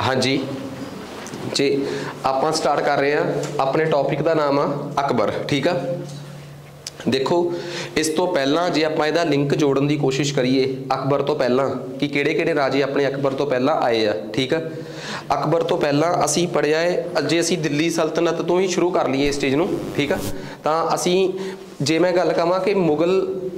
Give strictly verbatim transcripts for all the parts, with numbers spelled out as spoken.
हाँ जी जी ਆਪਾਂ स्टार्ट कर रहे हैं। अपने टॉपिक का नाम आ अकबर। ठीक है, देखो इस तो पहला जे आप इहदा लिंक जोड़न की कोशिश करिए अकबर तो पहला कि किहड़े किहड़े राजे अपने अकबर तो पहला आए आ। ठीक है, अकबर तो पहला असी पढ़िया है, जे असी दिल्ली सल्तनत तो ही शुरू कर लीए इस चीज़ नूं। ठीक है, तो असी जे मैं गल कहां कि मुगल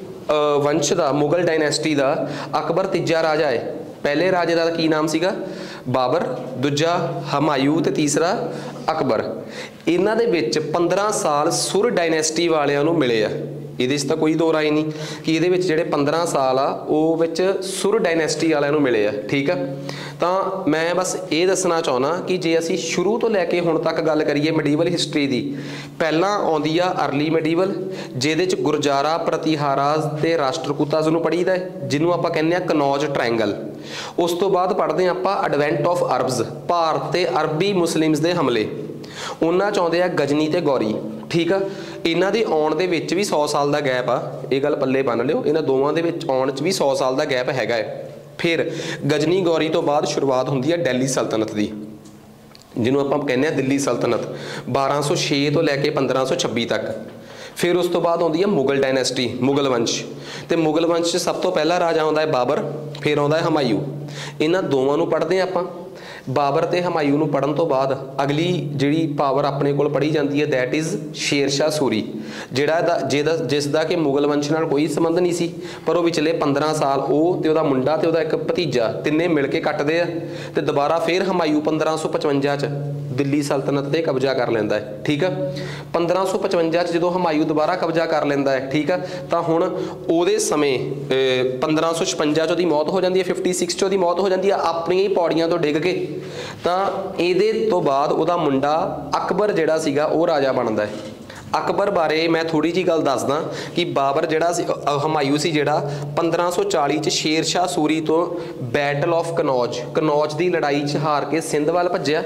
वंश का, मुगल डायनैसटी का अकबर तीजा राजा है। पहले राजे का की नाम सीगा बाबर, दूजा हमायूं ते तीसरा अकबर। इन्हां दे विच पंद्रह साल सुर डायनैसटी वालियां नूं मिले आ। ਇਹਦੇ 'ਚ ਤਾਂ ਕੋਈ ਦੋ ਰਾਏ नहीं कि ਇਹਦੇ ਵਿੱਚ ਜਿਹੜੇ पंद्रह साल आ ਉਹ ਵਿੱਚ ਸੁਰ ਡਾਇਨੈਸਟੀ ਵਾਲਿਆਂ ਨੂੰ ਮਿਲੇ ਆ। ਠੀਕ ਆ, ਤਾਂ ਮੈਂ ਬਸ ਇਹ ਦੱਸਣਾ ਚਾਹੁੰਦਾ ਕਿ ਜੇ ਅਸੀਂ ਸ਼ੁਰੂ ਤੋਂ ਲੈ ਕੇ ਹੁਣ ਤੱਕ ਗੱਲ ਕਰੀਏ ਮੈਡੀਵਲ ਹਿਸਟਰੀ ਦੀ, ਪਹਿਲਾਂ ਆਉਂਦੀ ਆ ਅਰਲੀ ਮੈਡੀਵਲ, ਜਿਹਦੇ 'ਚ ਗੁਰਜਾਰਾ, ਪ੍ਰਤੀਹਾਰਾ ਤੇ ਰਾਸ਼ਟਰਕੂਟਾਜ਼ ਨੂੰ ਪੜ੍ਹੀਦਾ ਹੈ, ਜਿਹਨੂੰ ਆਪਾਂ ਕਹਿੰਦੇ ਆ ਕਨੌਜ ਟ੍ਰਾਇੰਗਲ। ਉਸ ਤੋਂ ਬਾਅਦ ਪੜ੍ਹਦੇ ਹਾਂ ਆਪਾਂ ਐਡਵੈਂਟ ਆਫ ਅਰਬਸ, ਭਾਰਤ ਤੇ ਅਰਬੀ ਮੁਸਲਿਮਸ ਦੇ ਹਮਲੇ। ਉਹਨਾਂ 'ਚ ਆਉਂਦੇ ਆ ਗਜਨੀ ਤੇ ਗੌਰੀ। ठीक है, इन्हां दे आउण दे विच भी सौ साल का गैप आ, ये गल पल्ले बन लिओ, इन्हां दोवां दे विच आउण च भी सौ साल का गैप हैगा है। फिर गजनी गौरी तो बाद शुरुआत होंदी है दिल्ली सल्तनत की, जिन्हों आपां कहने दिल्ली सल्तनत बारह सौ छे तो लैके पंद्रह सौ छब्बी तक। फिर उस तो बाद आउंदी है मुगल डायनैसटी, मुगल वंश। तो मुगल वंश सब तो पहला राजा आउंदा है बाबर, फिर आउंदा है हमायूं। इन्हां दोवां नूं पढ़दे आपां। बाबर ते हमायूं नूं पढ़न तो बाद अगली जिहड़ी पावर अपने कोल पढ़ी जाती है दैट इज़ शेरशाह सूरी, जिहड़ा जिहदा जिसदा कि मुगल वंश नाल कोई संबंध नहीं सी, पर वो पिछले पंद्रह साल वो ते उहदा मुंडा ते उहदा एक भतीजा तिन्ने मिल के कटदे आ ते दोबारा फिर हमायूं पंद्रह सौ पचवंजा च दिल्ली सल्तनत ते कब्जा कर लैंदा है। ठीक है, पंद्रह सौ पचवंजा च जदों हमायूं दोबारा कब्जा कर लैंदा है, ठीक है, तो हुण उहदे समय पंद्रह सौ छपंजा च उहदी मौत हो जाती है, फिफ्टी सिक्स च उहदी मौत हो जाती है अपनी ही पौड़ियां तो डिग के। तो ये तो बाद उहदा मुंडा अकबर जिहड़ा सीगा वो राजा बनता है। अकबर बारे मैं थोड़ी जी गल दसदा कि बाबर जिहड़ा सी, हमायूं सी जिहड़ा पंद्रह सौ चाली च शेरशाह सूरी तो बैटल ऑफ कनौज, कनौज की लड़ाई च हार के सिंध वाल भज्जिया।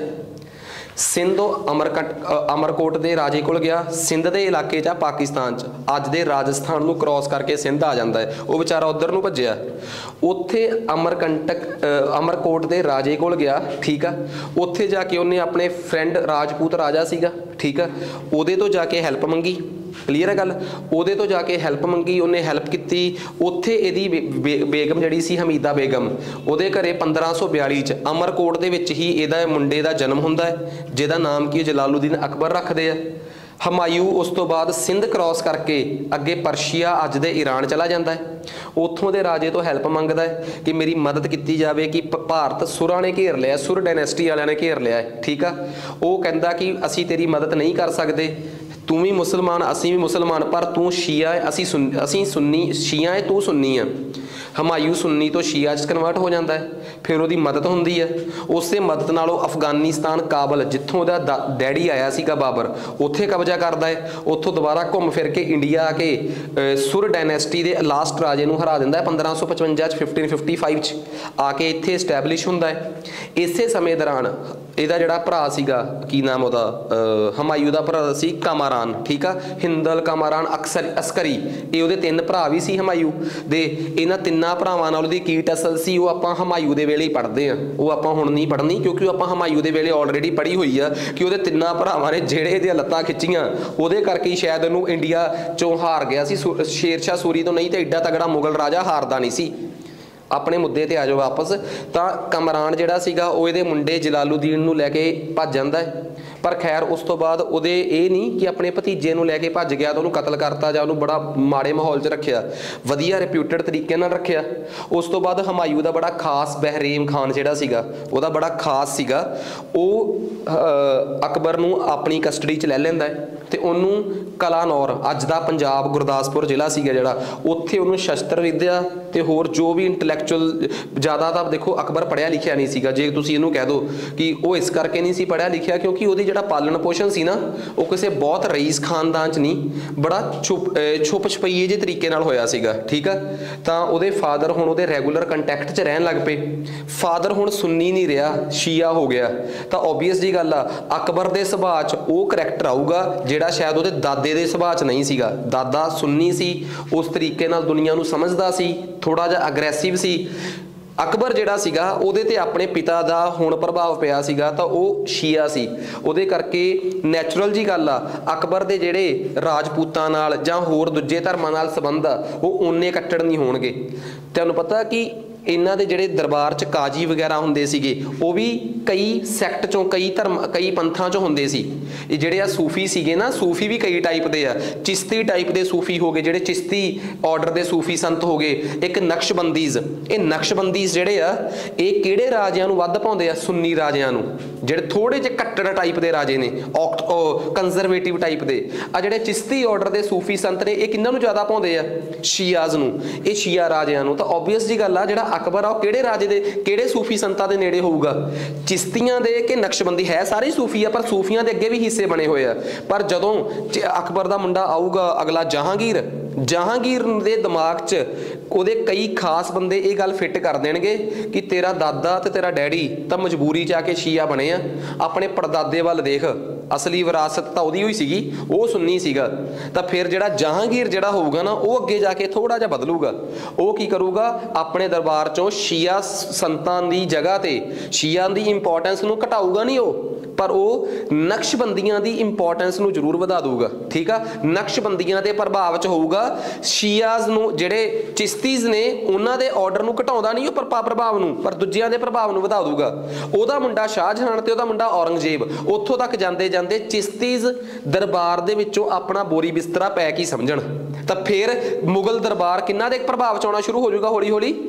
सिंध अमरकट अमरकोट के राजे कोल गया, सिंध के इलाके च पाकिस्तान च अज दे राजस्थान नूं क्रॉस करके सिंध आ जाता है, वो बेचारा उधर नूं भज्जिया। उत्थे अमरकंटक अमरकोट के राजे कोल गया। ठीक है, उत्थे जाके उन्हें अपने फ्रेंड राजपूत राजा सीगा, ठीक है, उहदे तो जाके हैल्प मंगी। क्लीयर है गल, उहदे तो जाके हैल्प मंगी, उन्हें हैल्प की। उत्थे इहदी बे, बे, बेगम जिहड़ी सी हमीदा बेगम, उहदे घरे पंद्रह सौ बयाली च अमरकोट दे विच ही इहदा मुंडे दा जन्म हुंदा है, जिहदा नाम की जलालुद्दीन अकबर रखदे आ। हमायूं उस तो बाद सिंध क्रॉस करके अगे पर्शिया अज दे ईरान चला जाता है। उत्थों दे राजे तो हैल्प मंगदा है कि मेरी मदद की जाए कि भारत सुरां ने घेर लिया, सुर डायनैसटी वालियां ने घेर लिया है। ठीक है, वो कहता कि असी तेरी मदद नहीं कर सकते, तू भी मुसलमान असी भी मुसलमान, पर तू शिया है असी सुन असी सुन्नी, शिया है तू सुन्नी है। हमायूं सुन्नी तो शिया च कन्वर्ट हो जाता है, फिर उसकी मदद होंदी है। उस मदद नालों अफगानिस्तान काबल जिथों उहदा डैडी आया सीगा बाबर, उत्थे कब्जा करता है। उत्थों दोबारा घूम फिर के इंडिया आके सुर डायनैसटी के लास्ट राजे नूं हरा दिंदा है पंद्रह सौ पचवंजा च फिफ्टीन फिफ्टी फाइव च आके इत्थे इस्टैबलिश हुंदा है। इसे समय दौरान इहदा जिहड़ा भरा सीगा की नाम उहदा हमायूं दा भरा सी कामारान। ठीक है, हिंदल कामारान अक्सर अस्करी, ये उहदे तीन भरा भी सी हमायूं दे। इन्हां तिन्नां भरावां नाल उहदी की टसल सी वो आपां हमायूं दे वेले ही पढ़दे आ, वो आपां हुण नहीं पढ़नी क्योंकि आपां हमायूं दे वेले ऑलरेडी पढ़ी हुई आ कि उहदे तिन्नां भरावां ने जिहड़े इहदियां लत्तां खिच्चियां उहदे करके ही शायद इहनूं इंडिया चों हार गया सी शेरशाह सूरी तो, नहीं तो एड्डा तगड़ा मुगल राजा हारदा नहीं सी। अपने मुद्दे ते आ जाओ वापस। तो कमरान जिहड़ा सीगा वो इहदे मुंडे जलालुद्दीन नूं लैके भज जांदा है, पर खैर उस तो बाद उहदे ये नहीं कि अपने भतीजे नूं लैके भज गया तो उहनूं कतल करता जां उहनूं बड़ा माड़े माहौल च रखिया, वधिया रिप्यूटेड तरीके नाल रखिया। उस तो बाद हमायूं दा बड़ा खास बहरीम खान जिहड़ा सीगा उहदा बड़ा खास सीगा, वो अकबर नूं अपनी कस्टडी च लै लैंदा है ते उहनूं कलानौर अज दा पंजाब गुरदासपुर जिला सीगा जिहड़ा, उत्थे उहनूं शस्त्र विद्या ते होर जो भी इंटलैक्चुअल ज़्यादा तो देखो अकबर पढ़िया लिखिया नहीं सीगा, जे तुसीं इहनूं कह दो कि वो इस करके नहीं सी पढ़िया लिखिया क्योंकि उहदी जिहड़ा पालन पोषण सी ना वो किसी बहुत रईस खानदान च नहीं, बड़ा छुप छुप छपईए जे तरीके नाल होया सीगा। ठीक है, तो उहदे फादर हुण उहदे रैगूलर कंटैक्ट च रहन लग पे। फादर हुण सुन्नी नहीं रहा, शिया हो गया, तो ओबीअस जी गल आ अकबर दे सुभाਅ च वो करैक्टर आऊगा जिहड़ा शायद उहदे दादे दे सुभाਅ च नहीं सीगा। दादा सुन्नी सी, उस तरीके नाल दुनिया नूं समझदा सी, थोड़ा जिहा अग्रैसिव सी। अकबर जिहड़ा सीगा उहदे ते अपने पिता दा हुण प्रभाव पिया सीगा तां ओह शिया सी, उहदे करके नैचुरल जी गल आ अकबर दे जिहड़े राजपूतां नाल जां होर दूजे धर्मां नाल संबंध आ ओह उन्ने कट्टड़ नहीं होणगे। तुहानूं पता कि इन्हां दे जिहड़े दरबार च काजी वगैरह हुंदे सीगे ओह भी कई सैक्ट चों कई धर्म कई पंथां चों हुंदे सी। ये जिहड़े आ सूफी सीगे ना, सूफी भी कई टाइप दे आ, चिश्ती टाइप दे सूफी हो गए, जिहड़े चिश्ती ऑर्डर दे सूफी संत हो गए, एक नक्शबंदीज। ये नक्शबंदीज जिहड़े आ ये किहड़े राजिਆਂ ਨੂੰ ਵੱਧ ਪਾਉਂਦੇ ਆ? सुन्नी राजिਆਂ ਨੂੰ, ਜਿਹੜੇ ਥੋੜੇ ਜਿਹੇ ਕੱਟੜ टाइप ਦੇ ਰਾਜੇ ਨੇ, ਕੰਜ਼ਰਵੇਟਿਵ टाइप ਦੇ। ਆ ਜਿਹੜੇ चिश्ती ऑर्डर ਦੇ सूफी संत ने ये किन्हां ਨੂੰ ਜ਼ਿਆਦਾ ਪਾਉਂਦੇ ਆ? शियाज ਨੂੰ, ਇਹ शिया ਰਾਜਿਆਂ ਨੂੰ। ਤਾਂ ऑब्वियस जी गल आ ਜਿਹੜਾ अकबर आ ਕਿਹੜੇ ਰਾਜੇ ਦੇ ਕਿਹੜੇ सूफी ਸੰਤਾਂ ਦੇ ਨੇੜੇ ਹੋਊਗਾ? चिश्तियां ਦੇ कि नक्शबंदी है सारे सूफी आ, पर सूफियां ਦੇ ਅੱਗੇ भी हिस्से बने ਹੋਏ ਆ। पर ਜਦੋਂ अकबर ਦਾ ਮੁੰਡਾ ਆਊਗਾ अगला जहांगीर, जहांगीर ਦੇ ਦਿਮਾਗ 'ਚ ਉਹਦੇ ਕਈ ਖਾਸ ਬੰਦੇ ਇਹ ਗੱਲ ਫਿੱਟ ਕਰ ਦੇਣਗੇ ਕਿ ਤੇਰਾ ਦਾਦਾ ਤੇ ਤੇਰਾ ਡੈਡੀ ਤਾਂ ਮਜਬੂਰੀ 'ਚ ਆ ਕੇ ਸ਼ੀਆ ਬਣੇ ਆ, ਆਪਣੇ ਪੜਦਾਦੇ ਵੱਲ ਦੇਖ, ਅਸਲੀ ਵਿਰਾਸਤ ਤਾਂ ਉਹਦੀ ਹੋਈ ਸੀਗੀ, ਉਹ ਸੁੰਨੀ ਸੀਗਾ। ਤਾਂ ਫਿਰ ਜਿਹੜਾ ਜਹਾਂਗੀਰ ਜਿਹੜਾ ਹੋਊਗਾ ਨਾ ਉਹ ਅੱਗੇ ਜਾ ਕੇ ਥੋੜਾ ਜਿਹਾ ਬਦਲੂਗਾ। ਉਹ ਕੀ ਕਰੂਗਾ? ਆਪਣੇ ਦਰਬਾਰ 'ਚੋਂ ਸ਼ੀਆ ਸੰਤਾਂ ਦੀ ਜਗ੍ਹਾ ਤੇ ਸ਼ੀਆ ਦੀ ਇੰਪੋਰਟੈਂਸ ਨੂੰ ਘਟਾਊਗਾ ਨਹੀਂ ਉਹ, पर वो नक्शबंदियां की इंपॉर्टेंस नूं जरूर वधा दूगा। ठीक है, नक्शबंदियां के प्रभाव च होऊगा, शियाज नूं जिहड़े चिश्तीज ने उन्हां दे ऑर्डर नूं घटाउंदा नहीं पर प्रभाव नूं, पर दूजियां दे प्रभाव नूं वधा दूगा। ओहदा मुंडा शाहजहां ते ओहदा मुंडा औरंगजेब उत्थों तक जांदे जांदे चिश्तीज दरबार दे विचों अपना बोरी बिस्तरा पैक ही समझण, तां फिर मुगल दरबार किन्ना दे प्रभाव च आउणा शुरू हो जाऊगा हौली हौली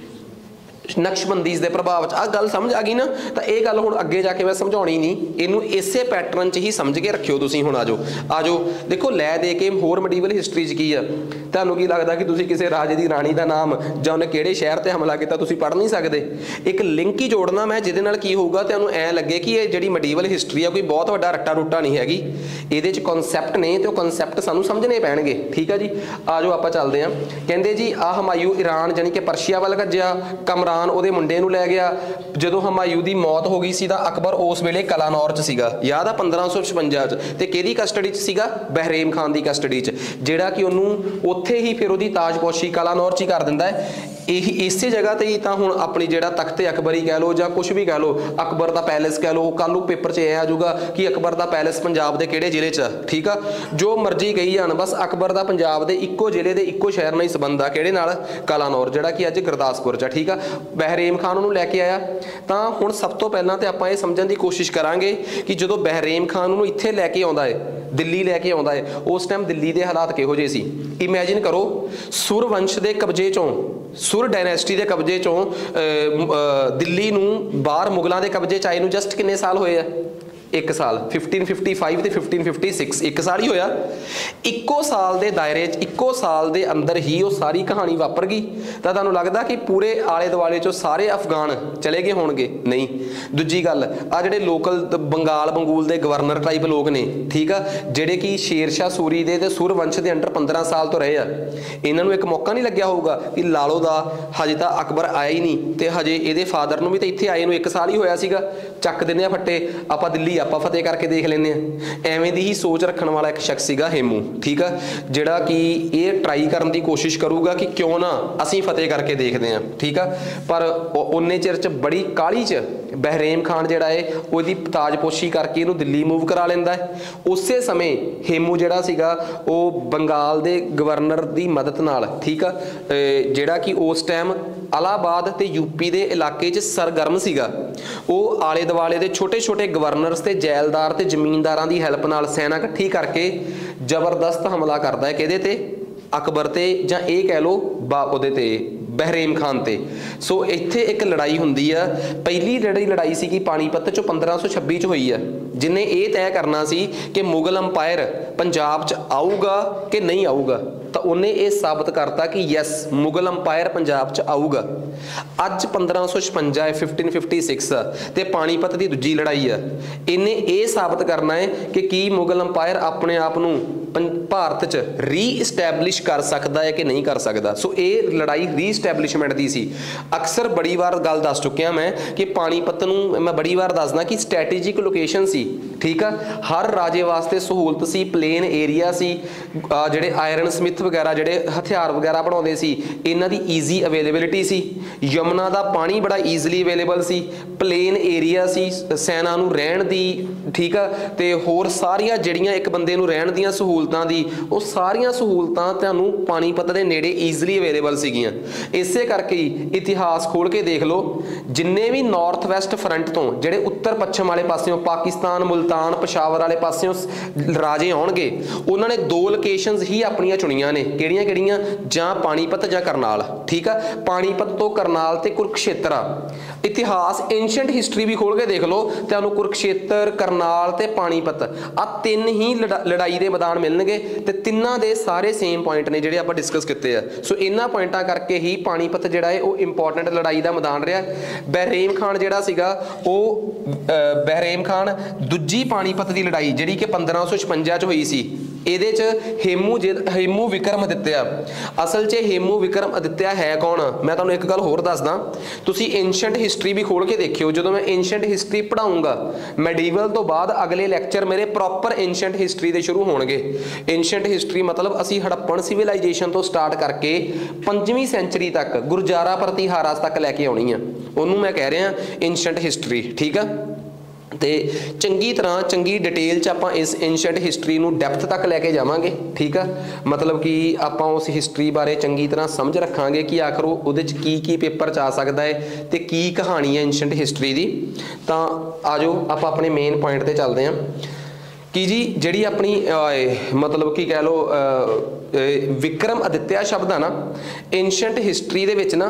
नक्शबंदीज के प्रभाव आ। गल समझ आ गई ना? तो यह गल हुण अगे जाके मैं समझाउणी नहीं, इनू इसे पैटर्न च ही समझ के रखियो तुसीं। हुण आ जाओ आ जाओ देखो लै दे के होर मेडीवल हिस्टरी च की आ। तुहानूं की लगदा कि तुसीं किसी राजे की राणी का नाम जां उहने किहड़े शहर ते हमला कीता तुसीं पढ़ नहीं सकदे? एक लिंक ही जोड़ना मैं जिहदे नाल की होऊगा तुहानूं ऐ लगे कि ये जिहड़ी मेडीवल हिस्टरी आ कोई बहुत वड्डा रट्टा रुट्टा नहीं हैगी, इहदे च कॉन्सैप्ट ने ते ओह कॉन्सैप्ट सानूं समझने पैणगे। ठीक है जी, आ जाओ आपां चलदे हां। कहंदे जी आ हमायूं ईरान जानी कि पर्शिया वल गज्जिया, कमरान उहदे मुंडे नूं लै गया। जदों हमायूं दी मौत हो गई सी तां अकबर उस वेले कलानौर च सीगा, याद आ पंद्रह सौ छपंजा च, ते किहदी कस्टडी च सीगा? बहरेम खान दी कस्टडी च, जिहड़ा कि उहनूं उत्थे ही फिर उहदी ताजपोशी कलानौर च ही कर दिंदा है। यही इसे जगह ते ही तां हुण अपनी जिहड़ा तख्ते अकबरी कह लो जां कुछ भी कह लो, अकबर दा पैलेस कह लो, कल नूं पेपर च आ जाऊगा कि अकबर दा पैलेस पंजाब दे किहड़े जिले च। ठीक आ, जो मर्जी कही जाण, बस अकबर दा पंजाब दे इक्को जिले दे इक्को शहर नाल ही संबंध आ, किहड़े नाल? कलानौर, जिहड़ा कि अज गुरदासपुर च। ठीक आ, बहरेम खान उहनूं लैके आया। तां हुण सब तो पहलां ते आपां इह समझण दी कोशिश करांगे कि जदों बहरेम खान उहनूं इत्थे लैके आउंदा है, दिल्ली लैके आउंदा है, उस टाइम दिल्ली दे हालात किहो जे सी? इमैजिन करो, सुर वंश दे कब्जे चों, सुर डायनेस्टी के कब्जे चों दिल्ली नूं बाहर मुगलों के कब्जे च आए नूं जस्ट किन्ने साल होए आ? एक साल, फिफ्टीन फिफ्टी फाइव ते फिफ्टीन फिफ्टी सिक्स, एक साल ही होया। इक्को साल के दायरे इक्को साल के अंदर ही वो सारी कहानी वापर गई। तो तुहानूं लगदा कि पूरे आले दुआले चों सारे अफगान चले गए होणगे? नहीं। दूजी गल, आ जिहड़े लोकल बंगाल बंगूल के गवर्नर टाइप लोग ने, ठीक आ, जिहड़े कि शेरशाह सूरी दे ते सुरवंश के अंडर पंद्रह साल तो रहे आ, इन्हां नूं एक मौका नहीं लग्या होऊगा कि लालो दा हजे तां अकबर आया ही नहीं, ते हजे इहदे फादर नूं भी तां इत्थे आए नूं एक साल ही होया सीगा, चक दिंदे आ फट्टे, आपां दिल्ली आपां फतेह करके देख लेंगे। एवें दी ही सोच रखने वाला एक शख्स सीगा हेमू। ठीक है, जिहड़ा कि ये ट्राई करने की कोशिश करूगा कि क्यों ना असीं फतेह करके देखते हैं। ठीक है, पर उन्ने चिर च बड़ी काली च बहरेम खान जिहड़ा है उहदी ताजपोशी करके इहनूं दिल्ली मूव करा लैंदा है। उसे समय हेमू जिहड़ा सीगा वो बंगाल दे गवर्नर की मदद नाल, ठीक है, जिहड़ा कि उस टाइम इलाहाबाद ते यूपी दे इलाके च सरगर्म सीगा, वो आले दुआले दे छोटे छोटे गवर्नर्स ते जैलदार ते जमीनदारां दी हैल्प नाल सेना इकट्ठी करके जबरदस्त हमला करदा है किहदे ते? अकबर ते, जां ये कह लो बा उहदे ते बहरेम खान ते। सो इत्थे एक लड़ाई हुंदी आ, पहली लड़ाई लड़ाई सी कि पानीपत चो पंद्रह सौ छब्बी च हुई है, जिन्हें ये तय करना सी कि मुगल अंपायर पंजाब च आऊगा कि नहीं आऊगा। तो उन्हें ये साबित करता कि यस मुगल अंपायर पंजाब च आऊगा। अज पंद्रह सौ छपंजा है, फिफ्टीन फिफ्टी सिक्स ते पानीपत की दूजी लड़ाई है, इन्हें ये साबित करना है कि की मुगल अंपायर अपने आप नूं ਭਾਰਤ 'ਚ ਰੀਇਸਟੈਬਲਿਸ਼ ਕਰ ਸਕਦਾ ਹੈ ਕਿ ਨਹੀਂ ਕਰ ਸਕਦਾ। ਸੋ ਇਹ ਲੜਾਈ ਰੀਇਸਟੈਬਲਿਸ਼ਮੈਂਟ ਦੀ ਸੀ। ਅਕਸਰ ਬੜੀ ਵਾਰ ਗੱਲ ਦੱਸ ਚੁੱਕਿਆ ਮੈਂ ਕਿ ਪਾਣੀਪਤ ਨੂੰ ਮੈਂ ਬੜੀ ਵਾਰ ਦੱਸਦਾ ਕਿ ਸਟ੍ਰੈਟੇਜਿਕ ਲੋਕੇਸ਼ਨ ਸੀ, ਠੀਕ ਆ। ਹਰ ਰਾਜੇ ਵਾਸਤੇ ਸਹੂਲਤ ਸੀ, ਪਲੇਨ ਏਰੀਆ ਸੀ, ਜਿਹੜੇ ਆਇਰਨ ਸਮਿਥ ਵਗੈਰਾ ਜਿਹੜੇ ਹਥਿਆਰ ਵਗੈਰਾ ਬਣਾਉਂਦੇ ਸੀ ਇਹਨਾਂ ਦੀ ਈਜ਼ੀ ਅਵੇਲੇਬਿਲਿਟੀ ਸੀ। ਯਮੁਨਾ ਦਾ ਪਾਣੀ ਬੜਾ ਈਜ਼ੀਲੀ ਅਵੇਲੇਬਲ ਸੀ, ਪਲੇਨ ਏਰੀਆ ਸੀ ਸੈਨਾ ਨੂੰ ਰਹਿਣ ਦੀ, ਠੀਕ ਆ। ਤੇ ਹੋਰ ਸਾਰੀਆਂ ਜਿਹੜੀਆਂ ਇੱਕ ਬੰਦੇ ਨੂੰ ਰਹਿਣ ਦੀਆਂ ਸਹੂਲਤਾਂ ਦੀ, ਉਹ ਸਾਰੀਆਂ ਸਹੂਲਤਾਂ ਤੁਹਾਨੂੰ ਪਾਣੀਪਤ ਦੇ ਨੇੜੇ ਈਜ਼ੀਲੀ ਅਵੇਲੇਬਲ ਸੀਗੀਆਂ। ਇਸੇ ਕਰਕੇ ਹੀ ਇਤਿਹਾਸ ਖੋਲ ਕੇ ਦੇਖ ਲਓ, ਜਿੰਨੇ ਵੀ ਨਾਰਥ ਵੈਸਟ ਫਰੰਟ ਤੋਂ ਜਿਹੜੇ ਉੱਤਰ ਪੱਛਮ ਵਾਲੇ ਪਾਸਿਓਂ ਪਾਕਿਸਤਾਨ, ਮੁਲਤਾਨ, ਪਸ਼ਾਵਰ ਵਾਲੇ ਪਾਸਿਓਂ ਰਾਜੇ ਆਉਣਗੇ, ਉਹਨਾਂ ਨੇ ਦੋ ਲੋਕੇਸ਼ਨਸ ਹੀ ਆਪਣੀਆਂ ਚੁਣੀਆਂ ਨੇ। ਕਿਹੜੀਆਂ ਕਿਹੜੀਆਂ? ਜਾਂ ਪਾਣੀਪਤ ਜਾਂ ਕਰਨਾਲ, ਠੀਕ ਆ। ਪਾਣੀਪਤ ਤੋਂ ਕਰਨਾਲ ਤੇ ਕੁਰੂਕਸ਼ੇਤਰ ਆ। ਇਤਿਹਾਸ ਐਂਸ਼ੀਐਂਟ ਹਿਸਟਰੀ ਵੀ ਖੋਲ ਕੇ ਦੇਖ ਲਓ, ਤੁਹਾਨੂੰ ਕੁਰੂਕਸ਼ੇਤਰ, ਕਰਨਾਲ ਤੇ ਪਾਣੀਪਤ ਆ ਤਿੰਨ ਹੀ ਲੜਾਈ ਦੇ ਮੈਦਾਨ ਮਿਲਣਗੇ ਤੇ ਤਿੰਨਾਂ ਦੇ ਸਾਰੇ ਸੇਮ ਪੁਆਇੰਟ ਨੇ ਜਿਹੜੇ ਆਪਾਂ ਡਿਸਕਸ ਕੀਤੇ ਆ। ਸੋ ਇਹਨਾਂ ਪੁਆਇੰਟਾਂ ਕਰਕੇ ਹੀ ਪਾਣੀਪਤ ਜਿਹੜਾ ਹੈ ਉਹ ਇੰਪੋਰਟੈਂਟ ਲੜਾਈ ਦਾ ਮੈਦਾਨ ਰਿਹਾ। ਬਹਿਰੇਮ ਖਾਨ ਜਿਹੜਾ ਸੀਗਾ ਉਹ ਬਹਿਰੇਮ ਖਾਨ ਦੂਜੀ ਪਾਣੀਪਤ ਦੀ ਲੜਾਈ ਜਿਹੜੀ ਕਿ ਪੰਦਰਾਂ ਸੌ ਛਪੰਜਾ 'ਚ ਹੋਈ ਸੀ, ਇਹਦੇ 'ਚ ਹੇਮੂ ਹੇਮੂ ਵਿਕਰਮ ਅਦਿੱਤਿਆ, ਅਸਲ 'ਚ ਹੇਮੂ ਵਿਕਰਮ ਅਦਿੱਤਿਆ ਹੈ ਕੌਣ? ਮੈਂ ਤੁਹਾਨੂੰ ਇੱਕ ਗੱਲ ਹੋਰ ਦੱਸਦਾ, ਤੁਸੀਂ ਐਂਸ਼ੀਐਂਟ ਹਿਸਟਰੀ ਵੀ ਖੋਲ ਕੇ ਦੇਖਿਓ। ਜਦੋਂ ਮੈਂ ਐਂਸ਼ੀਐਂਟ ਹਿਸਟਰੀ ਪੜਾਉਂਗਾ ਮੈਡੀਵਲ ਤੋਂ ਬਾਅਦ ਅਗਲੇ ਲੈਕਚਰ ਮੇਰੇ ਪ੍ਰੋਪਰ ਐਂਸ਼ੀਐਂਟ ਹਿਸਟਰੀ ਦੇ ਸ਼ੁਰੂ ਹੋਣਗੇ। ਐਂਸ਼ੀਐਂਟ ਹਿਸਟਰੀ ਮਤਲਬ ਅਸੀਂ ਹੜੱਪਣ ਸਿਵਲਾਈਜੇਸ਼ਨ ਤੋਂ ਸਟਾਰਟ ਕਰਕੇ ਪੰਜਵੀਂ ਸੈਂਚਰੀ ਤੱਕ, ਗੁਰਜਾਰਾ ਪ੍ਰਤੀਹਾਰਾ ਤੱਕ ਲੈ ਕੇ ਆਉਣੀ ਆ, ਉਹਨੂੰ ਮੈਂ ਕਹਿ ਰਿਹਾ ਐਂਸ਼ੀਐਂਟ ਹਿਸਟਰੀ, ਠੀਕ ਆ। ਤੇ ਚੰਗੀ ਤਰ੍ਹਾਂ ਚੰਗੀ ਡਿਟੇਲ 'ਚ ਆਪਾਂ ਇਸ ਐਂਸ਼ੀਐਂਟ ਹਿਸਟਰੀ ਨੂੰ ਡੈਪਥ ਤੱਕ ਲੈ ਕੇ ਜਾਵਾਂਗੇ, ਠੀਕ ਆ। ਮਤਲਬ ਕਿ ਆਪਾਂ ਉਸ ਹਿਸਟਰੀ ਬਾਰੇ ਚੰਗੀ ਤਰ੍ਹਾਂ ਸਮਝ ਰੱਖਾਂਗੇ ਕਿ ਆਖਰ ਉਹਦੇ 'ਚ ਕੀ ਕੀ ਪੇਪਰ 'ਚ ਆ ਸਕਦਾ ਹੈ ਤੇ ਕੀ ਕਹਾਣੀ ਹੈ ਐਂਸ਼ੀਐਂਟ ਹਿਸਟਰੀ ਦੀ। ਤਾਂ ਆ ਜਾਓ ਆਪਾਂ ਆਪਣੇ ਮੇਨ ਪੁਆਇੰਟ 'ਤੇ ਚੱਲਦੇ ਹਾਂ ਕਿ ਜੀ ਜਿਹੜੀ ਆਪਣੀ ਮਤਲਬ ਕਿ ਕਹਿ ਲਓ ਵਿਕਰਮ ਅਦਿੱਤਿਆ ਸ਼ਬਦ ਆ ਨਾ, ਐਂਸ਼ੀਐਂਟ ਹਿਸਟਰੀ ਦੇ ਵਿੱਚ ਨਾ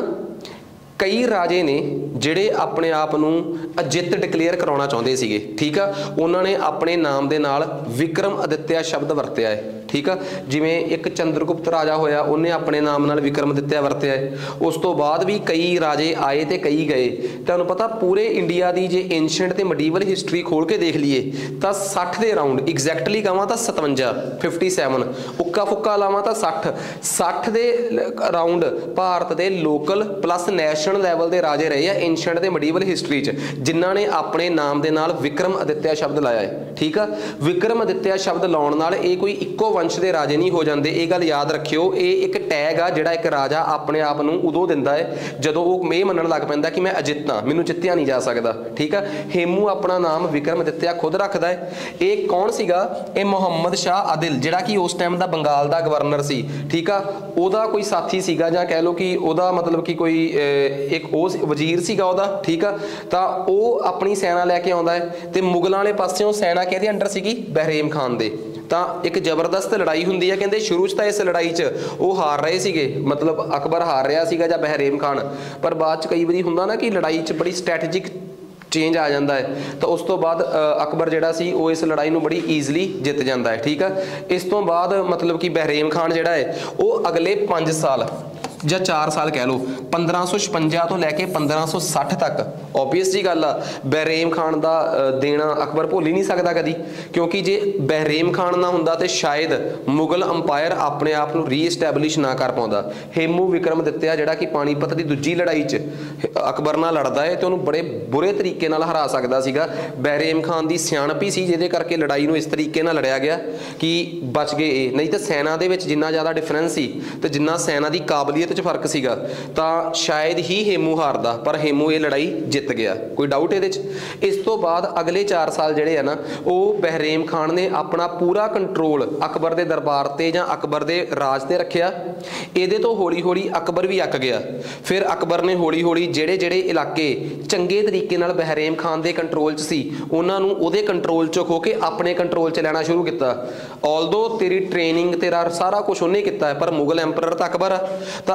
ਕਈ ਰਾਜੇ ਨੇ ਜਿਹੜੇ ਆਪਣੇ ਆਪ ਨੂੰ ਅਜਿੱਤ ਡਿਕਲੇਅਰ ਕਰਾਉਣਾ ਚਾਹੁੰਦੇ ਸੀਗੇ, ਠੀਕ ਆ। ਉਹਨਾਂ ਨੇ ਆਪਣੇ ਨਾਮ ਦੇ ਨਾਲ ਵਿਕਰਮ ਅਦਿੱਤਿਆ ਸ਼ਬਦ ਵਰਤਿਆ ਹੈ, ਠੀਕ ਆ। ਜਿਵੇਂ ਇੱਕ ਚੰਦਰਗੁਪਤ ਰਾਜਾ ਹੋਇਆ, ਉਹਨੇ ਆਪਣੇ ਨਾਮ ਨਾਲ ਵਿਕਰਮ ਅਦਿੱਤਿਆ ਵਰਤਿਆ ਹੈ। ਉਸ ਤੋਂ ਬਾਅਦ ਵੀ ਕਈ ਰਾਜੇ ਆਏ ਤੇ ਕਈ ਗਏ। ਤੁਹਾਨੂੰ ਪਤਾ ਪੂਰੇ ਇੰਡੀਆ ਦੀ ਜੇ ਐਂਸ਼ੀਐਂਟ ਤੇ ਮੈਡੀਵਲ ਹਿਸਟਰੀ ਖੋਲ ਕੇ ਦੇਖ ਲਈਏ ਤਾਂ ਸੱਠ ਦੇ ਅਰਾਊਂਡ, ਐਗਜ਼ੈਕਟਲੀ ਕਹਾਂ ਤਾਂ ਸਤਵੰਜਾ, ਫਿਫਟੀ ਸੈਵਨ, ਉੱਕਾ ਫੁੱਕਾ ਲਾਵਾਂ ਤਾਂ ਸੱਠ ਸੱਠ ਦੇ ਅਰਾਊਂਡ ਭਾਰਤ ਦੇ ਲੋਕਲ ਪਲੱਸ ਨੈਸ਼ਨਲ ਲੈਵਲ ਦੇ ਰਾਜੇ ਰਹੇ ਆ ਐਂਸ਼ੀਐਂਟ ਤੇ ਮੈਡੀਵਲ ਹਿਸਟਰੀ 'ਚ, ਜਿਨ੍ਹਾਂ ਨੇ ਆਪਣੇ ਨਾਮ ਦੇ ਨਾਲ ਵਿਕਰਮ ਅਦਿੱਤਿਆ ਸ਼ਬਦ ਲਾਇਆ ਹੈ, ਠੀਕ ਆ। ਵਿਕਰਮ ਅਦਿੱਤਿਆ ਸ਼ਬਦ ਲਾਉਣ ਨਾਲ ਇਹ ਕੋਈ ਇੱਕੋ ਵੰਸ਼ ਦੇ ਰਾਜੇ ਨਹੀਂ ਹੋ ਜਾਂਦੇ, ਇਹ ਗੱਲ ਯਾਦ ਰੱਖਿਓ। ਇਹ ਇੱਕ ਟੈਗ ਆ ਜਿਹੜਾ ਇੱਕ ਰਾਜਾ ਆਪਣੇ ਆਪ ਨੂੰ ਉਦੋਂ ਦਿੰਦਾ ਹੈ ਜਦੋਂ ਉਹ ਇਹ ਮੰਨਣ ਲੱਗ ਪੈਂਦਾ ਕਿ ਮੈਂ ਅਜਿੱਤ ਹਾਂ, ਮੈਨੂੰ ਜਿੱਤਿਆ ਨਹੀਂ ਜਾ ਸਕਦਾ, ਠੀਕ ਆ। ਹੇਮੂ ਆਪਣਾ ਨਾਮ ਵਿਕਰਮ ਅਦਿੱਤਿਆ ਖੁਦ ਰੱਖਦਾ ਹੈ। ਇਹ ਕੌਣ ਸੀਗਾ? ਇਹ ਮੁਹੰਮਦ ਸ਼ਾਹ ਆਦਿਲ, ਜਿਹੜਾ ਕਿ ਉਸ ਟਾਈਮ ਦਾ ਬੰਗਾਲ ਦਾ ਗਵਰਨਰ ਸੀ, ਠੀਕ ਆ। ਉਹਦਾ ਕੋਈ ਸਾਥੀ ਸੀਗਾ ਜਾਂ ਕਹਿ ਲਓ ਕਿ ਉਹਦਾ ਮਤਲਬ ਕਿ ਕੋਈ ਇੱਕ ਉਹ ਵਜ਼ੀਰ ਸੀਗਾ ਉਹਦਾ, ਠੀਕ ਆ। ਤਾਂ ਉਹ ਆਪਣੀ ਸੈਨਾ ਲੈ ਕੇ ਆਉਂਦਾ ਹੈ ਤੇ ਮੁਗਲਾਂ ਵਾਲੇ ਪਾਸਿਓਂ ਸੈਨਾ ਕਿਹਦੇ ਅੰਡਰ ਸੀਗੀ? ਬਹਿਰੇਮ ਖਾਨ ਦੇ। ਤਾਂ ਇੱਕ ਜ਼ਬਰਦਸਤ ਲੜਾਈ ਹੁੰਦੀ ਹੈ, ਕਹਿੰਦੇ ਸ਼ੁਰੂ 'ਚ ਤਾਂ ਇਸ ਲੜਾਈ 'ਚ ਉਹ ਹਾਰ ਰਹੇ ਸੀਗੇ, ਮਤਲਬ ਅਕਬਰ ਹਾਰ ਰਿਹਾ ਸੀਗਾ ਜਾਂ ਬਹਿਰੇਮ ਖਾਨ, ਪਰ ਬਾਅਦ 'ਚ ਕਈ ਵਾਰੀ ਹੁੰਦਾ ਨਾ ਕਿ ਲੜਾਈ 'ਚ ਬੜੀ ਸਟ੍ਰੈਟੇਜਿਕ ਚੇਂਜ ਆ ਜਾਂਦਾ ਹੈ, ਤਾਂ ਉਸ ਤੋਂ ਬਾਅਦ ਅਕਬਰ ਜਿਹੜਾ ਸੀ ਉਹ ਇਸ ਲੜਾਈ ਨੂੰ ਬੜੀ ਈਜ਼ਲੀ ਜਿੱਤ ਜਾਂਦਾ ਹੈ, ਠੀਕ ਆ। ਇਸ ਤੋਂ ਬਾਅਦ ਮਤਲਬ ਕਿ ਬਹਿਰੇਮ ਖਾਨ ਜਿਹੜਾ ਹੈ ਉਹ ਅਗਲੇ ਪੰਜ ਸਾਲ ਜਾਂ ਚਾਰ ਸਾਲ ਕਹਿ ਲਓ, ਪੰਦਰਾਂ ਸੌ ਛਪੰਜਾ ਤੋਂ ਲੈ ਕੇ ਪੰਦਰਾਂ ਸੌ ਸੱਠ ਤੱਕ, ਓਬਵੀਅਸ ਜੀ ਗੱਲ ਆ ਬਹਿਰੇਮ ਖਾਨ ਦਾ ਦੇਣਾ ਅਕਬਰ ਭੁੱਲ ਹੀ ਨਹੀਂ ਸਕਦਾ ਕਦੀ, ਕਿਉਂਕਿ ਜੇ ਬਹਿਰੇਮ ਖਾਨ ਨਾ ਹੁੰਦਾ ਤੇ ਸ਼ਾਇਦ ਮੁਗਲ ਅੰਪਾਇਰ ਆਪਣੇ ਆਪ ਨੂੰ ਰੀਐਸਟੈਬਲਿਸ਼ ਨਾ ਕਰ ਪਾਉਂਦਾ। ਹੇਮੂ ਵਿਕਰਮ ਅਦਿੱਤਿਆ ਜਿਹੜਾ ਕਿ ਪਾਣੀਪਤ ਦੀ ਦੂਜੀ ਲੜਾਈ 'ਚ ਅਕਬਰ ਨਾਲ ਲੜਦਾ ਹੈ ਤੇ ਉਹਨੂੰ ਬੜੇ ਬੁਰੇ ਤਰੀਕੇ ਨਾਲ ਹਰਾ ਸਕਦਾ ਸੀਗਾ। ਬਹਿਰੇਮ ਖਾਨ ਦੀ ਸਿਆਣਪੀ ਸੀ ਜਿਹਦੇ ਕਰਕੇ ਲੜਾਈ ਨੂੰ ਇਸ ਤਰੀਕੇ ਨਾਲ ਲੜਿਆ ਗਿਆ ਕਿ ਬਚ ਗਏ ਇਹ, ਨਹੀਂ ਤਾਂ ਸੈਨਾ ਦੇ ਵਿੱਚ ਜਿੰਨਾ ਜ਼ਿਆਦਾ ਡਿਫਰੈਂਸ ਸੀ ਤੇ ਜਿੰਨਾ ਸੈਨਾ ਦੀ ਕਾਬਲੀਅਤ 'ਚ ਫਰਕ ਸੀਗਾ ਤਾਂ ਸ਼ਾਇਦ ਹੀ ਹੇਮੂ ਹਾਰਦਾ, ਪਰ ਹੇਮੂ ਇਹ ਲੜਾਈ ਜਿੱਤ ਗਿਆ, ਕੋਈ ਡਾਊਟ ਇਹਦੇ 'ਚ। ਇਸ ਤੋਂ ਬਾਅਦ ਅਗਲੇ ਚਾਰ ਸਾਲ ਜਿਹੜੇ ਆ ਨਾ ਉਹ ਬਹਿਰੇਮ ਖਾਨ ਨੇ ਆਪਣਾ ਪੂਰਾ ਕੰਟਰੋਲ ਅਕਬਰ ਦੇ ਦਰਬਾਰ ਤੇ ਜਾਂ ਅਕਬਰ ਦੇ ਰਾਜ ਤੇ ਰੱਖਿਆ। ਇਹਦੇ ਤੋਂ ਹੌਲੀ ਹੌਲੀ ਅਕਬਰ ਵੀ ਅੱਕ ਗਿਆ। ਫਿਰ ਅਕਬਰ ਨੇ ਹੌਲੀ ਹੌਲੀ ਜਿਹੜੇ ਜਿਹੜੇ ਇਲਾਕੇ ਚੰਗੇ ਤਰੀਕੇ ਨਾਲ ਬਹਿਰੇਮ ਖਾਨ ਦੇ ਕੰਟਰੋਲ 'ਚ ਸੀ ਉਹਨਾਂ ਨੂੰ ਉਹਦੇ ਕੰਟਰੋਲ 'ਚੋਂ ਖੋ ਕੇ ਆਪਣੇ ਕੰਟਰੋਲ 'ਚ ਲੈਣਾ ਸ਼ੁਰੂ ਕੀਤਾ। ਆਲਦੋ ਤੇਰੀ ਟ੍ਰੇਨਿੰਗ ਤੇਰਾ ਸਾਰਾ ਕੁਝ ਉਹਨੇ ਕੀਤਾ ਹੈ, ਪਰ ਮੁਗਲ ਐਂਪਰਰ ਤਾਂ ਅਕਬਰ ਆ। ਤਾਂ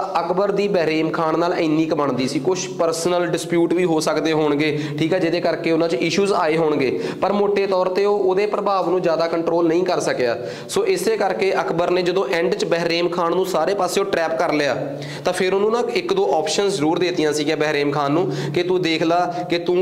अकबर दी बहरीम खान नाल इन्नी क बनदी सी, कुछ परसनल डिस्प्यूट भी हो सकते होणगे, ठीक है, जिहदे करके उन्हां च इशूज़ आए होणगे, पर मोटे तौर ते ओह उहदे प्रभाव नूं ज़्यादा कंट्रोल नहीं कर सकिया। सो इसे करके अकबर ने जदों एंड च बहरीम खान नूं सारे पासों ट्रैप कर लिया तो फिर उन्होंने ना एक दो ऑप्शनस जरूर देतियां सी बहरीम खान नूं कि तू देख ला कि तू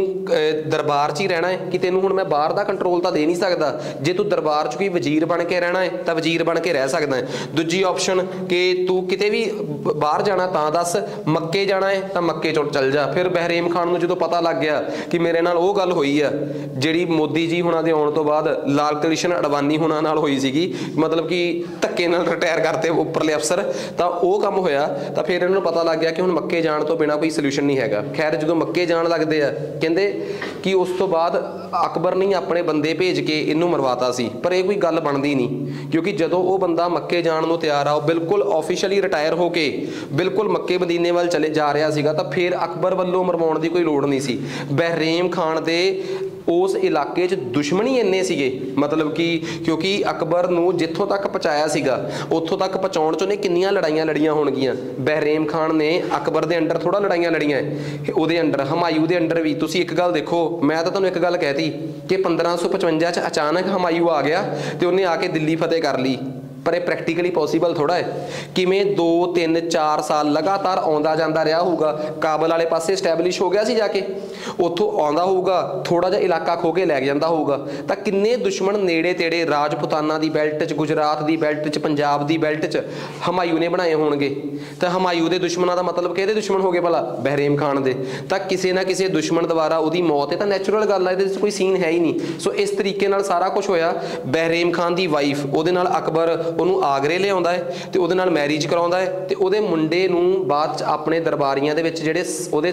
दरबार च ही रहना है कि तेनों हुण मैं बाहर दा कंट्रोल तो दे नहीं सकदा, जे तू दरबार च कोई वजीर बन के रहना है तो वजीर बन के रह सकदा है। दूजी ऑप्शन कि तू किते भी बाहर जाना तां दस, मक्के जाना है तो मक्के चों चल जा। फिर बहरीम खान नूं जदों पता लग गया कि मेरे नाल ओह गल होई आ जिहड़ी मोदी जी हुणां दे आउण तो बाद लाल कृष्ण अडवाणी हुणां नाल होई सीगी, मतलब कि धक्के नाल रिटायर करते उपरले अफसर, तो वह काम होया तो फिर इन्होंने पता लग गया कि हुण मक्के जाण तो बिना कोई सल्यूशन नहीं हैगा। खैर जो मक्के जाण लगदे आ कहंदे कि उस तो बाद अकबर ने अपने बंदे भेज के इनू मरवाता सी, पर यह कोई गल बनती नहीं क्योंकि जदों वो बंदा मक्के जाण नूं तैयार आ, बिल्कुल ऑफिशियली रिटायर होके बिल्कुल मक्के मदीने वाल चले जा रहा सीगा, तो फिर अकबर वल्लों मरवाउण दी कोई लोड़ नहीं सी। बहरीम खान दे उस इलाके च दुश्मनी इन्ने सीगे, मतलब कि क्योंकि अकबर नूं जिथों तक पहुँचाया सीगा उत्थों तक पहुँचाउण च उहने किन्नियां लड़ाइयां लड़ियां होणगियां। बहरीम खान ने अकबर दे अंडर थोड़ा लड़ाइयां लड़ियां है, उहदे अंडर हमायूं दे अंडर भी। तुसीं एक गल देखो, मैं तो तुहानूं एक गल कहती कि पंद्रह सौ पचवंजा च अचानक हमायूं आ गया तो उन्हें आके दिल्ली फतेह कर ली, पर यह प्रैक्टिकली पॉसीबल थोड़ा है। किवें दो तीन चार साल लगातार आउंदा जांदा रहा होगा, काबल वाले पासे स्टैबलिश हो गया सी जाके, उत्थों आउंदा होगा, थोड़ा जिहा इलाका खो के लै जांदा होगा, तो किन्ने दुश्मन नेड़े तेड़े राजपुताना दी बैल्ट च, गुजरात दी बैल्ट च, पंजाब दी बैल्ट च हमायूं ने बनाए होणगे। तो हमायूं दे दुश्मनां दा मतलब किहदे दुश्मन हो गए भला? बहरीम खान दे। तो किसी ना किसी दुश्मन द्वारा उहदी मौत है तो नैचुरल गल है, इहदे विच कोई सीन है ही नहीं। सो इस तरीके नाल सारा कुछ होया। बहरीम खान दी वाइफ उहदे नाल अकबर ਉਹਨੂੰ आगरे लियाउंदा है तो उहदे नाल मैरिज कराउंदा है तो उहदे मुंडे नूं बाद च अपने दरबारियां दे विच जिहड़े उहदे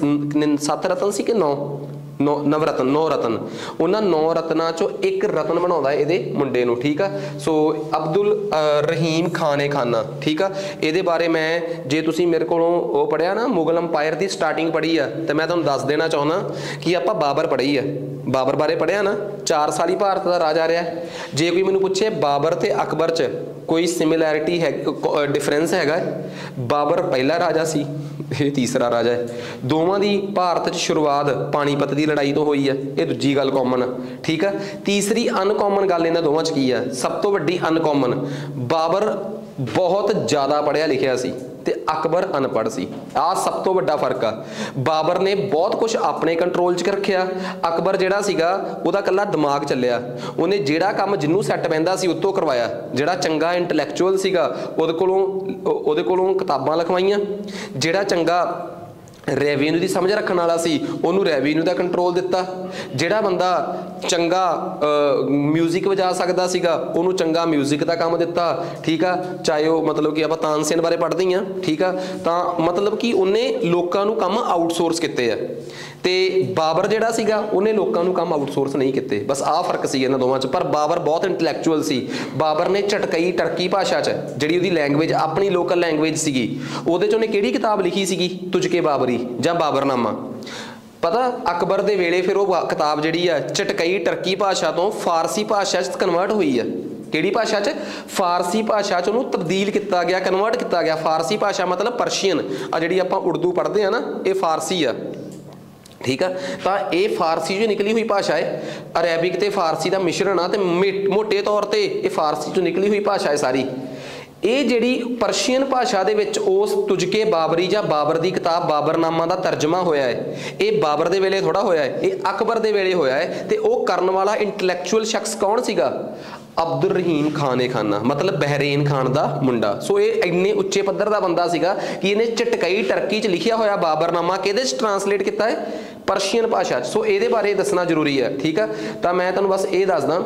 सत्त रतन सी कि नौ नौ नवरतन नौ रतन उन्हां नौ रत्नां चों एक रतन बनाउंदा है इहदे मुंडे नूं, ठीक है। सो अब्दुल रहीम खान ए खाना, ठीक है। इहदे बारे मैं जे तुसीं मेरे कोलों ओह पढ़िया ना मुगल अंपायर दी स्टार्टिंग पढ़ी है तो मैं तुहानूं दस देना चाहुंदा कि आपां बाबर पढ़ी है, बाबर बारे पढ़िया ना, चार साल ही भारत का राजा रहा है। जे कोई मैनूं पुछे बाबर ते अकबर च कोई सिमिलैरिटी है, डिफरेंस हैगा, बाबर पहला राजा सी, ये तीसरा राजा है। दोवां दी भारत च शुरुआत पानीपत की लड़ाई तो हुई है, ये दूजी गल कॉमन है, ठीक है। तीसरी अनकॉमन गल इन्हां दोवां च की है, सब तो वड्डी अनकॉमन, बाबर बहुत ज़्यादा पढ़िया लिखिया सी ते अकबर अनपढ़ सी। आ सब तो वड्डा फर्क आ। बाबर ने बहुत कुछ अपने कंट्रोल च रखिया, अकबर जिहड़ा सीगा उहदा कल्ला दिमाग चलिया, उन्हें जिहड़ा काम जिन्नू सैट पैंदा सी उत्तों करवाया। जिहड़ा चंगा इंटलैक्चुअल सीगा उहदे कोलों उहदे कोलों किताबां लिखवाइयां, जिहड़ा चंगा रेवेन्यू की समझ रखने वाला सी उन्होंने रेवेन्यू का कंट्रोल दिता, जिहड़ा बंदा चंगा म्यूजिक वजा सकदा सीगा उन्होंने चंगा म्यूजिक का काम दिता, ठीक है। चाहे वो मतलब कि आपां तानसेन बारे पढ़ते ही हाँ, ठीक है। तो मतलब कि उन्हें लोगों को काम आउटसोर्स किए है ते बाबर जिहड़ा सीगा उन्हें लोगों को काम आउटसोर्स नहीं किए, बस आ फर्क सी इन्हां दोवां च। पर बाबर बहुत इंटलैक्चुअल सी। बाबर ने झटकई टर्की भाषा च जिहड़ी उहदी लैंगुएज अपनी लोकल लैंगुएज सीगी उहदे च उहने किहड़ी किताब लिखी सीगी तुझके बाबरी जां बाबरनामा, पता अकबर दे वेले फिर वो किताब जिहड़ी आ झटकई टर्की भाषा तो फारसी भाषा च कन्वर्ट हुई है। किहड़ी भाषा च? फारसी भाषा च उहनूं तब्दील किया गया, कन्वर्ट किया गया। फारसी भाषा मतलब पर्शियन, आ जिहड़ी आपां उर्दू पढ़ते हैं ना ये फारसी आ, ठीक है। तो ये फारसी जो निकली हुई भाषा है, अरेबिक ते फारसी का मिश्रण आ, ते मोटे तौर पर ये फारसी चों निकली हुई भाषा है सारी। ये जिहड़ी पर्शियन भाषा दे विच उस तुझके बाबरी जां बाबर दी किताब बाबरनामा दा तर्जमा होया है, ये बाबर दे वेले थोड़ा होया है, ये अकबर दे वेले होया है। ते वो करन वाला इंटलैक्चुअल शख्स कौन सीगा? अब्दुल रहीम खान ए खाना, मतलब बहरीन खान दा मुंडा। सो ये इन्ने उच्चे पद्धर दा बंदा सीगा कि इन्हें झटकई टर्की च लिखिया होया बाबरनामा किहदे च ट्रांसलेट किया है? पर्शियन भाषा। सो ये बारे दसना जरूरी है, ठीक है। तो मैं तुहानूं बस ये दसदा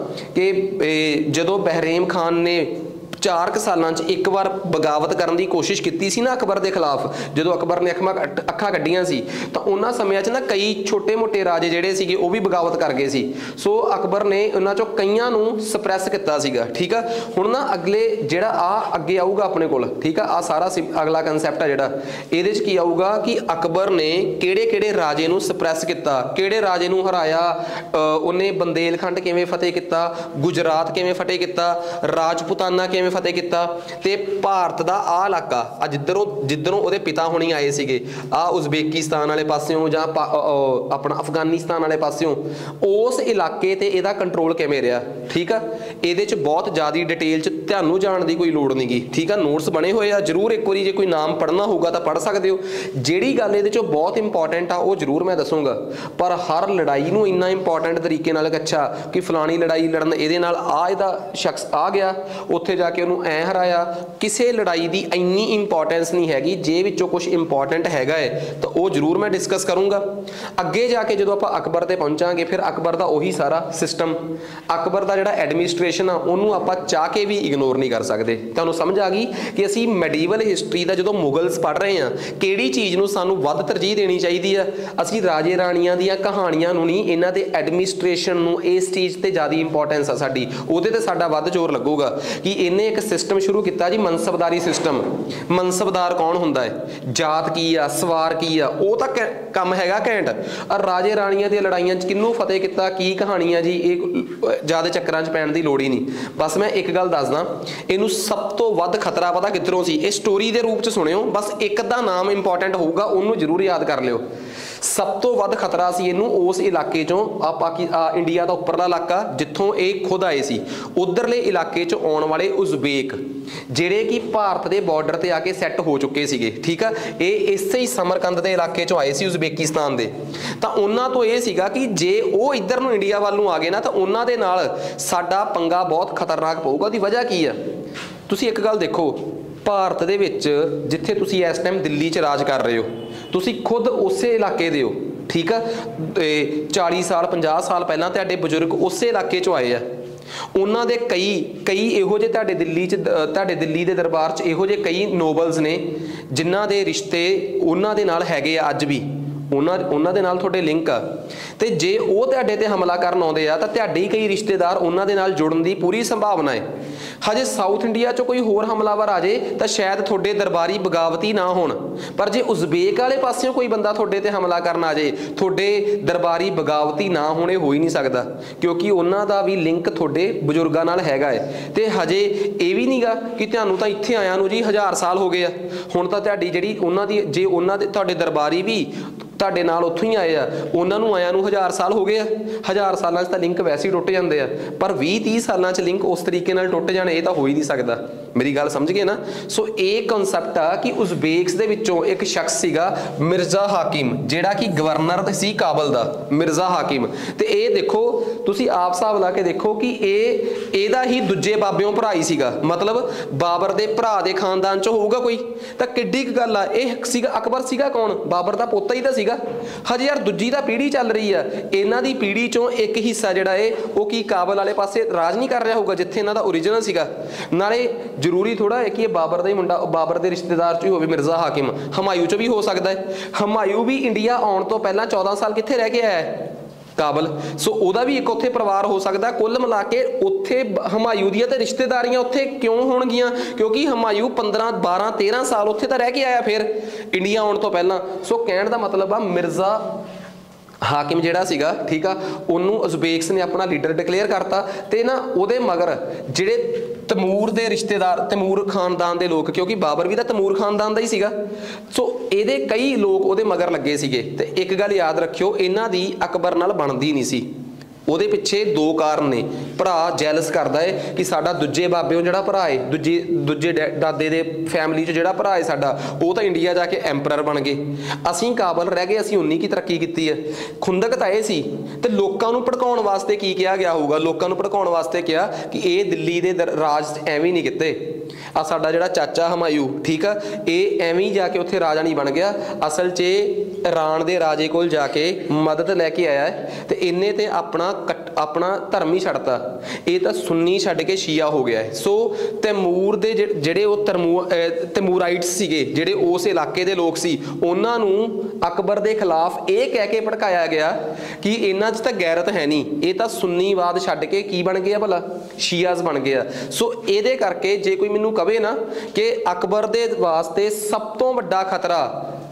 कि जदों बहरीन खान ने चार क सालां च एक बार बगावत करने की कोशिश की सी ना अकबर के खिलाफ, जो अकबर ने अखा अखा कड्डियां सी तो उन्होंने समय ना कई छोटे मोटे राजे जिहड़े सीगे वो भी बगावत कर गए सी। सो अकबर ने उन्हां चों कईयां नूं सप्रैस किया सीगा, ठीक है। हुण ना अगले जिहड़ा आ अगे आऊगा अपने कोल, ठीक है। आ सारा अगला कंसैप्ट है जिहड़ा इहदे च की आऊगा कि अकबर ने किहड़े किहड़े राजे नूं सप्रैस किया, किहड़े राजे नूं हराया, उन्हें बंदेलखंड किवें फतेह किया, गुजरात किवें फतेह किया, राजपुताना किवें किवें फतेह किया ते भारत दा आ इलाका आ जिधरों जिधरों उहदे पिता होनी आए सीगे आ उज़बेकिस्तान वाले पासियों जां अपना अफगानिस्तान वाले पासियों उस इलाके ते इहदा कंट्रोल किवें रहा। ठीक है, इहदे च बहुत ज़्यादा डिटेल च तुहानूं जाण दी कोई लोड़ नहीं गी। ठीक है, नोट्स बने हुए आ, जरूर एक बारी जे कोई नाम पढ़ना होगा तो पढ़ सकते हो। जिहड़ी गल इहदे चों बहुत इंपॉर्टेंट आ वो जरूर मैं दसूँगा, पर हर लड़ाई नूं इन्ना इंपॉर्टेंट तरीके नाल अच्छा कि फलानी लड़ाई लड़न इहदे नाल आ इहदा शख्स आ गया उत्थे जाके उहनूं ऐ हराया, किसी लड़ाई की इन्नी इंपॉर्टेंस नहीं हैगी। जे विचों कुछ इंपॉर्टेंट हैगा है तो वो जरूर मैं डिस्कस करूँगा। अगे जाके जो आप अकबर ते पहुँचांगे फिर अकबर का उही सारा सिस्टम, अकबर का जिहड़ा एडमिनिस्ट्रेशन आ उहनूं आपां चाह के भी इग्नोर नहीं कर सकते। तुहानूं समझ आ गई कि असीं मैਡੀਵਲ हिस्टरी का जो मुगल्स पढ़ रहे हैं किहड़ी चीज़ नूं सानूं वध तरजीह देनी चाहिए है। असीं राजे राणियां दीयां कहानियां नूं नहीं, इन्हां दे एडमिनिस्ट्रेशन नूं इस चीज़ ते ज़्यादा इंपॉर्टेंस आ साडी, उहदे ते साडा वध जोर लगूगा कि इन्हें एक सिस्टम शुरू किया जी मनसबदारी सिस्टम। मनसबदार कौन हुंदा है, जात की आ, सवार की आ, वो तो काम हैगा घैंट। और राजे राणियां दी लड़ाइयां च किन्नू फतेह किया की कहानियां जी, ये ज़्यादा चक्करां च पैण दी लोड़ ही नहीं। बस मैं एक गल दसदा, इनू सब तो वध खतरा पता किधरों सी, इस स्टोरी के रूप च सुनियो, बस एक दा नाम इंपॉर्टेंट होगा उन्होंने जरूर याद कर लियो। सब तो वध खतरा सी इनू उस इलाके चों आ पाकि आ इंडिया का उपरला इलाका जिथों ये खुद आए सी, उधरले इलाके चों आउण वाले उज़बेक जिहड़े कि भारत के बॉर्डर ते आके सैट हो चुके सीगे। ठीक है, ये इस ही समरकंद के इलाके चों आए सी उज़बेकिस्तान दे, तां उन्हां तो ये सीगा कि जे वो इधर नूं इंडिया वाल नूं आ गए ना तो उन्हां दे नाल साडा पंगा बहुत खतरनाक पऊगा। उहदी वजह की है, तुसीं एक गल देखो, भारत दे विच जिथे तुसीं इस टाइम दिल्ली च राज कर रहे हो, तुसीं खुद उस इलाके दे हो। ठीक है, चाली साल पचास साल पहलां तुहाडे बजुर्ग उस इलाके चों आए आ, उन्हां दे कई कई इहो जे तुहाडे दिल्ली च तुहाडे दिल्ली दे दरबार च इहो जे कई नोबल्स ने जिन्हां दे रिश्ते उन्हां दे नाल हैगे आ अज भी, उन्हां उन्हां दे नाल तुहाडे लिंक आ। ते जे वो तुहाडे ते हमला करन आउंदे आ तां तुहाडे ही कई रिश्तेदार उन्हां दे नाल जुड़न दी पूरी संभावना है। हजे साउथ इंडिया चो कोई होर हमलावर आ जाए तो शायद थोड़े दरबारी बगावती ना होण, पर जे उज़बेक वाले पासियों कोई बंदा थोड़े ते हमला करन आ जाए, थोड़े दरबारी बगावती ना होने हो ही नहीं सकता, क्योंकि उन्हां दा भी लिंक थोड़े बजुर्गां नाल हैगा है। ते हजे ये भी नहीं गा कि तुहानूं तां इत्थे आया नूं जी हज़ार साल हो गए आ, हुण तां तुहाडी जिहड़ी उन्हां दी जे उन्हां दे तुहाडे दरबारी भी तुहाडे नाल उत्थों ही आए आ, उन्हां नूं आया नूं हज़ार साल हो गए आ, हज़ार सालां च तां लिंक वैसे ही टुट जांदे आ, पर बीस तीस सालां च लिंक उस तरीके नाल टुट जाणे ये तां हो ही नहीं सकता। मेरी गल समझ गए ना। सो ये कॉन्सैप्ट आ कि उज़बेक्स दे विचों एक शख्स सीगा मिर्ज़ा हाकिम, जिहड़ा कि गवर्नर सी काबल दा, मिर्ज़ा हाकिम। ते ये देखो तुसीं आप हिसाब ला के देखो कि ये ਇਹਦਾ ही दूजे बाबियों भरा ही सीगा, मतलब बाबर दे भरा दे खानदान चों होऊगा कोई, तां किड्डी क गल आ। ਇਹ ਸੀਗਾ अकबर सीगा कौन, बाबर दा पोता ही तां सीगा। हजे यार दूजी दा पीढ़ी चल रही है, इन्हां दी पीढ़ी चों एक हिस्सा जिहड़ा है वो की काबल वाले पासे राज नहीं कर रहा होगा जिथे इन्हां दा ओरिजिनल सीगा। नाले जरूरी थोड़ा है कि बाबर का मुंडा बाबर के रिश्तेदार च ही होवे मिर्ज़ा हाकिम, हमायूं च भी हो सकता है। हमायूं भी इंडिया आउण तो पहला चौदह साल कित्थे रह के आया है, काबल। सो उहदा भी एक उत्थे परिवार हो सकता। कुल मिला के उत्थे हमायूं दी ते रिश्तेदारियां उत्थे क्यों होणगियां, क्योंकि हमायूं पंद्रह बारह तेरह साल उत्थे तां रह के आया फिर इंडिया आउण तो पहला। सो कहण दा मतलब आ मिर्ज़ा हाकिम जिहड़ा सीगा, ठीक आ, उन्होंने उज़बेक्स ने अपना लीडर डिकलेयर करता। ते ना उहदे मगर जिहड़े तैमूर दे रिश्तेदार, तैमूर खानदान दे लोग, क्योंकि बाबर भी तो तैमूर खानदान दा ही सीगा, सो इहदे कई लोग उहदे मगर लगे सीगे। ते एक गल याद रखियो, इन्हां दी अकबर नाल बनदी नहीं सी। ਉਹਦੇ ਪਿੱਛੇ ਦੋ ਕਾਰਨ ਨੇ। ਭਰਾ ਜੈਲਸ ਕਰਦਾ ਹੈ ਕਿ ਸਾਡਾ ਦੂਜੇ ਬਾਬਿਓਂ ਜਿਹੜਾ ਭਰਾ ਹੈ, ਦੂਜੇ ਦੂਜੇ ਦਾਦੇ ਦੇ ਫੈਮਿਲੀ 'ਚ ਜਿਹੜਾ ਭਰਾ ਹੈ ਸਾਡਾ, ਉਹ ਤਾਂ ਇੰਡੀਆ ਜਾ ਕੇ ਐਂਪਰਰ ਬਣ ਗਏ, ਅਸੀਂ ਕਾਬਲ ਰਹਿ ਗਏ, ਅਸੀਂ ਉਨੀ ਕੀ ਤਰੱਕੀ ਕੀਤੀ ਹੈ। ਖੁੰਦਕ ਤਾਂ ਇਹ ਸੀ। ਤੇ ਲੋਕਾਂ ਨੂੰ ਭੜਕਾਉਣ ਵਾਸਤੇ ਕੀ ਕਿਹਾ ਗਿਆ ਹੋਊਗਾ, ਲੋਕਾਂ ਨੂੰ ਭੜਕਾਉਣ ਵਾਸਤੇ ਕਿਹਾ ਕਿ ਇਹ ਦਿੱਲੀ ਦੇ ਰਾਜ ਐਵੇਂ ਨਹੀਂ ਕੀਤੇ, ਆ ਸਾਡਾ ਜਿਹੜਾ ਚਾਚਾ ਹਮਾਯੂ, ਠੀਕ ਆ, ਇਹ ਐਵੇਂ ਹੀ ਜਾ ਕੇ ਉੱਥੇ ਰਾਜਾ ਨਹੀਂ ਬਣ ਗਿਆ, ਅਸਲ 'ਚ ईरान के राजे को जाके मदद लैके आया है, तो इन्हें तो अपना कट अपना धर्म ही छड्डता, ये तो सुन्नी छड्ड के शिया हो गया है। सो तैमूर दे जिहड़े वो तैमूर तैमूराइट्स सीगे, जिहड़े उस इलाके दे लोग सी, उन्हां नूं अकबर दे खिलाफ ये कह के भड़काया गया कि इन्हां च तां गैरत है नहीं, ये तां सुन्नीवाद छड्ड के की बन गया भला, शियाज बन गया। सो इहदे करके जे कोई मैनूं कहे ना कि अकबर दे वास्ते सब तो वड्डा खतरा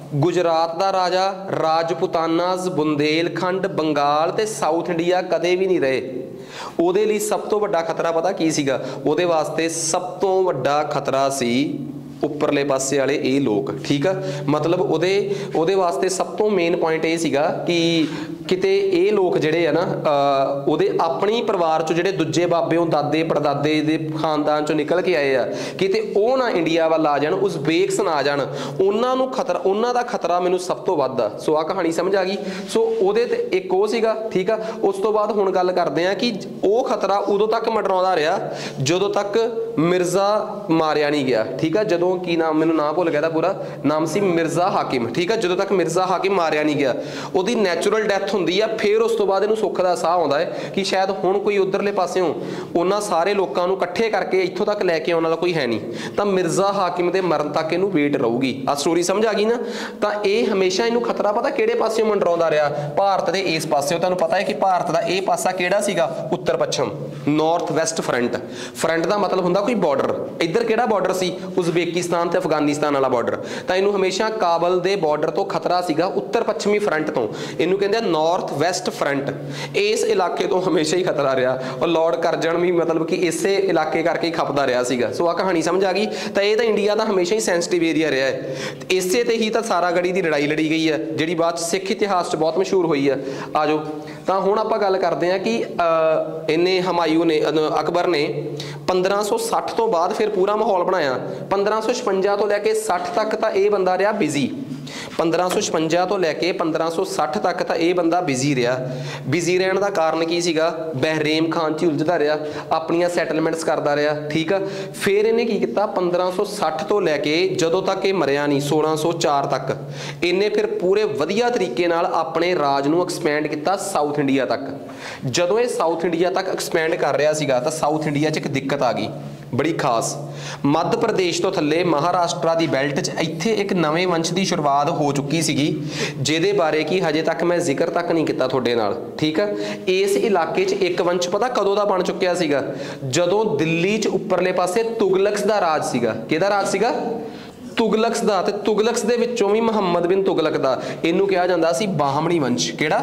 गुजरात का राजा, राजपुतानाज, बुंदेलखंड, बंगाल ते साउथ इंडिया कदे भी नहीं रहे। ਉਹਦੇ ਲਈ ਸਭ ਤੋਂ ਵੱਡਾ ਖਤਰਾ ਪਤਾ ਕੀ ਸੀਗਾ? ਉਹਦੇ ਵਾਸਤੇ ਸਭ ਤੋਂ ਵੱਡਾ ਖਤਰਾ ਸੀ ਉੱਪਰਲੇ ਪਾਸੇ ਵਾਲੇ ਇਹ ਲੋਕ। ਠੀਕ ਆ, ਮਤਲਬ ਉਹਦੇ ਉਹਦੇ ਵਾਸਤੇ ਸਭ ਤੋਂ ਮੇਨ ਪੁਆਇੰਟ ਇਹ ਸੀਗਾ ਕਿ ਕਿਤੇ ਇਹ ਲੋਕ ਜਿਹੜੇ ਆ ਨਾ ਉਹਦੇ ਆਪਣੀ ਪਰਿਵਾਰ ਚੋਂ ਜਿਹੜੇ ਦੂਜੇ ਬਾਬਿਓਂ ਦਾਦੇ ਪੜਦਾਦੇ ਦੇ ਖਾਨਦਾਨ ਚੋਂ ਨਿਕਲ ਕੇ ਆਏ ਆ, ਕਿਤੇ ਉਹ ਨਾ ਇੰਡੀਆ ਵੱਲ ਆ ਜਾਣ, ਉਜ਼ਬੇਕਸ ਨਾ ਆ ਜਾਣ, ਉਹਨਾਂ ਨੂੰ ਖਤਰਾ, ਉਹਨਾਂ ਦਾ ਖਤਰਾ ਮੈਨੂੰ ਸਭ ਤੋਂ ਵੱਧ ਆ। ਸੋ ਆਹ ਕਹਾਣੀ ਸਮਝ ਆ ਗਈ। ਸੋ ਉਹਦੇ ਤੇ ਇੱਕ ਉਹ ਸੀਗਾ। ਠੀਕ ਆ, ਉਸ ਤੋਂ ਬਾਅਦ ਹੁਣ ਗੱਲ ਕਰਦੇ ਆ ਕਿ ਉਹ ਖਤਰਾ ਉਦੋਂ ਤੱਕ ਮੰਡਰਾਉਂਦਾ ਰਿਹਾ ਜਦੋਂ ਤੱਕ ਮਿਰਜ਼ਾ ਮਾਰਿਆ ਨਹੀਂ ਗਿਆ। ਠੀਕ ਆ, ਜਦੋਂ ਕੀ ਨਾਮ ਮੈਨੂੰ ਨਾ ਭੁੱਲ ਗਿਆ ਦਾ ਪੂਰਾ ਨਾਮ ਸੀ, ਮਿਰਜ਼ਾ ਹਾਕਿਮ। ਠੀਕ ਆ, ਜਦੋਂ ਤੱਕ ਮਿਰਜ਼ਾ ਹਾਕਿਮ ਮਾਰਿਆ ਨਹੀਂ ਗਿਆ, ਉਹਦੀ ਨੈਚੁਰਲ ਡੈਥ ਹੁੰਦੀ ਆ। ਫਿਰ ਉਸ ਤੋਂ ਬਾਅਦ ਇਹਨੂੰ ਸੁੱਖ ਦਾ ਸਾਹ ਆਉਂਦਾ ਹੈ ਕਿ ਸ਼ਾਇਦ ਹੁਣ ਕੋਈ ਉਧਰਲੇ ਪਾਸਿਓਂ ਉਹਨਾਂ ਸਾਰੇ ਲੋਕਾਂ ਨੂੰ ਇਕੱਠੇ ਕਰਕੇ ਇੱਥੋਂ ਤੱਕ ਲੈ ਕੇ ਆਉਣ ਵਾਲਾ ਕੋਈ ਹੈ ਨਹੀਂ, ਤਾਂ ਮਿਰਜ਼ਾ ਹਾਕਿਮ ਦੇ ਮਰਨ ਤੱਕ ਇਹਨੂੰ ਵੇਟ ਰਹੂਗੀ। ਆ ਸਟੋਰੀ ਸਮਝ ਆ ਗਈ ਨਾ? ਤਾਂ ਇਹ ਹਮੇਸ਼ਾ ਇਹਨੂੰ ਖਤਰਾ ਪਤਾ ਕਿਹੜੇ ਪਾਸਿਓਂ ਮੰਡਰਾਉਂਦਾ ਰਿਹਾ? ਭਾਰਤ ਦੇ ਇਸ ਪਾਸਿਓਂ। ਤੁਹਾਨੂੰ ਪਤਾ ਹੈ ਕਿ ਭਾਰਤ ਦਾ ਇਹ ਪਾਸਾ ਕਿਹੜਾ ਸੀਗਾ? ਉੱਤਰ ਪੱਛਮ, ਨਾਰਥ ਵੈਸਟ ਫਰੰਟ। ਫਰੰਟ ਦਾ ਮਤਲਬ ਹੁੰਦਾ ਕੋਈ ਬਾਰਡਰ। ਇੱਧਰ ਕਿਹੜਾ ਬਾਰਡਰ ਸੀ? ਉਜ਼ਬੇਕਿਸਤਾਨ ਤੇ ਅਫਗਾਨਿਸਤਾਨ ਵਾਲਾ ਬਾਰਡਰ। ਤਾਂ ਇਹਨੂੰ ਹਮੇਸ਼ਾ ਕਾਬਲ ਦੇ ਬਾਰਡਰ ਤੋਂ ਖਤਰਾ ਸੀਗਾ, ਉੱਤਰ ਪੱਛਮੀ ਫਰੰਟ ਤੋਂ। ਇਹਨੂੰ ਕਹਿੰਦੇ ਆ ਨਾਰਥ ਵੈਸਟ ਫਰੰਟ। ਇਸ ਇਲਾਕੇ ਤੋਂ ਹਮੇਸ਼ਾ ਹੀ ਖਤਰਾ ਰਿਹਾ। ਔਰ ਲਾਰਡ ਕਰਜ਼ਨ ਵੀ ਮਤਲਬ ਕਿ ਇਸੇ ਇਲਾਕੇ ਕਰਕੇ ਹੀ ਖਪਦਾ ਰਿਹਾ ਸੀਗਾ। ਸੋ ਆਹ ਕਹਾਣੀ ਸਮਝ ਆ ਗਈ। ਤਾਂ ਇਹ ਤਾਂ ਇੰਡੀਆ ਦਾ ਹਮੇਸ਼ਾ ਹੀ ਸੈਂਸਿਟਿਵ ਏਰੀਆ ਰਿਹਾ ਹੈ। ਇਸੇ ਤੇ ਹੀ ਤਾਂ ਸਾਰਾਗੜ੍ਹੀ ਦੀ ਲੜਾਈ ਲੜੀ ਗਈ ਹੈ, ਜਿਹੜੀ ਬਾਅਦ ਚ ਸਿੱਖ ਇਤਿਹਾਸ 'ਚ ਬਹੁਤ ਮਸ਼ਹੂਰ ਹੋਈ ਹੈ। ਆ ਜਾਓ, ਤਾਂ ਹੁਣ ਆਪਾਂ ਗੱਲ ਕਰਦੇ ਹਾਂ ਕਿ ਇਹਨੇ ਹਮਾਯੂ ਨੇ ਅਕਬਰ ਨੇ ਪੰਦਰਾਂ ਸੌ ਸੱਠ ਤੋਂ ਬਾਅਦ ਫਿਰ ਪੂਰਾ ਮਾਹੌਲ ਬਣਾਇਆ। ਪੰਦਰਾਂ ਸੌ ਛਪੰਜਾ ਤੋਂ ਲੈ ਕੇ ਸੱਠ ਤੱਕ ਤਾਂ ਇਹ ਬੰਦਾ ਰਿਹਾ ਬਿਜ਼ੀ। ਪੰਦਰਾਂ ਸੌ ਛਪੰਜਾ ਤੋਂ ਲੈ ਕੇ ਪੰਦਰਾਂ ਸੌ ਸੱਠ ਤੱਕ ਤਾਂ ਇਹ ਬੰਦਾ ਬਿਜ਼ੀ ਰਿਹਾ। ਬਿਜ਼ੀ ਰਹਿਣ ਦਾ ਕਾਰਨ ਕੀ ਸੀਗਾ? ਬਹਿਰੇਮ ਖਾਨ 'ਚ ਉਲਝਦਾ ਰਿਹਾ, ਆਪਣੀਆਂ ਸੈਟਲਮੈਂਟਸ ਕਰਦਾ ਰਿਹਾ। ਠੀਕ ਆ, ਫਿਰ ਇਹਨੇ ਕੀ ਕੀਤਾ? ਪੰਦਰਾਂ ਸੌ ਸੱਠ ਤੋਂ ਲੈ ਕੇ ਜਦੋਂ ਤੱਕ ਇਹ ਮਰਿਆ ਨਹੀਂ, ਸੋਲਾਂ ਸੌ ਚਾਰ ਤੱਕ, ਇਹਨੇ ਫਿਰ ਪੂਰੇ ਵਧੀਆ ਤਰੀਕੇ ਨਾਲ ਆਪਣੇ ਰਾਜ ਨੂੰ ਐਕਸਪੈਂਡ ਕੀਤਾ ਸਾਊਥ ਇੰਡੀਆ ਤੱਕ। ਜਦੋਂ ਇਹ ਸਾਊਥ ਇੰਡੀਆ ਤੱਕ ਐਕਸਪੈਂਡ ਕਰ ਰਿਹਾ ਸੀਗਾ ਤਾਂ ਸਾਊਥ ਇੰਡੀਆ 'ਚ ਇੱਕ ਦਿੱਕਤ ਆ ਗਈ ਬੜੀ ਖਾਸ। ਮੱਧ ਪ੍ਰਦੇਸ਼ ਤੋਂ ਥੱਲੇ ਮਹਾਰਾਸ਼ਟਰਾ ਦੀ ਬੈਲਟ 'ਚ ਇੱਥੇ ਇੱਕ ਨਵੇਂ ਵੰਸ਼ ਦੀ ਸ਼ੁਰੂਆਤ ਹੋ ਚੁੱਕੀ ਸੀਗੀ, ਜਿਹਦੇ ਬਾਰੇ ਕਿ ਹਜੇ ਤੱਕ ਮੈਂ ਜ਼ਿਕਰ ਤੱਕ ਨਹੀਂ ਕੀਤਾ ਤੁਹਾਡੇ ਨਾਲ। ਠੀਕ ਆ, ਇਸ ਇਲਾਕੇ 'ਚ ਇੱਕ ਵੰਸ਼ ਪਤਾ ਕਦੋਂ ਦਾ ਬਣ ਚੁੱਕਿਆ ਸੀਗਾ? ਜਦੋਂ ਦਿੱਲੀ 'ਚ ਉੱਪਰਲੇ ਪਾਸੇ ਤੁਗਲਕਸ ਦਾ ਰਾਜ ਸੀਗਾ। ਕਿਹਦਾ ਰਾਜ ਸੀਗਾ? ਤੁਗਲਕਸ ਦਾ। ਤੇ ਤੁਗਲਕਸ ਦੇ ਵਿੱਚੋਂ ਵੀ ਮੁਹੰਮਦ ਬਿਨ ਤੁਗਲਕ ਦਾ, ਇਹਨੂੰ ਕਿਹਾ ਜਾਂਦਾ ਸੀ ਬਾਹਮਣੀ ਵੰਸ਼। ਕਿਹੜਾ?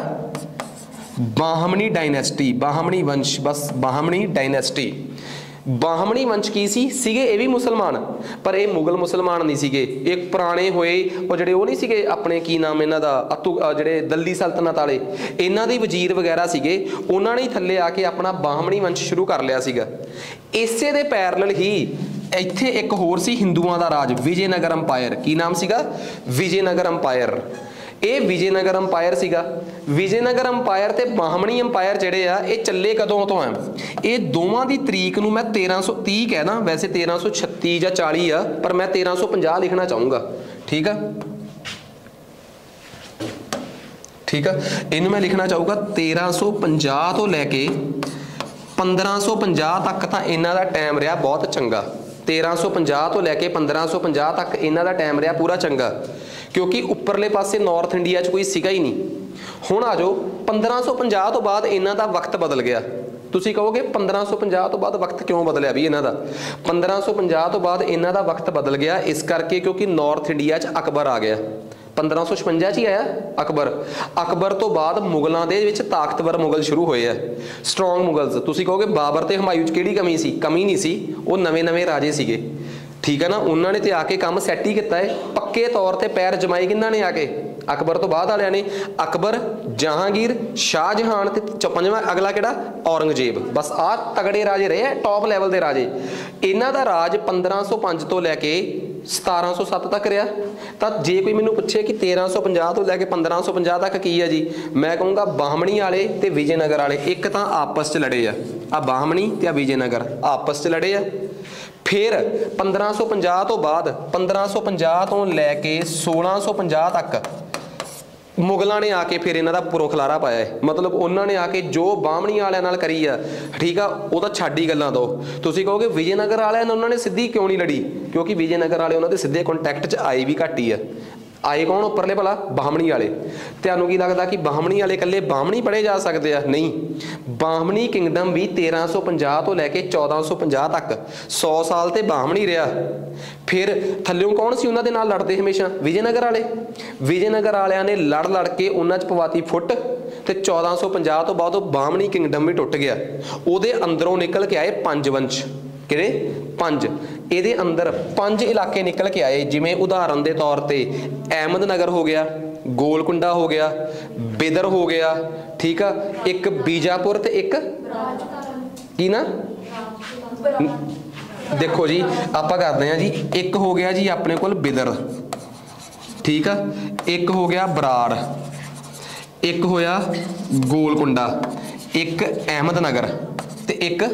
ਬਾਹਮਣੀ ਡਾਇਨੈਸਟੀ, ਬਾਹਮਣੀ ਵੰਸ਼, ਬਸ ਬਾਹਮਣੀ ਡਾਇਨੈਸਟੀ। ਬਾਹਮਣੀ ਵੰਸ਼ ਕੀ ਸੀ? ਸੀਗੇ ਇਹ ਵੀ ਮੁਸਲਮਾਨ, ਪਰ ਇਹ ਮੁਗਲ ਮੁਸਲਮਾਨ ਨਹੀਂ ਸੀਗੇ। ਇਹ ਪੁਰਾਣੇ ਹੋਏ ਉਹ ਜਿਹੜੇ ਉਹ ਨਹੀਂ ਸੀਗੇ ਆਪਣੇ ਕੀ ਨਾਮ ਇਹਨਾਂ ਦਾ ਅਤੂ ਜਿਹੜੇ ਦਿੱਲੀ ਸਲਤਨਤ ਵਾਲੇ, ਇਹਨਾਂ ਦੇ ਵਜ਼ੀਰ ਵਗੈਰਾ ਸੀਗੇ। ਉਹਨਾਂ ਨੇ ਥੱਲੇ ਆ ਕੇ ਆਪਣਾ ਬਾਹਮਣੀ ਵੰਸ਼ ਸ਼ੁਰੂ ਕਰ ਲਿਆ ਸੀਗਾ। ਇਸੇ ਦੇ ਪੈਰਲਲ ਹੀ ਇੱਥੇ ਇੱਕ ਹੋਰ ਸੀ ਹਿੰਦੂਆਂ ਦਾ ਰਾਜ, ਵਿਜੇਨਗਰ ਅੰਪਾਇਰ। ਕੀ ਨਾਮ ਸੀਗਾ? ਵਿਜੇਨਗਰ ਅੰਪਾਇਰ। ਇਹ ਵਿਜੇਨਗਰ ਅੰਪਾਇਰ ਸੀਗਾ। ਵਿਜੇਨਗਰ ਅੰਪਾਇਰ ਤੇ ਬਾਹਮਣੀ ਅੰਪਾਇਰ ਜਿਹੜੇ ਆ ਇਹ ਚੱਲੇ ਕਦੋਂ ਤੋਂ ਆ? ਇਹ ਦੋਵਾਂ ਦੀ ਤਰੀਕ ਨੂੰ ਮੈਂ ਤੇਰਾਂ ਸੌ ਤੀਹ ਕਹਿਣਾ, ਵੈਸੇ ਤੇਰਾਂ ਸੌ ਛੱਤੀ ਜਾਂ ਚਾਲੀ ਆ, ਪਰ ਮੈਂ ਤੇਰਾਂ ਸੌ ਪੰਜਾਹ ਲਿਖਣਾ ਚਾਹੂੰਗਾ। ਠੀਕ ਆ, ਠੀਕ ਆ, ਇਹਨੂੰ ਮੈਂ ਲਿਖਣਾ ਚਾਹੂੰਗਾ ਤੇਰਾਂ ਸੌ ਪੰਜਾਹ ਤੋਂ ਲੈ ਕੇ ਪੰਦਰਾਂ ਸੌ ਪੰਜਾਹ ਤੱਕ ਤਾਂ ਇਹਨਾਂ ਦਾ ਟਾਈਮ ਰਿਹਾ ਬਹੁਤ ਚੰਗਾ। ਤੇਰਾਂ ਸੌ ਪੰਜਾਹ ਤੋਂ ਲੈ ਕੇ ਪੰਦਰਾਂ ਸੌ ਪੰਜਾਹ ਤੱਕ ਇਹਨਾਂ ਦਾ ਟਾਈਮ ਰਿਹਾ ਪੂਰਾ ਚੰਗਾ, ਕਿਉਂਕਿ ਉੱਪਰਲੇ ਪਾਸੇ ਨਾਰਥ ਇੰਡੀਆ 'ਚ ਕੋਈ ਸੀਗਾ ਹੀ ਨਹੀਂ। ਹੁਣ ਆ ਜਾਓ ਪੰਦਰਾਂ ਸੌ ਪੰਜਾਹ ਤੋਂ ਬਾਅਦ ਇਹਨਾਂ ਦਾ ਵਕਤ ਬਦਲ ਗਿਆ। ਤੁਸੀਂ ਕਹੋਗੇ ਪੰਦਰਾਂ ਸੌ ਪੰਜਾਹ ਤੋਂ ਬਾਅਦ ਵਕਤ ਕਿਉਂ ਬਦਲਿਆ ਵੀ ਇਹਨਾਂ ਦਾ? ਪੰਦਰਾਂ ਸੌ ਪੰਜਾਹ ਤੋਂ ਬਾਅਦ ਇਹਨਾਂ ਦਾ ਵਕਤ ਬਦਲ ਗਿਆ ਇਸ ਕਰਕੇ ਕਿਉਂਕਿ ਨਾਰਥ ਇੰਡੀਆ 'ਚ ਅਕਬਰ ਆ ਗਿਆ। ਪੰਦਰਾਂ ਸੌ ਛਪੰਜਾ 'ਚ ਹੀ ਆਇਆ ਅਕਬਰ। ਅਕਬਰ ਤੋਂ ਬਾਅਦ ਮੁਗਲਾਂ ਦੇ ਵਿੱਚ ਤਾਕਤਵਰ ਮੁਗਲ ਸ਼ੁਰੂ ਹੋਏ ਆ, ਸਟਰੋਂਗ ਮੁਗਲਸ। ਤੁਸੀਂ ਕਹੋਗੇ ਬਾਬਰ ਤੇ ਹਮਾਯੂ 'ਚ ਕਿਹੜੀ ਕਮੀ ਸੀ? ਕਮੀ ਨਹੀਂ ਸੀ, ਉਹ ਨਵੇਂ ਨਵੇਂ ਰਾਜੇ ਸੀਗੇ। ਠੀਕ ਹੈ ਨਾ, ਉਹਨਾਂ ਨੇ ਤੇ ਆ ਕੇ ਕੰਮ ਸੈੱਟ ਹੀ ਕੀਤਾ ਹੈ। ਪੱਕੇ ਤੌਰ ਤੇ ਪੈਰ ਜਮਾਏ ਕਿਹਨਾਂ ਨੇ ਆ ਕੇ? ਅਕਬਰ ਤੋਂ ਬਾਅਦ ਵਾਲਿਆਂ ਨੇ। ਅਕਬਰ, ਜਹਾਂਗੀਰ, ਸ਼ਾਹਜਹਾਨ ਤੇ ਪੰਜਵਾਂ ਅਗਲਾ ਕਿਹੜਾ? ਔਰੰਗਜ਼ੇਬ। ਬਸ ਆਹ ਤਗੜੇ ਰਾਜੇ ਰਹੇ ਆ, ਟੌਪ ਲੈਵਲ ਦੇ ਰਾਜੇ। ਇਹਨਾਂ ਦਾ ਰਾਜ ਪੰਦਰਾਂ ਸੌ ਪੰਜ ਤੋਂ ਲੈ ਕੇ ਸਤਾਰਾਂ ਸੌ ਸੱਤ ਤੱਕ ਰਿਹਾ। ਤਾਂ ਜੇ ਕੋਈ ਮੈਨੂੰ ਪੁੱਛੇ ਕਿ ਤੇਰਾਂ ਸੌ ਪੰਜਾਹ ਤੋਂ ਲੈ ਕੇ ਪੰਦਰਾਂ ਸੌ ਪੰਜਾਹ ਤੱਕ ਕੀ ਹੈ ਜੀ, ਮੈਂ ਕਹੂੰਗਾ ਬਾਹਮਣੀ ਵਾਲੇ ਤੇ ਵਿਜੇਨਗਰ ਵਾਲੇ ਇੱਕ ਤਾਂ ਆਪਸ 'ਚ ਲੜੇ ਆ। ਆ ਬਾਹਮਣੀ ਤੇ ਆ ਵਿਜੇਨਗਰ ਆਪਸ 'ਚ ਲੜੇ ਆ। ਫਿਰ ਪੰਦਰਾਂ ਸੌ ਪੰਜਾਹ ਤੋਂ ਬਾਅਦ ਪੰਦਰਾਂ ਸੌ ਪੰਜਾਹ ਤੋਂ ਲੈ ਕੇ ਸੋਲਾਂ ਸੌ ਪੰਜਾਹ ਤੱਕ ਮੁਗਲਾਂ ਨੇ ਆ ਕੇ ਫਿਰ ਇਹਨਾਂ ਦਾ ਪੁਰੋ ਖਲਾਰਾ ਪਾਇਆ ਹੈ। ਮਤਲਬ ਉਹਨਾਂ ਨੇ ਆ ਕੇ ਜੋ ਬਾਹਮਣੀ ਵਾਲਿਆਂ ਨਾਲ ਕਰੀ ਆ, ਠੀਕ ਆ, ਉਹ ਤਾਂ ਛੱਡ ਹੀ ਗੱਲਾਂ ਦੋ। ਤੁਸੀਂ ਕਹੋਗੇ ਵਿਜੇਨਗਰ ਵਾਲਿਆਂ ਨਾਲ ਉਹਨਾਂ ਨੇ ਸਿੱਧੀ ਕਿਉਂ ਨਹੀਂ ਲੜੀ? ਕਿਉਂਕਿ ਵਿਜੇਨਗਰ ਵਾਲੇ ਉਹਨਾਂ ਦੇ ਸਿੱਧੇ ਕੰਟੈਕਟ 'ਚ ਆਏ ਵੀ ਘੱਟ ਹੀ ਆ। आए कौन उपरले भला बाहमणी वाले। तुहानूं की लगता कि बाहमणी वाले कल्ले बाहमणी पढ़े जा सकते हैं? नहीं, बाहमणी किंगडम भी तेरह सौ पंजाह तो लैके चौदह सौ पंजाह तक सौ साल तो बाहमणी रहा। फिर थल्लों कौन सी उन्होंने नाल लड़ते हमेशा? विजयनगर वाले। विजयनगर वालियां ने लड़ लड़ के उन्हां च पवाती फुट ते चौदह सौ पंजाह तो बाद बाहमणी किंगडम भी टुट गया। उहदे अंदरों निकल के आए पंज वंश, किहड़े? पंज। ਇਹਦੇ अंदर पंज इलाके निकल के आए, जिमें उदाहरण के तौर पर अहमदनगर हो गया, गोलकुंडा हो गया, बिदर हो गया, ठीक है, एक बीजापुर ते एक की ना, देखो जी आप करते हैं जी, एक हो गया जी अपने को बिदर, ठीक है, एक हो गया बराड़, एक होया गोलकुंडा, एक अहमदनगर ते एक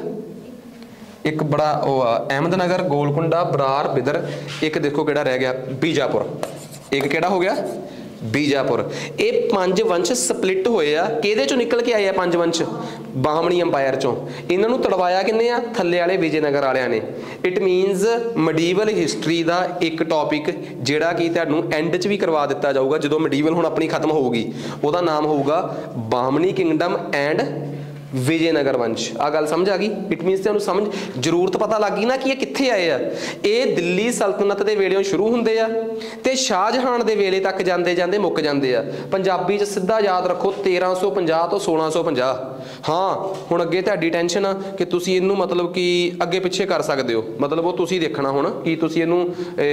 एक बड़ा वो अहमदनगर, गोलकुंडा, बरार, बिदर, एक देखो केड़ा रह गया बीजापुर, एक केड़ा हो गया बीजापुर। ये पंज वंश स्प्लिट होए आ, किहदे चों निकल के आए आ पंज वंश? बाहमणी अंपायर चों। इन्हां नूं तड़वाया किन्ने आ? थल्ले वाले विजयनगर वालियां ने। इट मीनस मडीवल हिस्टरी का एक टॉपिक जिहड़ा कि तुहानूं एंड च भी करवा दिता जाऊगा जदों मडीवल हुण अपनी खत्म होगी, उहदा नाम होऊगा बाहमणी किंगडम एंड विजयनगर वंश। आ गल समझ आ गई? इट मीनस तुहानूं समझ जरूरत पता लग गई ना कि ये कित्थे आए आ। ये दिल्ली सल्तनत के वेलों शुरू हुंदे आ ते शाहजहां दे वेले तक जांदे जांदे मुक जांदे आ। पंजाबी च सीधा याद रखो तेरह सौ पंजाह तो सोलह सौ पंजाह। हाँ हुण अगे तुहाडी टेंशन आ कि तुसीं इहनूं मतलब कि अगे पिछे कर सकदे हो, मतलब वो तुसीं देखना हुण कि तुसीं इहनूं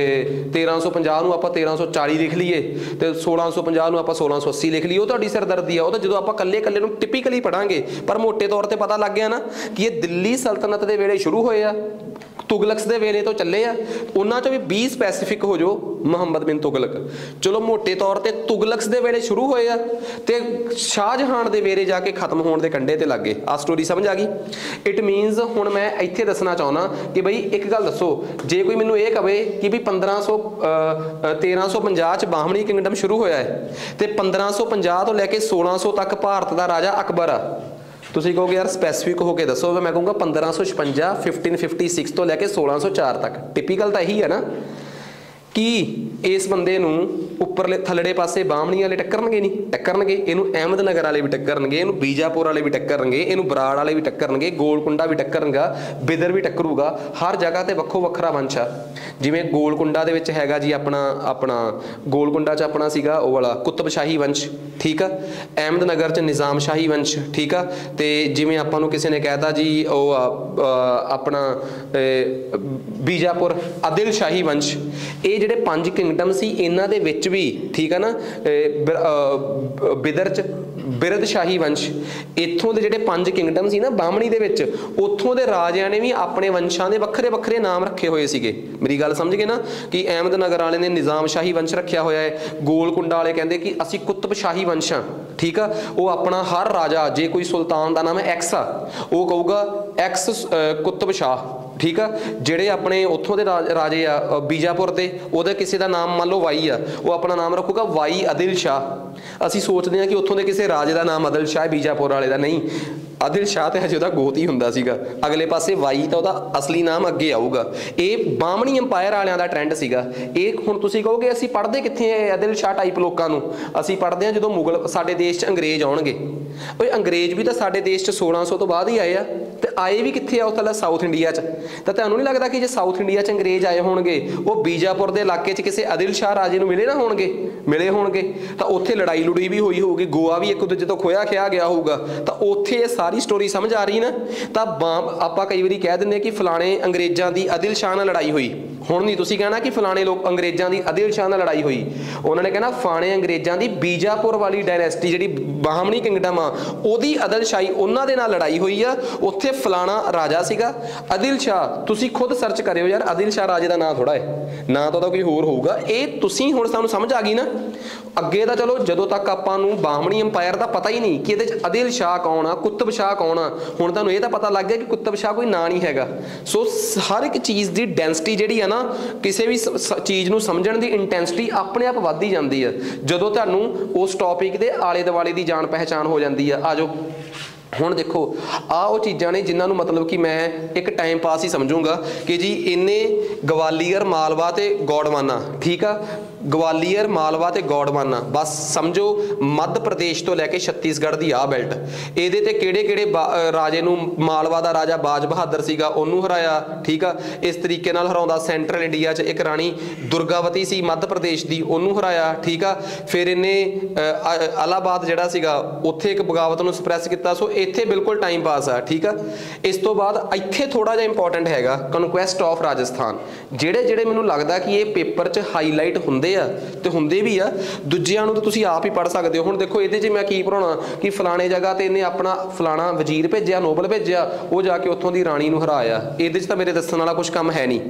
तेरह सौ पंजाह नूं आपां तेरह सौ चाली लिख लीए ते सोलह सौ पंजाह नूं आपां सोलह सौ अस्सी लिख लीए। वो तुहाडी सिरदर्दी आ, वो तां जदों आपां कल्ले कल्ले नूं टिपिकली पढ़ांगे, पर मोटे तौर पर पता लग गया ना कि ये दिल्ली सल्तनत के वेले शुरू होए आ, तुगलक्स के वेले तो चले आ, उन्हां चों भी बीस स्पैसीफिक हो जो मुहम्मद बिन तुगलक। चलो मोटे तौर पर तुगलक्स के वेले शुरू होए आ ते शाहजहां के वेले जाके खत्म होने के कंढे ते लग गए। आ स्टोरी समझ आ गई? इट मीनस हुण मैं इत्थे दसना चाहुंदा कि बई एक गल दसो, जे कोई मैनूं ये कहे कि भी पंद्रह सौ तेरह सौ पंजाह च बाहमणी किंगडम शुरू होया है ते पंद्रह सौ पंजाह तो लैके सोलह सौ तक भारत का राजा अकबर आ, तुसीं कहोगे यार स्पैसीफिक होकर दसो, मैं कहूँगा पंद्रह सौ छपंजा फिफ्टीन फिफ्टी सिक्स तो लैके सोलह सौ चार तक। टिपिकल तो यही है ना कि इस बंदे नूं उपरले थल्लड़े पासे बाहमणी वाले टक्करनगे नहीं? टक्करनगे। इनू अहमदनगर वाले भी टक्करनगे, इनू बीजापुर वाले भी टक्करनगे, इनू बराड़ वाले भी टक्करनगे, गोलकुंडा भी टक्करनगा, बिदर भी टक्करूगा। हर जगह ते वक्खो वक्खरा वंश आ। जिवें गोलकुंडा दे विच हैगा जी अपना अपना गोलकुंडा च अपना सीगा वो वाला कुतुबशाही वंश, ठीक है, अहमदनगर च निज़ाम शाही वंश, ठीक है, ते जिवें आपां नूं किसी ने कहता जी वो अपना बीजापुर आदिल शाही वंश। ये ਜਿਹੜੇ ਪੰਜ किंगडम सी इन्हां दे विच भी, ठीक है ना, बिदर च बिरद शाही वंश, इत्थों के ਜਿਹੜੇ ਪੰਜ किंगडम सी ना बाहमणी दे विच, उत्थों के राजिਆਂ ने भी अपने वंशां दे ਵੱਖਰੇ ਵੱਖਰੇ नाम रखे हुए सीगे। मेरी गल समझ गए ना कि अहमदनगर वाले ने निज़ाम शाही वंश रखा होया है, गोलकुंडा वाले कहते कि असी कुतुब शाही वंश हाँ, ठीक है, वो अपना हर राजा जे कोई सुल्तान का नाम एक्स आ वो कहूगा एक्स कुतुब शाह, ठीक है। ਜਿਹੜੇ ਆਪਣੇ ਉੱਥੋਂ ਦੇ ਰਾਜੇ ਆ ਬੀਜਾਪੁਰ ਦੇ, ਉਹਦਾ ਕਿਸੇ ਦਾ ਨਾਮ ਮੰਨ ਲਓ ਵਾਈ ਆ, ਉਹ ਆਪਣਾ ਨਾਮ ਰੱਖੂਗਾ ਵਾਈ ਆਦਿਲ ਸ਼ਾਹ। ਅਸੀਂ ਸੋਚਦੇ ਹਾਂ ਕਿ ਉੱਥੋਂ ਦੇ ਕਿਸੇ ਰਾਜੇ ਦਾ ਨਾਮ ਆਦਿਲ ਸ਼ਾਹ, ਬੀਜਾਪੁਰ ਵਾਲੇ ਦਾ ਨਹੀਂ। ਆਦਿਲ ਸ਼ਾਹ ਤੇ ਹਜੇ ਉਹਦਾ ਗੋਤ ਹੀ ਹੁੰਦਾ ਸੀਗਾ, ਅਗਲੇ ਪਾਸੇ ਵਾਈ ਤਾਂ ਉਹਦਾ ਅਸਲੀ ਨਾਮ ਅੱਗੇ ਆਊਗਾ। ਇਹ ਬਾਹਮਣੀ ਅੰਪਾਇਰ ਵਾਲਿਆਂ ਦਾ ਟ੍ਰੈਂਡ ਸੀਗਾ। ਇਹ ਹੁਣ ਤੁਸੀਂ ਕਹੋਗੇ ਅਸੀਂ ਪੜ੍ਹਦੇ ਕਿੱਥੇ ਆ ਆਦਿਲ ਸ਼ਾਹ ਟਾਈਪ ਲੋਕਾਂ ਨੂੰ? ਅਸੀਂ ਪੜ੍ਹਦੇ ਹਾਂ ਜਦੋਂ ਮੁਗਲ ਸਾਡੇ ਦੇਸ਼ 'ਚ ਅੰਗਰੇਜ਼ ਆਉਣਗੇ। ਓਏ ਅੰਗਰੇਜ਼ ਵੀ ਤਾਂ ਸਾਡੇ ਦੇਸ਼ 'ਚ सोलह सौ ਤੋਂ ਬਾਅਦ ਹੀ ਆਏ ਆ, ਤੇ ਆਏ ਵੀ ਕਿੱਥੇ ਆ? ਉਹ ਤਾਂ ਸਾਊਥ ਇੰਡੀਆ 'ਚ। ਤਾਂ ਤੁਹਾਨੂੰ ਨਹੀਂ ਲੱਗਦਾ ਕਿ ਜੇ ਸਾਊਥ ਇੰਡੀਆ 'ਚ ਅੰਗਰੇਜ਼ ਆਏ ਹੋਣਗੇ ਉਹ ਬੀਜਾਪੁਰ ਦੇ ਇਲਾਕੇ 'ਚ ਕਿਸੇ ਆਦਿਲ ਸ਼ਾਹ ਰਾਜੇ ਨੂੰ ਮਿਲੇ ਨਾ ਹੋਣਗੇ? ਮਿਲੇ ਹੋਣਗੇ ਤਾਂ ਉੱਥੇ ਲੜਾਈ ਲੜੂਈ ਵੀ ਹੋਈ ਹੋਊਗੀ, ਗੋਆ ਵੀ ਇੱਕ ਦੂਜੇ ਤੋਂ ਖੋਇਆ ਖਿਆ ਗਿਆ ਹੋਊਗਾ, ਤਾਂ ਉੱਥੇ ਇਹ ਸਾਰੀ ਸਟੋਰੀ ਸਮਝ ਆ ਰਹੀ ਨਾ। ਤਾਂ ਆਪਾਂ ਕਈ ਵਾਰੀ ਕਹਿ ਦਿੰਦੇ ਕਿ ਫਲਾਣੇ ਅੰਗਰੇਜ਼ਾਂ ਦੀ ਆਦਿਲ ਸ਼ਾਹ ਨਾਲ ਲੜਾਈ ਹੋਈ। ਹੁਣ ਨਹੀਂ ਤੁਸੀਂ ਕਹਿਣਾ ਕਿ ਫਲਾਣੇ ਲੋਕ ਅੰਗਰੇਜ਼ਾਂ ਦੀ ਆਦਿਲ ਸ਼ਾਹ ਨਾਲ ਲੜਾਈ ਹੋਈ, ਉਹਨਾਂ ਨੇ ਕਹਿਣਾ ਫਲਾਣੇ ਅੰਗਰੇਜ਼ਾਂ ਦੀ ਬੀਜਾਪੁਰ ਵਾਲੀ ਡਾਇਨੈਸਟੀ ਜਿਹੜੀ ਬਾਹਮਣੀ ਕਿੰਗਡਮ ਆ ਉਹਦੀ ਆਦਿਲ ਸ਼ਾਹੀ ਉਹਨਾਂ ਦੇ ਨਾਲ ਲੜਾਈ ਹੋਈ ਆ, ਉੱਥੇ ਫਲਾਣਾ ਰਾਜਾ ਸੀਗਾ ਆਦਿਲ ਸ਼ਾਹ। ਤੁਸੀਂ ਖੁਦ ਸਰਚ ਕਰਿਓ ਯਾਰ, ਆਦਿਲ ਸ਼ਾਹ ਰਾਜੇ ਦਾ ਨਾਂ ਥੋੜਾ ਹੈ, ਨਾਂ ਤਾਂ ਉਹਦਾ ਕੋਈ ਹੋਰ ਹੋਊਗਾ। ਇਹ ਤੁਸੀਂ ਹੁਣ ਸਾਨੂੰ ਸਮਝ ਆ ਗਈ ਨਾ। ਅੱਗੇ ਤਾਂ ਚਲੋ ਜਦੋਂ ਤੱਕ ਆਪਾਂ ਨੂੰ ਬਾਹਮਣੀ ਅੰਪਾਇਰ ਦਾ ਪਤਾ ਹੀ ਨਹੀਂ ਕਿ ਇਹਦੇ 'ਚ ਆਦਿਲ ਸ਼ਾਹ ਕੌਣ ਆ, ਕੁਤਬ ਸ਼ਾਹ ਕੌਣ ਆ, ਹੁਣ ਤੁਹਾਨੂੰ ਇਹ ਤਾਂ ਪਤਾ ਲੱਗ ਗਿਆ ਕਿ ਕੁਤਬ ਸ਼ਾਹ ਕੋਈ ਨਾਂ ਨਹੀਂ ਹੈਗਾ। ਸੋ ਹਰ ਇੱਕ ਚੀਜ਼ ਦੀ ਡੈਂਸਿਟੀ ਜਿਹੜੀ ਆ ਨਾ, ਕਿਸੇ ਵੀ ਚੀਜ਼ ਨੂੰ ਸਮਝਣ ਦੀ ਇੰਟੈਂਸਿਟੀ ਆਪਣੇ ਆਪ ਵੱਧਦੀ ਜਾਂਦੀ ਆ ਜਦੋਂ ਤੁਹਾਨੂੰ ਉਸ ਟੌਪਿਕ ਦੇ ਆਲੇ ਦੁਆਲੇ ਦੀ ਜਾਣ ਪਹਿਚਾਣ ਹੋ ਜਾਂਦੀ ਆ। ਆ ਜਾਓ ਹੁਣ ਦੇਖੋ, ਆ ਉਹ ਚੀਜ਼ਾਂ ਨੇ ਜਿਨ੍ਹਾਂ ਨੂੰ ਮਤਲਬ ਕਿ ਮੈਂ ਇੱਕ ਟਾਈਮ ਪਾਸ ਹੀ ਸਮਝੂੰਗਾ ਕਿ ਜੀ ਇਹਨੇ ਗਵਾਲੀਅਰ, ਮਾਲਵਾ ਤੇ ਗੌਡਵਾਨਾ, ਠੀਕ ਆ, ਗਵਾਲੀਅਰ, ਮਾਲਵਾ ਤੇ ਗੌਡਵਾਨਾ, ਬਸ ਸਮਝੋ ਮੱਧ ਪ੍ਰਦੇਸ਼ ਤੋਂ ਲੈ ਕੇ ਛੱਤੀਸਗੜ੍ਹ ਦੀ ਆਹ ਬੈਲਟ। ਇਹਦੇ ਤੇ ਕਿਹੜੇ ਕਿਹੜੇ ਰਾਜੇ ਨੂੰ, ਮਾਲਵਾ ਦਾ ਰਾਜਾ ਬਾਜ ਬਹਾਦਰ ਸੀਗਾ, ਉਹਨੂੰ ਹਰਾਇਆ, ਠੀਕ ਆ। ਇਸ ਤਰੀਕੇ ਨਾਲ ਹਰਾਉਂਦਾ। ਸੈਂਟਰਲ ਇੰਡੀਆ 'ਚ ਇੱਕ ਰਾਣੀ ਦੁਰਗਾਵਤੀ ਸੀ ਮੱਧ ਪ੍ਰਦੇਸ਼ ਦੀ, ਉਹਨੂੰ ਹਰਾਇਆ, ਠੀਕ ਆ। ਫਿਰ ਇਹਨੇ ਇਲਾਹਾਬਾਦ ਜਿਹੜਾ ਸੀਗਾ ਉੱਥੇ ਇੱਕ ਬਗਾਵਤ ਨੂੰ ਸਪਰੈਸ ਕੀਤਾ। ਸੋ ਇੱਥੇ ਬਿਲਕੁਲ ਟਾਈਮ ਪਾਸ ਆ, ਠੀਕ ਆ। ਇਸ ਤੋਂ ਬਾਅਦ ਇੱਥੇ ਥੋੜਾ ਜਿਹਾ ਇੰਪੋਰਟੈਂਟ ਹੈਗਾ ਕਨਕੁਐਸਟ ਆਫ ਰਾਜਸਥਾਨ। ਜਿਹੜੇ ਜਿਹੜੇ ਮੈਨੂੰ ਲੱਗਦਾ ਕਿ ਇਹ ਪੇਪਰ 'ਚ ਹਾਈਲਾਈਟ ਹੁੰਦੇ ਆ ਤੇ ਹੁੰਦੇ ਵੀ ਆ, ਦੂਜਿਆਂ ਨੂੰ ਤਾਂ ਤੁਸੀਂ ਆਪ ਹੀ ਪੜ੍ਹ ਸਕਦੇ ਹੋ। ਹੁਣ ਦੇਖੋ ਇਹਦੇ 'ਚ ਮੈਂ ਕੀ ਪੜਾਉਣਾ ਕਿ ਫਲਾਣੇ ਜਗ੍ਹਾ ਤੇ ਇਹਨੇ ਆਪਣਾ ਫਲਾਣਾ ਵਜ਼ੀਰ ਭੇਜਿਆ, ਨੋਬਲ ਭੇਜਿਆ, ਉਹ ਜਾ ਕੇ ਉੱਥੋਂ ਦੀ ਰਾਣੀ ਨੂੰ ਹਰਾਇਆ। ਇਹਦੇ 'ਚ ਤਾਂ ਮੇਰੇ ਦੱਸਣ ਵਾਲਾ ਕੁਝ ਕੰਮ ਹੈ ਨਹੀਂ।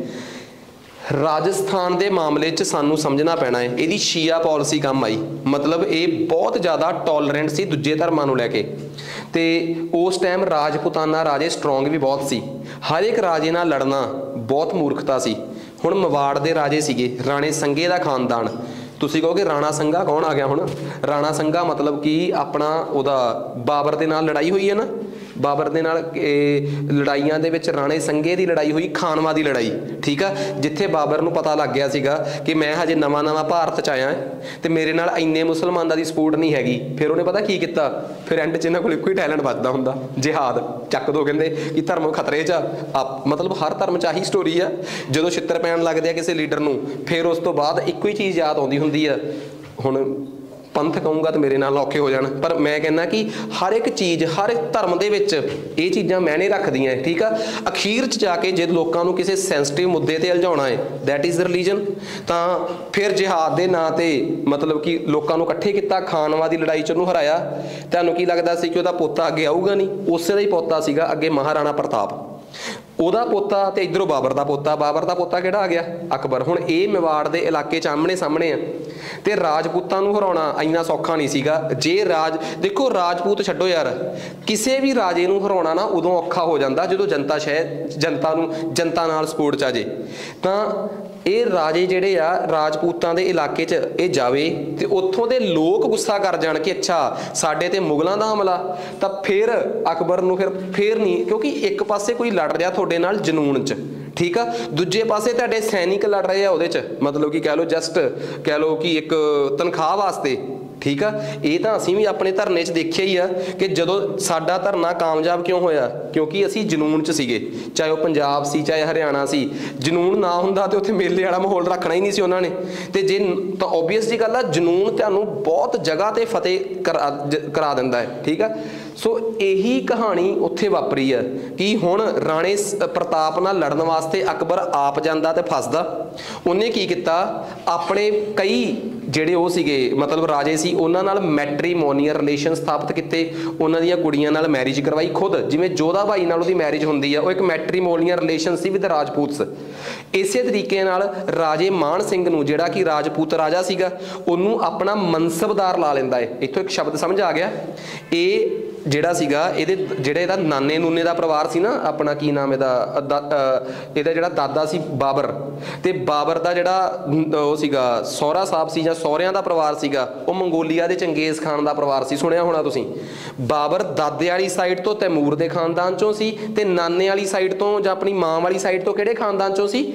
ਰਾਜਸਥਾਨ ਦੇ ਮਾਮਲੇ 'ਚ ਸਾਨੂੰ ਸਮਝਣਾ ਪੈਣਾ ਹੈ ਇਹਦੀ ਸ਼ੀਆ ਪਾਲਿਸੀ ਕੰਮ ਆਈ, ਮਤਲਬ ਇਹ ਬਹੁਤ ਜ਼ਿਆਦਾ ਟੋਲਰੈਂਟ ਸੀ ਦੂਜੇ ਧਰਮਾਂ ਨੂੰ ਲੈ ਕੇ। ਤੇ ਉਸ ਟਾਈਮ ਰਾਜਪੂਤਾਨਾ ਰਾਜੇ ਸਟਰੋਂਗ ਵੀ ਬਹੁਤ ਸੀ, ਹਰ ਇੱਕ ਰਾਜੇ ਨਾਲ ਲੜਨਾ ਬਹੁਤ ਮੂਰਖਤਾ ਸੀ। ਹੁਣ ਮਵਾੜ ਦੇ ਰਾਜੇ ਸੀਗੇ, ਰਾਣੇ ਸੰਗੇ ਦਾ ਖਾਨਦਾਨ। ਤੁਸੀਂ ਕਹੋਗੇ ਰਾਣਾ ਸੰਗਾ ਕੌਣ ਆ ਗਿਆ ਹੁਣ? ਰਾਣਾ ਸੰਗਾ ਮਤਲਬ ਕਿ ਆਪਣਾ ਉਹਦਾ ਬਾਬਰ ਦੇ ਨਾਲ ਲੜਾਈ ਹੋਈ ਹੈ ਨਾ, ਬਾਬਰ ਦੇ ਨਾਲ ਲੜਾਈਆਂ ਦੇ ਵਿੱਚ ਰਾਣੇ ਸੰਗੇ ਦੀ ਲੜਾਈ ਹੋਈ, ਖਾਨਵਾ ਦੀ ਲੜਾਈ, ਠੀਕ ਆ। ਜਿੱਥੇ ਬਾਬਰ ਨੂੰ ਪਤਾ ਲੱਗ ਗਿਆ ਸੀਗਾ ਕਿ ਮੈਂ ਹਜੇ ਨਵਾਂ ਨਵਾਂ ਭਾਰਤ 'ਚ ਆਇਆ ਤੇ ਮੇਰੇ ਨਾਲ ਇੰਨੇ ਮੁਸਲਮਾਨਾਂ ਦੀ ਸਪੋਰਟ ਨਹੀਂ ਹੈਗੀ, ਫਿਰ ਉਹਨੇ ਪਤਾ ਕੀ ਕੀਤਾ, ਫਿਰ ਐਂਡ 'ਚ ਇਹਨਾਂ ਕੋਲ ਇੱਕੋ ਹੀ ਟੈਲੈਂਟ ਬਚਦਾ ਹੁੰਦਾ, ਜਿਹਾਦ ਚੱਕ ਦੋ। ਕਹਿੰਦੇ ਕਿ ਧਰਮ ਖਤਰੇ 'ਚ ਆ, ਮਤਲਬ ਹਰ ਧਰਮ 'ਚ ਆਹੀ ਸਟੋਰੀ ਆ। ਜਦੋਂ ਛਿੱਤਰ ਪੈਣ ਲੱਗਦੇ ਆ ਕਿਸੇ ਲੀਡਰ ਨੂੰ, ਫਿਰ ਉਸ ਤੋਂ ਬਾਅਦ ਇੱਕੋ ਹੀ ਚੀਜ਼ ਯਾਦ ਆਉਂਦੀ ਹੁੰਦੀ ਆ। ਹੁਣ ਪੰਥ ਕਹੂੰਗਾ ਤਾਂ ਮੇਰੇ ਨਾਲ ਔਖੇ ਹੋ ਜਾਣ, ਪਰ ਮੈਂ ਕਹਿੰਦਾ ਕਿ ਹਰ ਇੱਕ ਚੀਜ਼, ਹਰ ਇੱਕ ਧਰਮ ਦੇ ਵਿੱਚ ਇਹ ਚੀਜ਼ਾਂ ਮਾਇਨੇ ਰੱਖਦੀਆਂ, ਠੀਕ ਆ। ਅਖੀਰ 'ਚ ਜਾ ਕੇ ਜੇ ਲੋਕਾਂ ਨੂੰ ਕਿਸੇ ਸੈਂਸਿਟਿਵ ਮੁੱਦੇ ਤੇ ਉਲਝਾਉਣਾ ਹੈ, ਦੈਟ ਇਜ਼ ਰਿਲੀਜਨ, ਤਾਂ ਫਿਰ ਜਿਹਾਦ ਦੇ ਨਾਂ ਤੇ ਮਤਲਬ ਕਿ ਲੋਕਾਂ ਨੂੰ ਇਕੱਠੇ ਕੀਤਾ, ਖਾਨਵਾ ਦੀ ਲੜਾਈ 'ਚ ਉਹਨੂੰ ਹਰਾਇਆ। ਤੁਹਾਨੂੰ ਕੀ ਲੱਗਦਾ ਸੀ ਕਿ ਉਹਦਾ ਪੋਤਾ ਅੱਗੇ ਆਊਗਾ? ਨਹੀਂ, ਉਸੇ ਦਾ ਹੀ ਪੋਤਾ ਸੀਗਾ ਅੱਗੇ, ਮਹਾਰਾਣਾ ਪ੍ਰਤਾਪ, ਉਹਦਾ ਪੋਤਾ, ਤੇ ਇਧਰੋਂ ਬਾਬਰ ਦਾ ਪੋਤਾ। ਬਾਬਰ ਦਾ ਪੋਤਾ ਕਿਹੜਾ ਆ ਗਿਆ? ਅਕਬਰ। ਹੁਣ ਇਹ ਮੇਵਾੜ ਦੇ ਇਲਾਕੇ 'ਚ ਆਮਣੇ ਸਾਹਮਣੇ ਆ, ਤੇ ਰਾਜਪੂਤਾਂ ਨੂੰ ਹਰਾਉਣਾ ਇੰਨਾ ਸੌਖਾ ਨਹੀਂ ਸੀਗਾ। ਜੇ ਰਾਜ ਦੇਖੋ, ਰਾਜਪੂਤ ਛੱਡੋ ਯਾਰ, ਕਿਸੇ ਵੀ ਰਾਜੇ ਨੂੰ ਹਰਾਉਣਾ ਨਾ ਉਦੋਂ ਔਖਾ ਹੋ ਜਾਂਦਾ ਜਦੋਂ ਜਨਤਾ ਸ਼ਾਇਦ ਜਨਤਾ ਨੂੰ ਜਨਤਾ ਨਾਲ ਸਪੋਰਟ 'ਚ ਆ ਜੇ। ਤਾਂ ਇਹ ਰਾਜੇ ਜਿਹੜੇ ਆ ਰਾਜਪੂਤਾਂ ਦੇ ਇਲਾਕੇ 'ਚ ਇਹ ਜਾਵੇ ਤੇ ਉੱਥੋਂ ਦੇ ਲੋਕ ਗੁੱਸਾ ਕਰ ਜਾਣ ਕਿ ਅੱਛਾ ਸਾਡੇ ਤੇ ਮੁਗਲਾਂ ਦਾ ਹਮਲਾ, ਤਾਂ ਫਿਰ ਅਕਬਰ ਨੂੰ ਫਿਰ ਫਿਰ ਨਹੀਂ, ਕਿਉਂਕਿ ਇੱਕ ਪਾਸੇ ਕੋਈ ਲੜ ਰਿਹਾ ਤੁਹਾਡੇ ਨਾਲ ਜਨੂਨ 'ਚ, ਠੀਕ ਆ, ਦੂਜੇ ਪਾਸੇ ਤੁਹਾਡੇ ਸੈਨਿਕ ਲੜ ਰਹੇ ਆ ਉਹਦੇ 'ਚ, ਮਤਲਬ ਕਿ ਕਹਿ ਲਓ ਜਸਟ ਕਹਿ ਲਓ ਕਿ ਇੱਕ ਤਨਖਾਹ ਵਾਸਤੇ, ਠੀਕ ਆ। ਇਹ ਤਾਂ ਅਸੀਂ ਵੀ ਆਪਣੇ ਧਰਨੇ 'ਚ ਦੇਖਿਆ ਹੀ ਆ ਕਿ ਜਦੋਂ ਸਾਡਾ ਧਰਨਾ ਕਾਮਯਾਬ ਕਿਉਂ ਹੋਇਆ, ਕਿਉਂਕਿ ਅਸੀਂ ਜਨੂਨ 'ਚ ਸੀਗੇ, ਚਾਹੇ ਉਹ ਪੰਜਾਬ ਸੀ ਚਾਹੇ ਹਰਿਆਣਾ ਸੀ। ਜਨੂਨ ਨਾ ਹੁੰਦਾ ਤੇ ਉੱਥੇ ਮੇਲੇ ਵਾਲਾ ਮਾਹੌਲ ਰੱਖਣਾ ਹੀ ਨਹੀਂ ਸੀ ਉਹਨਾਂ ਨੇ। ਤੇ ਜੇ ਤਾਂ ਓਬਵੀਅਸ ਜੀ ਗੱਲ ਆ, ਜਨੂਨ ਤੁਹਾਨੂੰ ਬਹੁਤ ਜਗ੍ਹਾ ਤੇ ਫਤਿਹ ਕਰਾ ਕਰਾ ਦਿੰਦਾ ਹੈ, ਠੀਕ ਆ। ਸੋ ਇਹੀ ਕਹਾਣੀ ਉੱਥੇ ਵਾਪਰੀ ਆ ਕਿ ਹੁਣ ਰਾਣੇ ਪ੍ਰਤਾਪ ਨਾਲ ਲੜਨ ਵਾਸਤੇ ਅਕਬਰ ਆਪ ਜਾਂਦਾ ਤੇ ਫਸਦਾ। ਉਹਨੇ ਕੀ ਕੀਤਾ, ਆਪਣੇ ਕਈ ਜਿਹੜੇ ਉਹ ਸੀਗੇ ਮਤਲਬ ਰਾਜੇ ਸੀ, ਉਹਨਾਂ ਨਾਲ ਮੈਟਰੀਮੋਨੀਅਲ ਰਿਲੇਸ਼ਨ ਸਥਾਪਿਤ ਕੀਤੇ, ਉਹਨਾਂ ਦੀਆਂ ਕੁੜੀਆਂ ਨਾਲ ਮੈਰਿਜ ਕਰਵਾਈ ਖੁਦ। ਜਿਵੇਂ ਜੋਧਾ ਬਾਈ ਨਾਲ ਉਹਦੀ ਮੈਰਿਜ ਹੁੰਦੀ ਆ, ਉਹ ਇੱਕ ਮੈਟਰੀਮੋਨੀਅਲ ਰਿਲੇਸ਼ਨ ਸੀ ਵਿਦ ਰਾਜਪੂਤਸ। ਇਸੇ ਤਰੀਕੇ ਨਾਲ ਰਾਜੇ ਮਾਨ ਸਿੰਘ ਨੂੰ, ਜਿਹੜਾ ਕਿ ਰਾਜਪੂਤ ਰਾਜਾ ਸੀਗਾ, ਉਹਨੂੰ ਆਪਣਾ ਮਨਸਬਦਾਰ ਲਾ ਲੈਂਦਾ ਹੈ। ਇੱਥੋਂ ਇੱਕ ਸ਼ਬਦ ਸਮਝ ਆ ਗਿਆ। ਇਹ ਜਿਹੜਾ ਸੀਗਾ ਇਹਦੇ ਜਿਹੜਾ ਇਹਦਾ ਨਾਨੇ ਨੂਨੇ ਦਾ ਪਰਿਵਾਰ ਸੀ ਨਾ, ਆਪਣਾ ਕੀ ਨਾਮ ਇਹਦਾ, ਇਹਦਾ ਜਿਹੜਾ ਦਾਦਾ ਸੀ ਬਾਬਰ, ਤੇ ਬਾਬਰ ਦਾ ਜਿਹੜਾ ਉਹ ਸੀਗਾ ਸਹੁਰਾ ਸਾਹਿਬ ਸੀ ਜਾਂ ਸਹੁਰਿਆਂ ਦਾ ਪਰਿਵਾਰ ਸੀਗਾ, ਉਹ ਮੰਗੋਲੀਆ ਦੇ ਚੰਗੇਜ਼ ਖਾਨ ਦਾ ਪਰਿਵਾਰ ਸੀ। ਸੁਣਿਆ ਹੋਣਾ ਤੁਸੀਂ। ਬਾਬਰ ਦਾਦੇ ਵਾਲੀ ਸਾਈਡ ਤੋਂ ਤੈਮੂਰ ਦੇ ਖਾਨਦਾਨ ਚੋਂ ਸੀ, ਤੇ ਨਾਨੇ ਵਾਲੀ ਸਾਈਡ ਤੋਂ ਜਾਂ ਆਪਣੀ ਮਾਂ ਵਾਲੀ ਸਾਈਡ ਤੋਂ ਕਿਹੜੇ ਖਾਨਦਾਨ ਚੋਂ ਸੀ?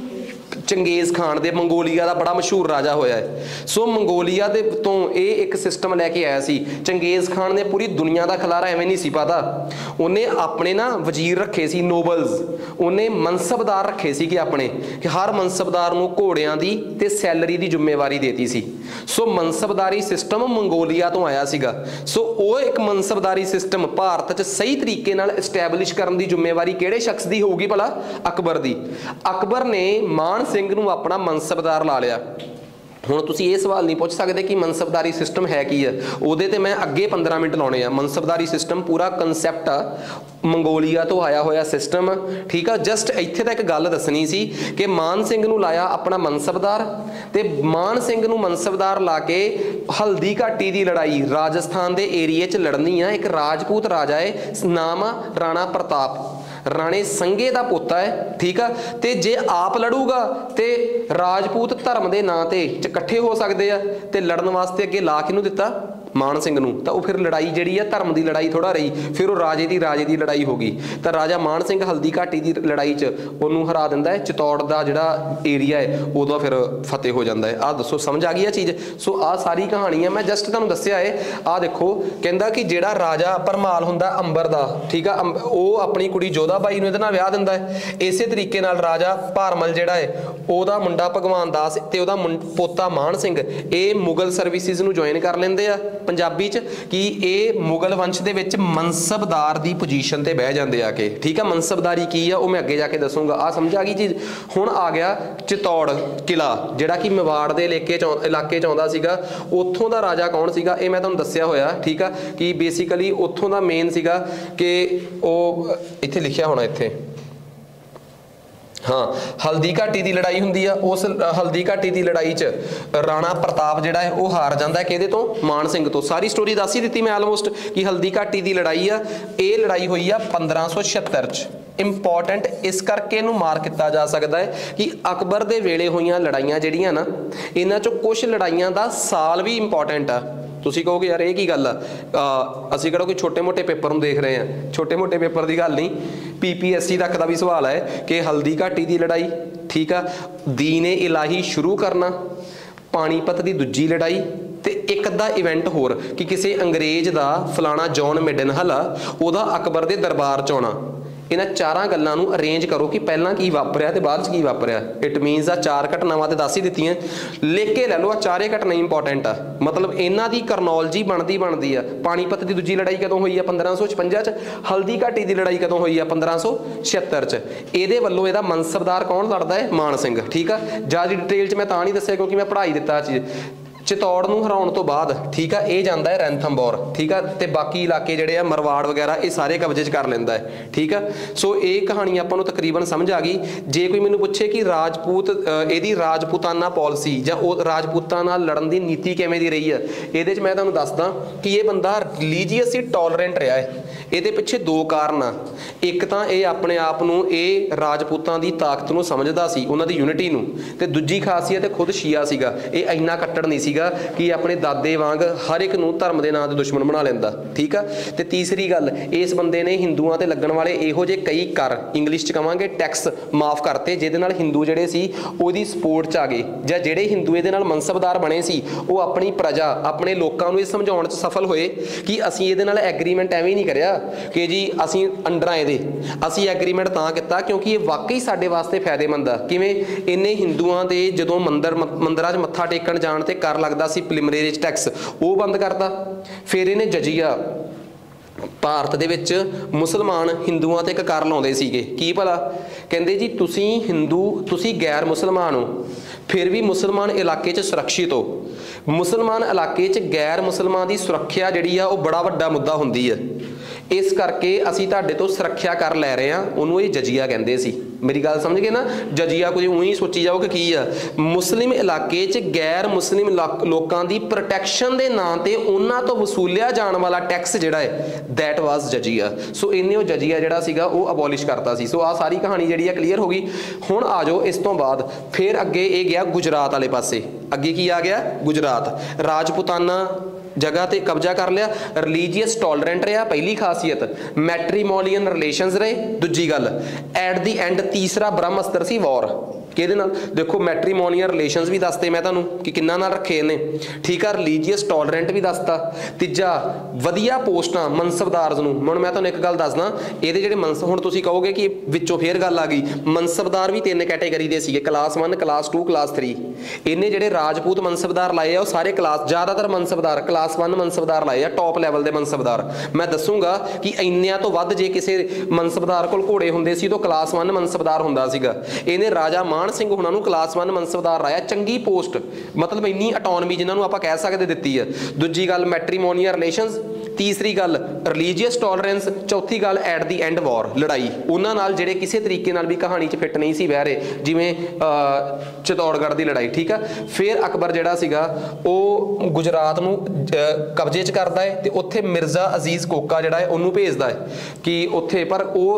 ਚੰਗੇਜ਼ ਖਾਨ ਦੇ, ਮੰਗੋਲੀਆ ਦਾ ਬੜਾ ਮਸ਼ਹੂਰ ਰਾਜਾ ਹੋਇਆ ਹੈ। ਸੋ ਮੰਗੋਲੀਆ ਦੇ ਤੋਂ ਇਹ ਇੱਕ ਸਿਸਟਮ ਲੈ ਕੇ ਆਇਆ ਸੀ। ਚੰਗੇਜ਼ ਖਾਨ ਨੇ ਪੂਰੀ ਦੁਨੀਆ ਦਾ ਖਿਲਾਰਾ ਐਵੇਂ ਨਹੀਂ ਸੀ ਪਾਤਾ, ਉਹਨੇ ਆਪਣੇ ਨਾ ਵਜ਼ੀਰ ਰੱਖੇ ਸੀ, ਨੋਬਲਸ, ਉਹਨੇ ਮਨਸਬਦਾਰ ਰੱਖੇ ਸੀ ਕਿ ਆਪਣੇ ਕਿ ਹਰ ਮਨਸਬਦਾਰ ਨੂੰ ਘੋੜਿਆਂ ਦੀ ਤੇ ਸੈਲਰੀ ਦੀ ਜ਼ਿੰਮੇਵਾਰੀ ਦੇਤੀ ਸੀ। ਸੋ ਮਨਸਬਦਾਰੀ ਸਿਸਟਮ ਮੰਗੋਲੀਆ ਤੋਂ ਆਇਆ ਸੀਗਾ। ਸੋ ਉਹ ਇੱਕ ਮਨਸਬਦਾਰੀ ਸਿਸਟਮ ਭਾਰਤ 'ਚ ਸਹੀ ਤਰੀਕੇ ਨਾਲ ਐਸਟੈਬਲਿਸ਼ ਕਰਨ ਦੀ ਜ਼ਿੰਮੇਵਾਰੀ ਕਿਹੜੇ ਸ਼ਖਸ ਦੀ ਹੋਊਗੀ ਭਲਾ? ਅਕਬਰ ਦੀ। ਅਕਬਰ ਨੇ ਮਾਨ ਸਿੰਘ ਨੂੰ ਆਪਣਾ ਮਨਸਬਦਾਰ ਲਾ ਲਿਆ। ਹੁਣ ਤੁਸੀਂ ਇਹ ਸਵਾਲ ਨਹੀਂ ਪੁੱਛ ਸਕਦੇ ਕਿ ਮਨਸਬਦਾਰੀ ਸਿਸਟਮ ਹੈ ਕੀ ਹੈ, ਉਹਦੇ ਤੇ ਮੈਂ ਅੱਗੇ ਪੰਦਰਾਂ ਮਿੰਟ ਲਾਉਣੇ ਆ। ਮਨਸਬਦਾਰੀ ਸਿਸਟਮ ਪੂਰਾ ਕਨਸੈਪਟ ਆ, ਮੰਗੋਲੀਆ ਤੋਂ ਆਇਆ ਹੋਇਆ ਸਿਸਟਮ, ਠੀਕ ਆ। ਜਸਟ ਇੱਥੇ ਤਾਂ ਇੱਕ ਗੱਲ ਦੱਸਣੀ ਸੀ ਕਿ ਮਾਨ ਸਿੰਘ ਨੂੰ ਲਾਇਆ ਆਪਣਾ ਮਨਸਬਦਾਰ, ਤੇ ਮਾਨ ਸਿੰਘ ਨੂੰ ਮਨਸਬਦਾਰ ਲਾ ਕੇ ਹਲਦੀ ਘਾਟੀ ਦੀ ਲੜਾਈ ਰਾਜਸਥਾਨ ਦੇ ਏਰੀਏ 'ਚ ਲੜਨੀ ਆ। ਇੱਕ ਰਾਜਪੂਤ ਰਾਜਾ ਹੈ, ਨਾਮ ਆ ਰਾਣਾ ਪ੍ਰਤਾਪ, ਰਾਣੇ ਸੰਗੇ ਦਾ ਪੋਤਾ ਹੈ, ਠੀਕ ਆ। ਤੇ ਜੇ ਆਪ ਲੜੂਗਾ ਤੇ ਰਾਜਪੂਤ ਧਰਮ ਦੇ ਨਾਂ ਤੇ ਇਕੱਠੇ ਹੋ ਸਕਦੇ ਆ, ਤੇ ਲੜਨ ਵਾਸਤੇ ਅੱਗੇ ਲਾ ਕਿਹਨੂੰ ਦਿੱਤਾ? ਮਾਨ ਸਿੰਘ ਨੂੰ, ਤਾਂ ਉਹ ਫਿਰ ਲੜਾਈ ਜਿਹੜੀ ਆ ਧਰਮ ਦੀ ਲੜਾਈ ਥੋੜਾ ਰਹੀ, ਫਿਰ ਉਹ ਰਾਜੇ ਦੀ ਰਾਜੇ ਦੀ ਲੜਾਈ ਹੋ ਗਈ। ਤਾਂ ਰਾਜਾ ਮਾਨ ਸਿੰਘ ਹਲਦੀ ਘਾਟੀ ਦੀ ਲੜਾਈ 'ਚ ਉਹਨੂੰ ਹਰਾ ਦਿੰਦਾ ਹੈ, ਚਿਤੌੜ ਦਾ ਜਿਹੜਾ ਏਰੀਆ ਹੈ ਉਦੋਂ ਫਿਰ ਫਤਿਹ ਹੋ ਜਾਂਦਾ ਹੈ। ਆਹ ਦੱਸੋ ਸਮਝ ਆ ਗਈ ਆ ਚੀਜ਼? ਸੋ ਆਹ ਸਾਰੀ ਕਹਾਣੀ ਹੈ, ਮੈਂ ਜਸਟ ਤੁਹਾਨੂੰ ਦੱਸਿਆ ਹੈ। ਆਹ ਦੇਖੋ ਕਹਿੰਦਾ ਕਿ ਜਿਹੜਾ ਰਾਜਾ ਭਰਮਾਲ ਹੁੰਦਾ ਅੰਬਰ ਦਾ, ਠੀਕ ਆ, ਉਹ ਆਪਣੀ ਕੁੜੀ ਜੋਧਾ ਬਾਈ ਨੂੰ ਇਹਦੇ ਨਾਲ ਵਿਆਹ ਦਿੰਦਾ ਹੈ। ਇਸੇ ਤਰੀਕੇ ਨਾਲ ਰਾਜਾ ਭਾਰਮਲ ਜਿਹੜਾ ਹੈ ਉਹਦਾ ਮੁੰਡਾ ਭਗਵਾਨ ਦਾਸ ਤੇ ਉਹਦਾ ਪੋਤਾ ਮਾਨ ਸਿੰਘ ਇਹ ਮੁਗਲ ਸਰਵਿਸਿਜ਼ ਨੂੰ ਜੁਆਇਨ ਕਰ ਲੈਂਦੇ ਆ। ਪੰਜਾਬੀ 'ਚ ਕਿ ਇਹ ਮੁਗਲ ਵੰਸ਼ ਦੇ ਵਿੱਚ ਮਨਸਬਦਾਰ ਦੀ ਪੋਜੀਸ਼ਨ ਤੇ ਬਹਿ ਜਾਂਦੇ ਆ ਕੇ, ਠੀਕ ਆ। ਮਨਸਬਦਾਰੀ ਕੀ ਆ ਉਹ ਮੈਂ ਅੱਗੇ ਜਾ ਕੇ ਦੱਸੂਗਾ। ਆ ਸਮਝ ਆ ਗਈ ਚੀਜ਼? ਹੁਣ ਆ ਗਿਆ ਚਿਤੌੜ ਕਿਲਾ, ਜਿਹੜਾ ਕਿ ਮੇਵਾੜ ਦੇ ਇਲਾਕੇ ਚ ਇਲਾਕੇ ਚ ਆਉਂਦਾ ਸੀਗਾ। ਉੱਥੋਂ ਦਾ ਰਾਜਾ ਕੌਣ ਸੀਗਾ ਇਹ ਮੈਂ ਤੁਹਾਨੂੰ ਦੱਸਿਆ ਹੋਇਆ, ਠੀਕ ਆ, ਕਿ ਬੇਸਿਕਲੀ ਉੱਥੋਂ ਦਾ ਮੇਨ ਸੀਗਾ ਕਿ ਉਹ ਇੱਥੇ ਲਿਖਿਆ ਹੋਣਾ ਇੱਥੇ, ਹਾਂ, ਹਲਦੀ ਘਾਟੀ ਦੀ ਲੜਾਈ ਹੁੰਦੀ ਆ। ਉਸ ਹਲਦੀ ਘਾਟੀ ਦੀ ਲੜਾਈ 'ਚ ਰਾਣਾ ਪ੍ਰਤਾਪ ਜਿਹੜਾ ਹੈ ਉਹ ਹਾਰ ਜਾਂਦਾ ਹੈ, ਕਿਹਦੇ ਤੋਂ? ਮਾਨ ਸਿੰਘ ਤੋਂ। ਸਾਰੀ ਸਟੋਰੀ ਦੱਸ ਹੀ ਦਿੱਤੀ ਮੈਂ ਆਲਮੋਸਟ ਕਿ ਹਲਦੀ ਘਾਟੀ ਦੀ ਲੜਾਈ ਆ, ਇਹ ਲੜਾਈ ਹੋਈ ਆ ਪੰਦਰਾਂ ਸੌ ਛਿਅੱਤਰ 'ਚ। ਇੰਪੋਰਟੈਂਟ ਇਸ ਕਰਕੇ ਇਹਨੂੰ ਮਾਰ ਕੀਤਾ ਜਾ ਸਕਦਾ ਹੈ ਕਿ ਅਕਬਰ ਦੇ ਵੇਲੇ ਹੋਈਆਂ ਲੜਾਈਆਂ ਜਿਹੜੀਆਂ ਨਾ, ਇਹਨਾਂ 'ਚੋਂ ਕੁਝ ਲੜਾਈਆਂ ਦਾ ਸਾਲ ਵੀ ਇੰਪੋਰਟੈਂਟ ਆ। ਤੁਸੀਂ ਕਹੋਗੇ ਯਾਰ ਇਹ ਕੀ ਗੱਲ ਆ, ਅਸੀਂ ਕਿਹੜਾ ਕੋਈ ਛੋਟੇ ਮੋਟੇ ਪੇਪਰ ਨੂੰ ਦੇਖ ਰਹੇ ਹਾਂ? ਛੋਟੇ ਮੋਟੇ ਪੇਪਰ ਦੀ ਗੱਲ ਨਹੀਂ, ਪੀਪੀਐਸਸੀ ਤੱਕ ਦਾ ਵੀ ਸਵਾਲ ਹੈ ਕਿ ਹਲਦੀ ਘਾਟੀ ਦੀ ਲੜਾਈ, ਠੀਕ ਆ, ਦੀਨ-ਏ ਇਲਾਹੀ ਸ਼ੁਰੂ ਕਰਨਾ, ਪਾਣੀਪਤ ਦੀ ਦੂਜੀ ਲੜਾਈ, ਤੇ ਇੱਕ ਅੱਧਾ ਇਵੈਂਟ ਹੋਰ ਕਿ ਕਿਸੇ ਅੰਗਰੇਜ਼ ਦਾ ਫਲਾਣਾ ਜੌਨ ਮਿਡਨਹਲ ਆ ਉਹਦਾ ਅਕਬਰ ਦੇ ਦਰਬਾਰ 'ਚ ਆਉਣਾ। ਇਹਨਾਂ ਚਾਰਾਂ ਗੱਲਾਂ ਨੂੰ ਅਰੇਂਜ ਕਰੋ ਕਿ ਪਹਿਲਾਂ ਕੀ ਵਾਪਰਿਆ ਤੇ ਬਾਅਦ 'ਚ ਕੀ ਵਾਪਰਿਆ। ਇਟ ਮੀਨਸ ਆ ਚਾਰ ਘਟਨਾਵਾਂ ਤੇ ਦੱਸ ਹੀ ਦਿੱਤੀਆਂ, ਲਿਖ ਕੇ ਲੈ ਲਓ। ਆ ਚਾਰੇ ਘਟਨਾ ਇੰਪੋਰਟੈਂਟ ਆ, ਮਤਲਬ ਇਹਨਾਂ ਦੀ ਕਰਨੋਲੋਜੀ ਬਣਦੀ ਬਣਦੀ ਆ। ਪਾਣੀਪਤ ਦੀ ਦੂਜੀ ਲੜਾਈ ਕਦੋਂ ਹੋਈ ਆ? ਪੰਦਰਾਂ ਸੌ ਛਪੰਜਾ 'ਚ। ਹਲਦੀ ਘਾਟੀ ਦੀ ਲੜਾਈ ਕਦੋਂ ਹੋਈ ਆ? ਪੰਦਰਾਂ ਸੌ ਛਿਅੱਤਰ 'ਚ। ਇਹਦੇ ਵੱਲੋਂ ਇਹਦਾ ਮਨਸਬਦਾਰ ਕੌਣ ਲੜਦਾ ਹੈ? ਮਾਨ ਸਿੰਘ, ਠੀਕ ਆ। ਜ਼ਿਆਦਾ ਡਿਟੇਲ 'ਚ ਮੈਂ ਤਾਂ ਨਹੀਂ ਦੱਸਿਆ ਕਿਉਂਕਿ ਮੈਂ ਪੜ੍ਹਾਈ ਦਿੱਤਾ ਚੀਜ਼। ਚਿਤੌੜ ਨੂੰ ਹਰਾਉਣ ਤੋਂ ਬਾਅਦ, ਠੀਕ ਆ, ਇਹ ਜਾਂਦਾ ਹੈ ਰੈਂਥਮਬੋਰ, ਠੀਕ ਆ, ਤੇ ਬਾਕੀ ਇਲਾਕੇ ਜਿਹੜੇ ਆ ਮਰਵਾੜ ਵਗੈਰਾ ਇਹ ਸਾਰੇ ਕਬਜ਼ੇ 'ਚ ਕਰ ਲੈਂਦਾ ਹੈ, ਠੀਕ ਆ। ਸੋ ਇਹ ਕਹਾਣੀ ਆਪਾਂ ਨੂੰ ਤਕਰੀਬਨ ਸਮਝ ਆ ਗਈ। ਜੇ ਕੋਈ ਮੈਨੂੰ ਪੁੱਛੇ ਕਿ ਰਾਜਪੂਤ ਇਹਦੀ ਰਾਜਪੂਤਾਨਾ ਪਾਲਿਸੀ ਜਾਂ ਉਹ ਰਾਜਪੂਤਾਂ ਨਾਲ ਲੜਨ ਦੀ ਨੀਤੀ ਕਿਵੇਂ ਦੀ ਰਹੀ ਆ, ਇਹਦੇ 'ਚ ਮੈਂ ਤੁਹਾਨੂੰ ਦੱਸਦਾ ਕਿ ਇਹ ਬੰਦਾ ਰਿਲੀਜੀਅਸਲੀ ਟੋਲਰੈਂਟ ਰਿਹਾ ਹੈ। ਇਹਦੇ ਪਿੱਛੇ ਦੋ ਕਾਰਨ ਆ। ਇੱਕ ਤਾਂ ਇਹ ਆਪਣੇ ਆਪ ਨੂੰ ਇਹ ਰਾਜਪੂਤਾਂ ਦੀ ਤਾਕਤ ਨੂੰ ਸਮਝਦਾ ਸੀ, ਉਹਨਾਂ ਦੀ ਯੂਨਿਟੀ ਨੂੰ, ਤੇ ਦੂਜੀ ਖਾਸੀਅਤ ਖੁਦ ਸ਼ੀਆ ਸੀਗਾ। ਇਹ ਇੰਨਾ ਕੱਟੜ ਨਹੀਂ ਸੀਗਾ ਕਿ ਆਪਣੇ ਦਾਦੇ ਵਾਂਗ ਹਰ ਇੱਕ ਨੂੰ ਧਰਮ ਦੇ ਨਾਂ ਤੇ ਦੁਸ਼ਮਣ ਬਣਾ ਲੈਂਦਾ, ਠੀਕ ਆ। ਤੇ ਤੀਸਰੀ ਗੱਲ, ਇਸ ਬੰਦੇ ਨੇ ਹਿੰਦੂਆਂ ਤੇ ਲੱਗਣ ਵਾਲੇ ਇਹੋ ਜਿਹੇ ਕਈ ਕਰ, ਇੰਗਲਿਸ਼ 'ਚ ਕਵਾਂਗੇ ਟੈਕਸ, ਮਾਫ ਕਰਤੇ, ਜਿਹਦੇ ਨਾਲ ਹਿੰਦੂ ਜਿਹੜੇ ਸੀ ਉਹਦੀ ਸਪੋਰਟ 'ਚ ਆ ਗਏ, ਜਾਂ ਜਿਹੜੇ ਹਿੰਦੂ ਇਹਦੇ ਨਾਲ ਮਨਸਬਦਾਰ ਬਣੇ ਸੀ ਉਹ ਆਪਣੀ ਪ੍ਰਜਾ, ਆਪਣੇ ਲੋਕਾਂ ਨੂੰ ਇਹ ਸਮਝਾਉਣ 'ਚ ਸਫਲ ਹੋਏ ਕਿ ਅਸੀਂ ਇਹਦੇ ਨਾਲ ਐਗਰੀਮੈਂਟ ਐਵੇਂ ਨਹੀਂ ਕਰਿਆ ਕਿ ਜੀ ਅਸੀਂ ਅੰਡਰ ਆ ਇਹਦੇ, ਅਸੀਂ ਐਗਰੀਮੈਂਟ ਤਾਂ ਕੀਤਾ ਕਿਉਂਕਿ ਇਹ ਵਾਕਈ ਸਾਡੇ ਵਾਸਤੇ ਫਾਇਦੇਮੰਦ ਆ। ਕਿਵੇਂ? ਇਹਨੇ ਹਿੰਦੂਆਂ ਦੇ ਜਦੋਂ ਮੰਦਰ ਮੰਦਰਾਂ 'ਚ ਮੱਥਾ ਟੇਕਣ ਜਾਣ ਤੇ ਕਰ ਲੱਗਦਾ ਸੀ ਪ੍ਰੀਲਿਮਿਨਰੀ ਟੈਕਸ, ਉਹ ਬੰਦ ਕਰਤਾ। ਫਿਰ ਇਹਨੇ ਜਜੀਆ, ਭਾਰਤ ਦੇ ਵਿੱਚ ਮੁਸਲਮਾਨ ਹਿੰਦੂਆਂ ਤੇ ਇੱਕ ਕਰ ਲਾਉਂਦੇ ਸੀਗੇ, ਕੀ ਭਲਾ? ਕਹਿੰਦੇ ਜੀ ਤੁਸੀਂ ਹਿੰਦੂ, ਤੁਸੀਂ ਗੈਰ ਮੁਸਲਮਾਨ ਹੋ, ਫਿਰ ਵੀ ਮੁਸਲਮਾਨ ਇਲਾਕੇ 'ਚ ਸੁਰੱਖਿਅਤ ਹੋ। ਮੁਸਲਮਾਨ ਇਲਾਕੇ 'ਚ ਗੈਰ ਮੁਸਲਮਾਨ ਦੀ ਸੁਰੱਖਿਆ ਜਿਹੜੀ ਆ ਉਹ ਬੜਾ ਵੱਡਾ ਮੁੱਦਾ ਹੁੰਦੀ ਹੈ, ਇਸ ਕਰਕੇ ਅਸੀਂ ਤੁਹਾਡੇ ਤੋਂ ਸੁਰੱਖਿਆ ਕਰ ਲੈ ਰਹੇ ਹਾਂ। ਉਹਨੂੰ ਇਹ ਜਜੀਆ ਕਹਿੰਦੇ ਸੀ। ਮੇਰੀ ਗੱਲ ਸਮਝ ਗਏ ਨਾ? ਜਜੀਆ ਕੁਝ ਉਹੀ ਸੋਚੀ ਜਾਓ ਕਿ ਕੀ ਆ, ਮੁਸਲਿਮ ਇਲਾਕੇ 'ਚ ਗੈਰ ਮੁਸਲਿਮ ਲੋਕਾਂ ਦੀ ਪ੍ਰੋਟੈਕਸ਼ਨ ਦੇ ਨਾਂ ਤੇ ਉਹਨਾਂ ਤੋਂ ਵਸੂਲਿਆ ਜਾਣ ਵਾਲਾ ਟੈਕਸ ਜਿਹੜਾ ਹੈ, ਦੈਟ ਵਾਜ਼ ਜਜੀਆ। ਸੋ ਇਹਨੇ ਉਹ ਜਜੀਆ ਜਿਹੜਾ ਸੀਗਾ ਉਹ ਅਬੋਲਿਸ਼ ਕਰਤਾ ਸੀ। ਸੋ ਆਹ ਸਾਰੀ ਕਹਾਣੀ ਜਿਹੜੀ ਆ ਕਲੀਅਰ ਹੋ ਗਈ। ਹੁਣ ਆ ਜਾਓ ਇਸ ਤੋਂ ਬਾਅਦ ਫਿਰ ਅੱਗੇ ਇਹ ਗਿਆ ਗੁਜਰਾਤ ਵਾਲੇ ਪਾਸੇ। ਅੱਗੇ ਕੀ ਆ ਗਿਆ? ਗੁਜਰਾਤ। ਰਾਜਪੂਤਾਨਾ ਜਗ੍ਹਾ ਤੇ ਕਬਜ਼ਾ ਕਰ ਲਿਆ। ਰਿਲੀਜੀਅਸ ਟੋਲਰੈਂਟ ਰਿਹਾ, ਪਹਿਲੀ ਖਾਸੀਅਤ। ਮੈਟਰੀਮੋਨੀਅਲ ਰਿਲੇਸ਼ਨਸ ਰਹੇ, ਦੂਜੀ ਗੱਲ। ਐਟ ਦੀ ਐਂਡ ਤੀਸਰਾ ਬ੍ਰਹਮ ਅਸਤਰ ਸੀ ਵਾਰ। ਕਿਹਦੇ ਨਾਲ? ਦੇਖੋ ਮੈਟਰੀਮੋਨੀਅਲ ਰਿਲੇਸ਼ਨਸ ਵੀ ਦੱਸਤੇ ਮੈਂ ਤੁਹਾਨੂੰ ਕਿ ਕਿੰਨਾ ਨਾਲ ਰੱਖੇ ਨੇ, ਠੀਕ ਆ। ਰਿਲੀਜੀਅਸ ਟੋਲਰੈਂਟ ਵੀ ਦੱਸਤਾ। ਤੀਜਾ, ਵਧੀਆ ਪੋਸਟਾਂ ਮਨਸਬਦਾਰਸ ਨੂੰ। ਹੁਣ ਮੈਂ ਤੁਹਾਨੂੰ ਇੱਕ ਗੱਲ ਦੱਸਦਾ, ਇਹਦੇ ਜਿਹੜੇ ਮਨਸ ਹੁਣ ਤੁਸੀਂ ਕਹੋਗੇ ਕਿ ਵਿੱਚੋਂ ਫੇਰ ਗੱਲ ਆ ਗਈ, ਮਨਸਬਦਾਰ ਵੀ ਤਿੰਨ ਕੈਟੇਗਰੀ ਦੇ ਸੀਗੇ, class one, class two, class three. ਇਹਨੇ ਜਿਹੜੇ ਰਾਜਪੂਤ ਮਨਸਬਦਾਰ ਲਾਏ ਆ ਉਹ ਸਾਰੇ ਕਲਾਸ, ਜ਼ਿਆਦਾਤਰ ਮਨਸਬਦਾਰ ਕਲਾਸ ਵਨ ਮਨਸਬਦਾਰ ਲਾਏ ਆ, ਟੌਪ ਲੈਵਲ ਦੇ ਮਨਸਬਦਾਰ। ਮੈਂ ਦੱਸੂਗਾ ਕਿ ਇੰਨਿਆਂ ਤੋਂ ਵੱਧ ਜੇ ਕਿਸੇ ਮਨਸਬਦਾਰ ਕੋਲ ਘੋੜੇ ਹੁੰਦੇ ਸੀ ਤਾਂ ਕਲਾਸ ਵਨ ਮਨਸਬਦਾਰ ਹੁੰਦਾ ਸੀਗਾ। ਇਹਨੇ ਰਾਜਾ ਮਾਨ ਸਿੰਘ ਹੁਣਾਂ ਨੂੰ ਕਲਾਸ ਵਨ ਮਨਸਬਦਾਰ ਲਾਇਆ, ਚੰਗੀ ਪੋਸਟ, ਮਤਲਬ ਇੰਨੀ ਆਟੋਨਮੀ ਜਿਹਨਾਂ ਨੂੰ ਆਪਾਂ ਕਹਿ ਸਕਦੇ ਦਿੱਤੀ ਆ। ਦੂਜੀ ਗੱਲ ਮੈਟਰੀਮੋਨੀਅਲ ਰਿਲੇਸ਼ਨਸ, ਤੀਸਰੀ ਗੱਲ ਰਿਲੀਜੀਅਸ ਟੋਲਰੈਂਸ, ਚੌਥੀ ਗੱਲ ਐਟ ਦੀ ਐਂਡ ਵਾਰ, ਲੜਾਈ ਉਹਨਾਂ ਨਾਲ ਜਿਹੜੇ ਕਿਸੇ ਤਰੀਕੇ ਨਾਲ ਵੀ ਕਹਾਣੀ 'ਚ ਫਿੱਟ ਨਹੀਂ ਸੀ ਬਹਿ ਰਹੇ, ਜਿਵੇਂ ਚਿਤੌੜਗੜ੍ਹ ਦੀ ਲੜਾਈ, ਠੀਕ ਆ। ਫਿਰ ਅਕਬਰ ਜਿਹੜਾ ਸੀਗਾ ਉਹ ਗੁਜਰਾਤ ਨੂੰ ਕਬਜ਼ੇ 'ਚ ਕਰਦਾ ਹੈ ਤੇ ਉੱਥੇ ਮਿਰਜ਼ਾ ਅਜ਼ੀਜ਼ ਕੋਕਾ ਜਿਹੜਾ ਹੈ ਉਹਨੂੰ ਭੇਜਦਾ ਹੈ ਕਿ ਉੱਥੇ, ਪਰ ਉਹ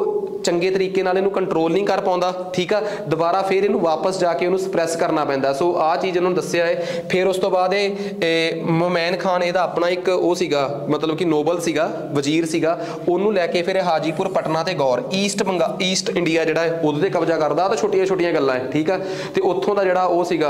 ਚੰਗੇ ਤਰੀਕੇ ਨਾਲ ਇਹਨੂੰ ਕੰਟਰੋਲ ਨਹੀਂ ਕਰ ਪਾਉਂਦਾ, ਠੀਕ ਆ, ਦੁਬਾਰਾ ਫਿਰ ਇਹਨੂੰ ਵਾਪਸ ਜਾ ਕੇ ਉਹਨੂੰ ਸਪਰੈਸ ਕਰਨਾ ਪੈਂਦਾ। ਸੋ ਆਹ ਚੀਜ਼ ਇਹਨਾਂ ਨੂੰ ਦੱਸਿਆ ਹੈ। ਫਿਰ ਉਸ ਤੋਂ ਬਾਅਦ ਇਹ ਮੁਮੈਨ ਖਾਨ ਇਹਦਾ ਆਪਣਾ ਇੱਕ ਉਹ ਸੀਗਾ, ਮਤਲਬ ਕਿ ਨੋਬਲ ਸੀਗਾ, ਵਜ਼ੀਰ ਸੀਗਾ, ਉਹਨੂੰ ਲੈ ਕੇ ਫਿਰ ਹਾਜੀਪੁਰ ਪਟਨਾ ਤੇ ਗੌਰ ਈਸਟ ਬੰਗਾ ਈਸਟ ਇੰਡੀਆ ਜਿਹੜਾ ਹੈ ਉਹਦੇ ਤੇ ਕਬਜ਼ਾ ਕਰਦਾ। ਤਾਂ ਛੋਟੀਆਂ ਛੋਟੀਆਂ ਗੱਲਾਂ ਹੈ, ਠੀਕ ਆ। ਤੇ ਉੱਥੋਂ ਦਾ ਜਿਹੜਾ ਉਹ ਸੀਗਾ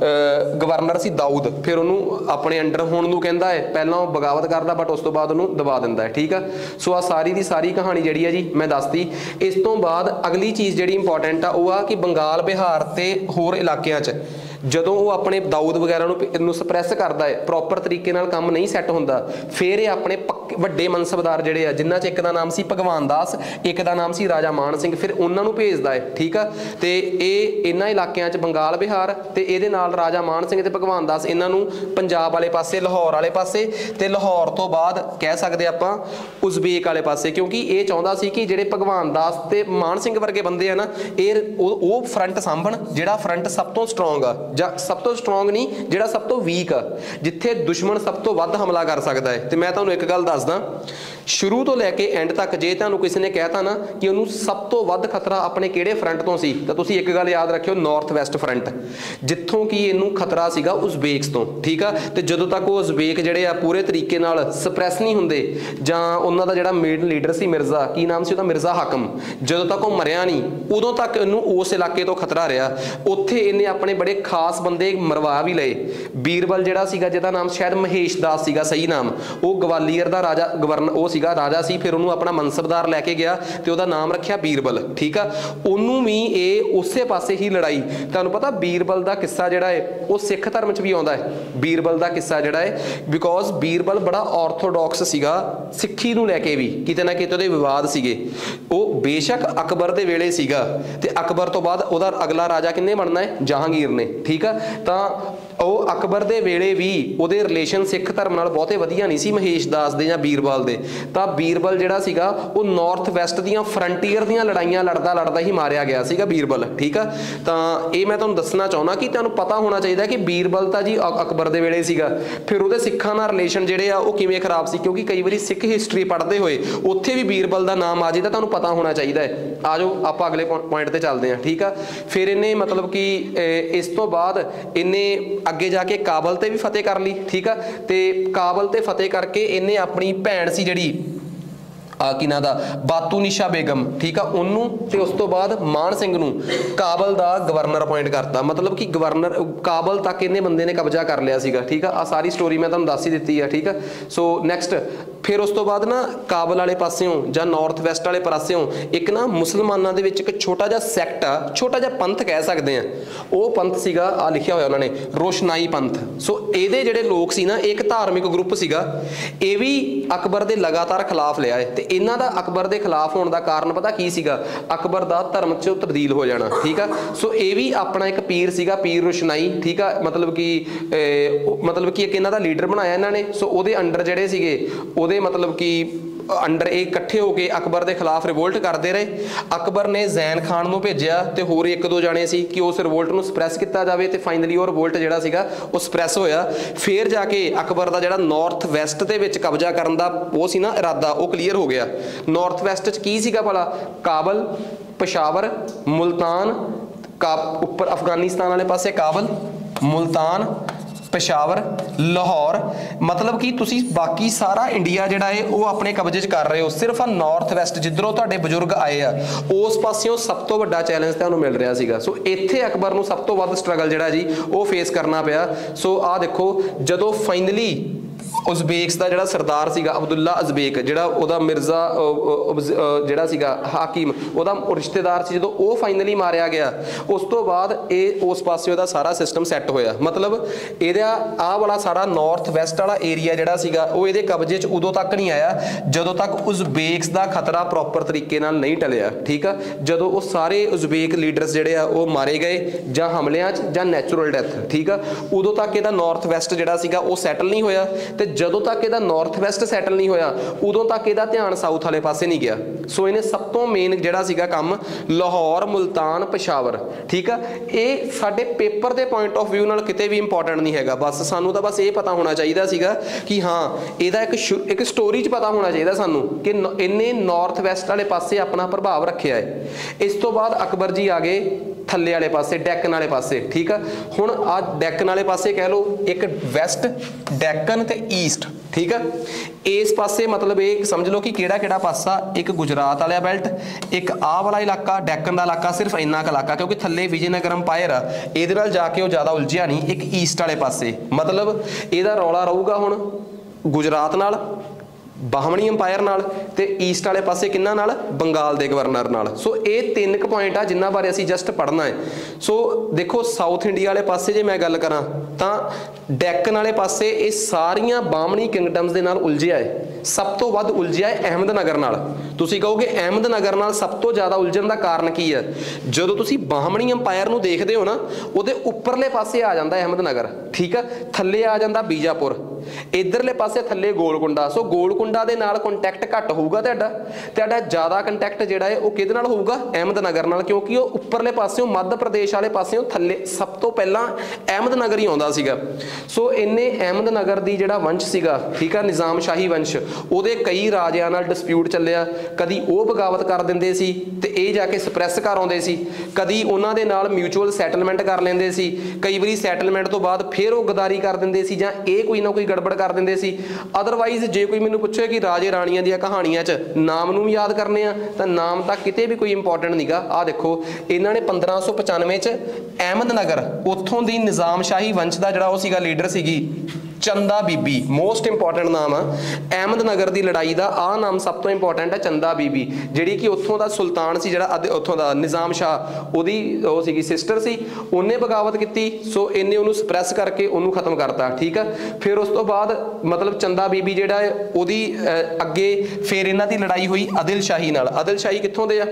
ਗਵਰਨਰ ਸੀ ਦਾਊਦ, ਫਿਰ ਉਹਨੂੰ ਆਪਣੇ ਅੰਡਰ ਹੋਣ ਨੂੰ ਕਹਿੰਦਾ ਹੈ। ਪਹਿਲਾਂ ਉਹ ਬਗਾਵਤ ਕਰਦਾ ਬਟ ਉਸ ਤੋਂ ਬਾਅਦ ਉਹਨੂੰ ਦਬਾ ਦਿੰਦਾ ਹੈ, ਠੀਕ ਆ। ਸੋ ਆ ਸਾਰੀ ਦੀ ਸਾਰੀ ਕਹਾਣੀ ਜਿਹੜੀ ਹੈ ਜੀ ਮੈਂ ਦੱਸਦੀ। ਇਸ ਤੋਂ ਬਾਅਦ ਅਗਲੀ ਚੀਜ਼ ਜਿਹੜੀ ਇੰਪੋਰਟੈਂਟ ਆ ਉਹ ਆ ਕਿ ਬੰਗਾਲ, ਬਿਹਾਰ ਤੇ ਹੋਰ ਇਲਾਕਿਆਂ 'ਚ ਜਦੋਂ ਉਹ ਆਪਣੇ ਦਾਊਦ ਵਗੈਰਾ ਨੂੰ ਇਹਨੂੰ ਸਪਰੈਸ ਕਰਦਾ ਹੈ, ਪ੍ਰੋਪਰ ਤਰੀਕੇ ਨਾਲ ਕੰਮ ਨਹੀਂ ਸੈੱਟ ਹੁੰਦਾ, ਫਿਰ ਇਹ ਆਪਣੇ ਪੱਕੇ ਵੱਡੇ ਮਨਸਬਦਾਰ ਜਿਹੜੇ ਆ, ਜਿਨ੍ਹਾਂ 'ਚ ਇੱਕ ਦਾ ਨਾਮ ਸੀ ਭਗਵਾਨ ਦਾਸ, ਇੱਕ ਦਾ ਨਾਮ ਸੀ ਰਾਜਾ ਮਾਨ ਸਿੰਘ, ਫਿਰ ਉਹਨਾਂ ਨੂੰ ਭੇਜਦਾ ਹੈ, ਠੀਕ ਆ। ਤੇ ਇਹ ਇਹਨਾਂ ਇਲਾਕਿਆਂ 'ਚ ਬੰਗਾਲ, ਬਿਹਾਰ ਤੇ ਇਹਦੇ ਨਾਲ ਰਾਜਾ ਮਾਨ ਸਿੰਘ ਤੇ ਭਗਵਾਨ ਦਾਸ, ਇਹਨਾਂ ਨੂੰ ਪੰਜਾਬ ਵਾਲੇ ਪਾਸੇ, ਲਾਹੌਰ ਵਾਲੇ ਪਾਸੇ, ਤੇ ਲਾਹੌਰ ਤੋਂ ਬਾਅਦ ਕਹਿ ਸਕਦੇ ਆਪਾਂ ਉਜ਼ਬੇਕ ਵਾਲੇ ਪਾਸੇ, ਕਿਉਂਕਿ ਇਹ ਚਾਹੁੰਦਾ ਸੀ ਕਿ ਜਿਹੜੇ ਭਗਵਾਨ ਦਾਸ ਤੇ ਮਾਨ ਸਿੰਘ ਵਰਗੇ ਬੰਦੇ ਆ ਨਾ, ਇਹ ਉਹ ਫਰੰਟ ਸਾਂਭਣ ਜਿਹੜਾ ਫਰੰਟ ਸਭ ਤੋਂ ਸਟਰੋਂਗ ਆ, ਜਾਂ ਸਭ ਤੋਂ ਸਟਰੋਂਗ ਨਹੀਂ, ਜਿਹੜਾ ਸਭ ਤੋਂ ਵੀਕ ਆ, ਜਿੱਥੇ ਦੁਸ਼ਮਣ ਸਭ ਤੋਂ ਵੱਧ ਹਮਲਾ ਕਰ ਸਕਦਾ ਹੈ। ਤੇ ਮੈਂ ਤੁਹਾਨੂੰ ਇੱਕ ਗੱਲ ਦੱਸਦਾ, ਸ਼ੁਰੂ ਤੋਂ ਲੈ ਕੇ ਐਂਡ ਤੱਕ ਜੇ ਤੁਹਾਨੂੰ ਕਿਸੇ ਨੇ ਕਹਿਤਾ ਨਾ ਕਿ ਉਹਨੂੰ ਸਭ ਤੋਂ ਵੱਧ ਖਤਰਾ ਆਪਣੇ ਕਿਹੜੇ ਫਰੰਟ ਤੋਂ ਸੀ, ਤਾਂ ਤੁਸੀਂ ਇੱਕ ਗੱਲ ਯਾਦ ਰੱਖਿਓ, ਨਾਰਥ ਵੈਸਟ ਫਰੰਟ, ਜਿੱਥੋਂ ਕਿ ਇਹਨੂੰ ਖਤਰਾ ਸੀਗਾ ਉਜ਼ਬੇਕਸ ਤੋਂ, ਠੀਕ ਆ। ਤੇ ਜਦੋਂ ਤੱਕ ਉਹ ਉਜ਼ਬੇਕ ਜਿਹੜੇ ਆ ਪੂਰੇ ਤਰੀਕੇ ਨਾਲ ਸਪਰੈਸ ਨਹੀਂ ਹੁੰਦੇ, ਜਾਂ ਉਹਨਾਂ ਦਾ ਜਿਹੜਾ ਮੇਨ ਲੀਡਰ ਸੀ ਮਿਰਜ਼ਾ, ਕੀ ਨਾਮ ਸੀ ਉਹਦਾ, ਮਿਰਜ਼ਾ ਹਾਕਮ, ਜਦੋਂ ਤੱਕ ਉਹ ਮਰਿਆ ਨਹੀਂ, ਉਦੋਂ ਤੱਕ ਇਹਨੂੰ ਉਸ ਇਲਾਕੇ ਤੋਂ ਖਤਰਾ ਰਿਹਾ। ਉੱਥੇ ਇਹਨੇ ਆਪਣੇ ਬੜੇ ਖਾਸ ਬੰਦੇ ਮਰਵਾ ਵੀ ਲਏ। ਬੀਰਬਲ ਜਿਹੜਾ ਸੀਗਾ, ਜਿਹਦਾ ਨਾਮ ਸ਼ਾਇਦ ਮਹੇਸ਼ ਦਾਸ ਸੀਗਾ ਸਹੀ ਨਾਮ, ਉਹ ਗਵਾਲੀਅਰ ਦਾ ਰਾਜਾ ਗਵਰਨਰ ਉਹ ਸੀਗਾ, ਰਾਜਾ ਸੀ, ਫਿਰ ਉਹਨੂੰ ਆਪਣਾ ਮਨਸਬਦਾਰ ਲੈ ਕੇ ਗਿਆ ਤੇ ਉਹਦਾ ਨਾਮ ਰੱਖਿਆ ਬੀਰਬਲ, ਠੀਕ ਆ। ਉਹਨੂੰ ਵੀ ਇਹ ਉਸੇ ਪਾਸੇ ਹੀ ਲੜਾਈ। ਤੁਹਾਨੂੰ ਪਤਾ ਬੀਰਬਲ ਦਾ ਕਿੱਸਾ ਜਿਹੜਾ ਹੈ ਉਹ ਸਿੱਖ ਧਰਮ 'ਚ ਵੀ ਆਉਂਦਾ ਹੈ, ਬੀਰਬਲ ਦਾ ਕਿੱਸਾ ਜਿਹੜਾ ਹੈ, ਬਿਕੋਜ਼ ਬੀਰਬਲ ਬੜਾ ਆਰਥੋਡਾਕਸ ਸੀਗਾ, ਸਿੱਖੀ ਨੂੰ ਲੈ ਕੇ ਵੀ ਕਿਤੇ ਨਾ ਕਿਤੇ ਉਹਦੇ ਵਿਵਾਦ ਸੀਗੇ। ਉਹ ਬੇਸ਼ੱਕ ਅਕਬਰ ਦੇ ਵੇਲੇ ਸੀਗਾ, ਤੇ ਅਕਬਰ ਤੋਂ ਬਾਅਦ ਉਹਦਾ ਅਗਲਾ ਰਾਜਾ ਕਿੰਨੇ ਬਣਨਾ ਹੈ, ਜਹਾਂਗੀਰ ਨੇ, ਠੀਕ ਆ। ਤਾਂ ਉਹ ਅਕਬਰ ਦੇ ਵੇਲੇ ਵੀ ਉਹਦੇ ਰਿਲੇਸ਼ਨ ਸਿੱਖ ਧਰਮ ਨਾਲ ਬਹੁਤੇ ਵਧੀਆ ਨਹੀਂ ਸੀ ਮਹੇਸ਼ ਦਾਸ ਦੇ ਜਾਂ ਬੀਰਬਲ ਦੇ। ਤਾਂ ਬੀਰਬਲ ਜਿਹੜਾ ਸੀਗਾ ਉਹ ਨਾਰਥ ਵੈਸਟ ਦੀਆਂ ਫਰੰਟੀਅਰ ਦੀਆਂ ਲੜਾਈਆਂ ਲੜਦਾ ਲੜਦਾ ਹੀ ਮਾਰਿਆ ਗਿਆ ਸੀਗਾ ਬੀਰਬਲ, ਠੀਕ ਆ। ਤਾਂ ਇਹ ਮੈਂ ਤੁਹਾਨੂੰ ਦੱਸਣਾ ਚਾਹੁੰਦਾ ਕਿ ਤੁਹਾਨੂੰ ਪਤਾ ਹੋਣਾ ਚਾਹੀਦਾ ਕਿ ਬੀਰਬਲ ਤਾਂ ਜੀ ਅਕਬਰ ਦੇ ਵੇਲੇ ਸੀਗਾ, ਫਿਰ ਉਹਦੇ ਸਿੱਖਾਂ ਨਾਲ ਰਿਲੇਸ਼ਨ ਜਿਹੜੇ ਆ ਉਹ ਕਿਵੇਂ ਖਰਾਬ ਸੀ, ਕਿਉਂਕਿ ਕਈ ਵਾਰੀ ਸਿੱਖ ਹਿਸਟਰੀ ਪੜ੍ਹਦੇ ਹੋਏ ਉੱਥੇ ਵੀ ਬੀਰਬਲ ਦਾ ਨਾਮ ਆ ਜੇ ਤਾਂ ਤੁਹਾਨੂੰ ਪਤਾ ਹੋਣਾ ਚਾਹੀਦਾ ਹੈ। ਆ ਜਾਓ ਆਪਾਂ ਅਗਲੇ ਪੁਆਇੰਟ ਤੇ ਚੱਲਦੇ ਹਾਂ, ਠੀਕ ਆ। ਫਿਰ ਇਹਨੇ ਮਤਲਬ ਕਿ ਇਸ ਤੋਂ ਬਾਅਦ ਇਹਨੇ ਅੱਗੇ ਜਾ ਕੇ ਕਾਬਲ ਤੇ ਵੀ ਫਤਿਹ ਕਰ ਲਈ, ਠੀਕ ਆ। ਤੇ ਕਾਬਲ ਤੇ ਫਤਿਹ ਕਰਕੇ ਇਹਨੇ ਆਪਣੀ ਭੈਣ ਸੀ ਜਿਹੜੀ ਆ ਕੀ ਨਾਂ ਦਾ, ਬਾਤੂਨਿਸ਼ਾ ਬੇਗਮ, ਠੀਕ ਆ, ਉਹਨੂੰ ਤੇ ਉਸ ਤੋਂ ਬਾਅਦ ਮਾਨ ਸਿੰਘ ਨੂੰ ਕਾਬਲ ਦਾ ਗਵਰਨਰ ਅਪਾਇੰਟ ਕਰਤਾ। ਮਤਲਬ ਕਿ ਗਵਰਨਰ ਕਾਬਲ ਤੱਕ ਇਹਨੇ ਬੰਦੇ ਨੇ ਕਬਜ਼ਾ ਕਰ ਲਿਆ ਸੀਗਾ, ਠੀਕ ਆ। ਆ ਸਾਰੀ ਸਟੋਰੀ ਮੈਂ ਤੁਹਾਨੂੰ ਦੱਸ ਹੀ ਦਿੱਤੀ ਆ, ਠੀਕ ਆ। ਸੋ ਨੈਕਸਟ ਫਿਰ ਉਸ ਤੋਂ ਬਾਅਦ ਨਾ ਕਾਬਲ ਵਾਲੇ ਪਾਸਿਓਂ ਜਾਂ ਨਾਰਥ ਵੈਸਟ ਵਾਲੇ ਪਾਸਿਓਂ ਇੱਕ ਨਾ ਮੁਸਲਮਾਨਾਂ ਦੇ ਵਿੱਚ ਇੱਕ ਛੋਟਾ ਜਿਹਾ ਸੈਕਟ ਆ, ਛੋਟਾ ਜਿਹਾ ਪੰਥ ਕਹਿ ਸਕਦੇ ਆ। ਉਹ ਪੰਥ ਸੀਗਾ, ਆ ਲਿਖਿਆ ਹੋਇਆ ਉਹਨਾਂ ਨੇ, ਰੋਸ਼ਨਾਈ ਪੰਥ। ਸੋ ਇਹਦੇ ਜਿਹੜੇ ਲੋਕ ਸੀ ਨਾ, ਇੱਕ ਧਾਰਮਿਕ ਗਰੁੱਪ ਸੀਗਾ, ਇਹ ਵੀ ਅਕਬਰ ਦੇ ਲਗਾਤਾਰ ਖਿਲਾਫ ਲਿਆ ਹੈ। ਤੇ ਇਹਨਾਂ ਦਾ ਅਕਬਰ ਦੇ ਖਿਲਾਫ ਹੋਣ ਦਾ ਕਾਰਨ ਪਤਾ ਕੀ ਸੀਗਾ, ਅਕਬਰ ਦਾ ਧਰਮ 'ਚ ਤਬਦੀਲ ਹੋ ਜਾਣਾ, ਠੀਕ ਆ। ਸੋ ਇਹ ਵੀ ਆਪਣਾ ਇੱਕ ਪੀਰ ਸੀਗਾ, ਪੀਰ ਰੋਸ਼ਨਾਈ, ਠੀਕ ਆ। ਮਤਲਬ ਕਿ ਮਤਲਬ ਕਿ ਇੱਕ ਇਹਨਾਂ ਦਾ ਲੀਡਰ ਬਣਾਇਆ ਇਹਨਾਂ ਨੇ। ਸੋ ਉਹਦੇ ਅੰਡਰ ਜਿਹੜੇ ਸੀਗੇ, ਉਹਦੇ ਮਤਲਬ ਕਿ ਅੰਡਰ ਇਹ ਇਕੱਠੇ ਹੋ ਕੇ ਅਕਬਰ ਦੇ ਖਿਲਾਫ ਰਿਵੋਲਟ ਕਰਦੇ ਰਹੇ। ਅਕਬਰ ਨੇ ਜ਼ੈਨ ਖਾਨ ਨੂੰ ਭੇਜਿਆ ਤੇ ਹੋਰ ਇੱਕ ਦੋ ਜਾਣੇ ਸੀ ਕਿ ਉਸ ਰਿਵੋਲਟ ਨੂੰ ਸਪਰੈਸ ਕੀਤਾ ਜਾਵੇ, ਤੇ ਫਾਈਨਲੀ ਉਹ ਰਿਵੋਲਟ ਜਿਹੜਾ ਸੀਗਾ ਉਹ ਸਪਰੈਸ ਹੋਇਆ। ਫਿਰ ਜਾ ਕੇ ਅਕਬਰ ਦਾ ਜਿਹੜਾ ਨਾਰਥ ਵੈਸਟ ਦੇ ਵਿੱਚ ਕਬਜ਼ਾ ਕਰਨ ਦਾ ਉਹ ਸੀ ਨਾ ਇਰਾਦਾ, ਉਹ ਕਲੀਅਰ ਹੋ ਗਿਆ। ਨਾਰਥ ਵੈਸਟ 'ਚ ਕੀ ਸੀਗਾ ਭਲਾ, ਕਾਬਲ, ਪਸ਼ਾਵਰ, ਮੁਲਤਾਨ, ਕਾ ਉੱਪਰ ਅਫਗਾਨਿਸਤਾਨ ਵਾਲੇ ਪਾਸੇ ਕਾਬਲ, ਮੁਲਤਾਨ, पेशावर, लाहौर, मतलब कि तुसी बाकी सारा इंडिया जिहड़ा है वो अपने कब्जे च कर रहे हो। सिर्फ आ नॉर्थ वैस्ट जिधरों तुहाडे बजुर्ग आए आ उस पासियों सब तो वड्डा चैलेंज तुहानूं मिल रहा सीगा। सो इत्थे अकबर नूं सब तो वध स्ट्रगल जिहड़ा जी वो फेस करना पिया। सो आ देखो जदों फाइनली उज़बेक्स का जिहड़ा सरदार सीगा अब्दुल्ला उज़बेक जिहड़ा ओहदा मिर्जा जिहड़ा सीगा हाकिम ओहदा रिश्तेदार सी, जदों वो फाइनली मारिया गया उस तो बाद ये उस पासे ओहदा सारा सिस्टम सैट होया। मतलब इहदा आ वाला सारा नॉर्थ वैस्ट वाला एरिया जिहड़ा सीगा वो इहदे कब्जे च उदों तक नहीं आया जदों तक उज़बेक्स का खतरा प्रॉपर तरीके नाल नहीं टलिया। ठीक है, जदों वो सारे उज़बेक लीडर्स जिहड़े आ वो मारे गए जां हमलियां च जां नैचुरल डैथ, ठीक है, उदों तक इहदा नॉर्थ वैस्ट जिहड़ा सीगा वो सैटल नहीं होया। ते ਜਦੋਂ ਤੱਕ ਇਹਦਾ ਨਾਰਥ ਵੈਸਟ ਸੈਟਲ ਨਹੀਂ ਹੋਇਆ ਉਦੋਂ ਤੱਕ ਇਹਦਾ ਧਿਆਨ ਸਾਊਥ ਵਾਲੇ ਪਾਸੇ नहीं गया। सो इन्हें सब तो मेन जिहड़ा सीगा काम लाहौर मुल्तान पेशावर, ठीक है, ये साडे पेपर के पॉइंट ऑफ व्यू नाल किते भी इंपॉर्टेंट नहीं हैगा। बस सानू तो बस ये पता होना चाहिए सीगा कि हाँ इहदा एक एक स्टोरी च पता होना चाहिए सानू कि इन्हें नॉर्थ वैसट वाले पासे अपना प्रभाव रखिया है। इस तो बाद अकबर जी आ गए थल्ले वाले पासे, डैकन वाले पासे, ठीक है। हुण आ डैकन वाले पासे कह लो एक वैस्ट डैकन ते ईस्ट, ठीक है। इस पासे मतलब ये समझ लो कि केड़ा केड़ा पासा, एक गुजरात वाला बेल्ट, एक आ वाला इलाका डैकन का इलाका, सिर्फ इन्ना का इलाका क्योंकि थल्ले विजयनगर अंपायर आ, इहदे नाल जाके वो ज़्यादा उलझिया नहीं। एक ईस्ट वाले पासे मतलब इहदा रौला रहूगा हुण गुजरात नाल, बाहमणी अंपायर नाल ते ईस्ट वाले पासे किन्ना नाल, बंगाल दे गवर्नर नाल। सो ये तीन क पॉइंट आ जिन्हां बारे असीं जस्ट पढ़ना है। सो देखो साउथ इंडिया वाले पासे जे मैं गल करां तां डैकन वाले पासे ये सारियां बाहमणी किंगडम्स दे नाल उलझिया है। सब तो वध उलझिया है अहमदनगर नाल। तुसीं कहोगे अहमदनगर नाल सब तो ज़्यादा उलझन का कारण की है? जदों तुसीं बाहमणी अंपायर नूं देखदे हो ना, उहदे उपरले पासे आ जांदा अहमदनगर, ठीक है, थल्ले आ जांदा बीजापुर, इधरले पासे थल्ले गोलकुंडा। सो गोलकुंडा दे नाल कंटैक्ट घट होऊगा तुहाडा, तुहाडा ज़्यादा कंटैक्ट जिहड़ा है वो किहदे नाल होऊगा, अहमदनगर नाल, क्योंकि वो उपरले पासों मध्य प्रदेश वाले पासों थल्ले सब तो पहला अहमदनगर ही आउंदा सीगा। सो इन्ने अहमदनगर दी जिहड़ा वंश सीगा, ठीक है, निज़ाम शाही वंश, उहदे कई राजियां नाल डिस्प्यूट चलिया। कदी वो बगावत कर दिंदे सी ते इह जाके सप्रैस कर आउंदे सी, कदी उन्हां दे नाल म्यूचुअल सैटलमेंट कर लैंदे सी, कई वारी सैटलमेंट तो बाद फिर वो गदारी कर दिंदे सी जां इह कोई ना कोई गड़बड़ कर दिंदे सी। अदरवाइज जे कोई मैनूं पुछे कि राजे राणियां दी कहानियां च नाम नूं याद करने आ तां नाम तां किते भी कोई इंपॉर्टेंट नहींगा। आ देखो इन्हां ने पंद्रह सौ पचानवे च अहमदनगर, उत्थों दी निज़ाम शाही वंश का जिहड़ा वो सीगा लीडर सीगी चंदा बीबी, मोस्ट इंपॉर्टेंट नाम आ अहमदनगर की लड़ाई का। आ नाम सब तो इंपॉर्टेंट है चंदा बीबी, जिहड़ी कि उत्थों का सुल्तान सी, जिहड़ा उत्थों का निज़ाम शाह, ओदी ओ सीगी सिस्टर सी, उन्हें बगावत की। सो इन्हें उन्होंने सप्रैस करके उन्होंने खत्म करता, ठीक है। फिर उस तो बाद मतलब चंदा बीबी जिहड़ा है ओदी अगे फिर इन्हां दी लड़ाई हुई आदिल शाही नाल। आदिल शाही कित्थों दे आ,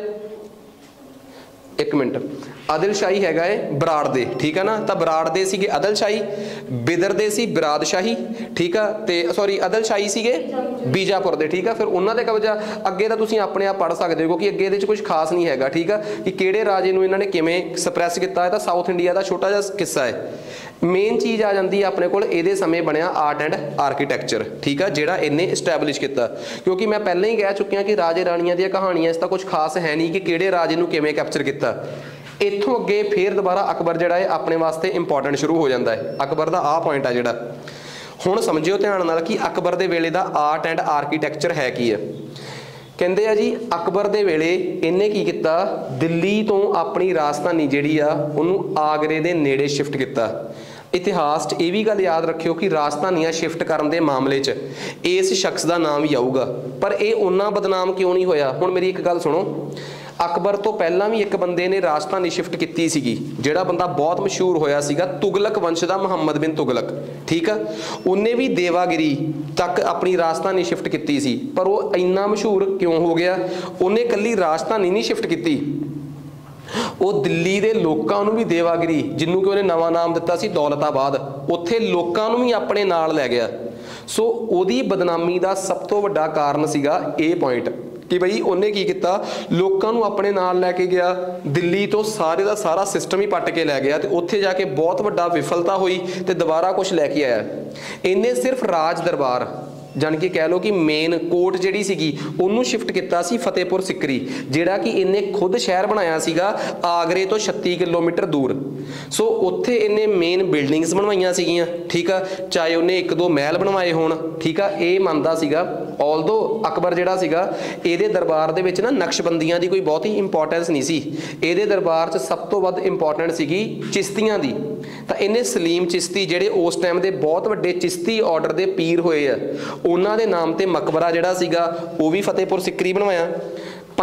एक मिनट, आदिल शाही हैगा है बराड़ दे, ठीक है ना। तो बराड़ दे सीगे आदिल शाही, बिदर दे सी बिराद शाही, ठीक है, ते सॉरी आदिल शाही सीगे बीजापुर दे, ठीक है। फिर उन्हां दे कब्जा अगे तां तुसीं अपने आप पढ़ सकते हो क्योंकि अगे इहदे च कुछ खास नहीं हैगा, ठीक है, कि किहड़े राजे नूं इन्हां ने किवें सप्रैस कीता है। तां साउथ इंडिया का छोटा जिहा किस्सा है। मेन चीज़ आ जाती है अपने कोल इहदे समय बनया आर्ट एंड आर्कीटैक्चर, ठीक है, जिहड़ा इन्हें इस्टैबलिश किया। क्योंकि मैं पहले ही कह चुकिया कि राजे राणियां दी कहानियां इसका कुछ खास है नहीं कि किहड़े राजे नूं किवें कैप्चर किया। इत्थों अगे फिर दोबारा अकबर जिहड़ा है अपने वास्ते इंपॉर्टेंट शुरू हो जाता है। अकबर का आ पॉइंट है जिहड़ा हुण समझियो ध्यान नाल कि अकबर दे वेले दा आर्ट एंड आर्कीटैक्चर है की है। कहते हैं जी अकबर दे वेले इन्हें की किया, दिल्ली तो अपनी राजधानी जिहड़ी आ उहनूं आगरे दे नेड़े शिफ्ट किया। इतिहास च ये भी गल याद रखियो कि राजधानियां शिफ्ट करने के मामले च इस शख्स का नाम ही आऊगा, पर यह उन्ना बदनाम क्यों नहीं होया। हुण मेरी एक गल सुनो, अकबर तो पहला भी एक बंदे ने राजधानी शिफ्ट की सीगी, जिहड़ा बंदा बहुत मशहूर होया सीगा तुगलक वंश का मुहम्मद बिन तुगलक, ठीक है। उन्हें भी देवागिरी तक अपनी राजधानी शिफ्ट की सी, पर वो इन्ना मशहूर क्यों हो गया, उन्हें कल्ली राजधानी नहीं शिफ्ट की, वो दिल्ली के लोगों भी देवागिरी, जिन्हों कि उन्हें नवा नाम दिता सी दौलताबाद, उत्थे लोगों भी अपने नाल लै गया। सो ओदी बदनामी का सब तो वड्डा कारण सीगा ये पॉइंट कि बई उन्हें की किया, लोगों अपने नाल लैके गया, दिल्ली तो सारे का सारा सिस्टम ही पट के लै गया, तो उत्थे जाके बहुत वड्डा विफलता हुई तो दोबारा कुछ लैके आया। इन्हें सिर्फ राज दरबार जान के कह लो कि मेन कोर्ट जिहड़ी सीगी उन्होंने शिफ्ट किया सी फतेहपुर सिकरी, जिहड़ा कि इन्हें खुद शहर बनाया सीगा आगरे तो छत्तीस किलोमीटर दूर। सो उत्थे इन्हें मेन बिल्डिंग्स बनवाइयां सीगियां, ठीक है, चाहे उन्हें एक दो महल बनवाए होण, ठीक है, ये मनदा सीगा। ऑल्दो अकबर जिहड़ा सीगा इहदे दरबार दे विच ना नक्शबंदियां दी कोई बहुत ही इंपॉर्टेंस नहीं सी। इहदे दरबार च सब तो वध इंपॉर्टेंट सीगी चिश्तियां दी। तां इन्हें सलीम चिश्ती जिहड़े उस टाइम दे बहुत वड्डे चिश्ती ऑर्डर दे पीर होए आ, उन्हां दे नाम ते मकबरा जिहड़ा सीगा वो भी फतेहपुर सिकरी बनवाया।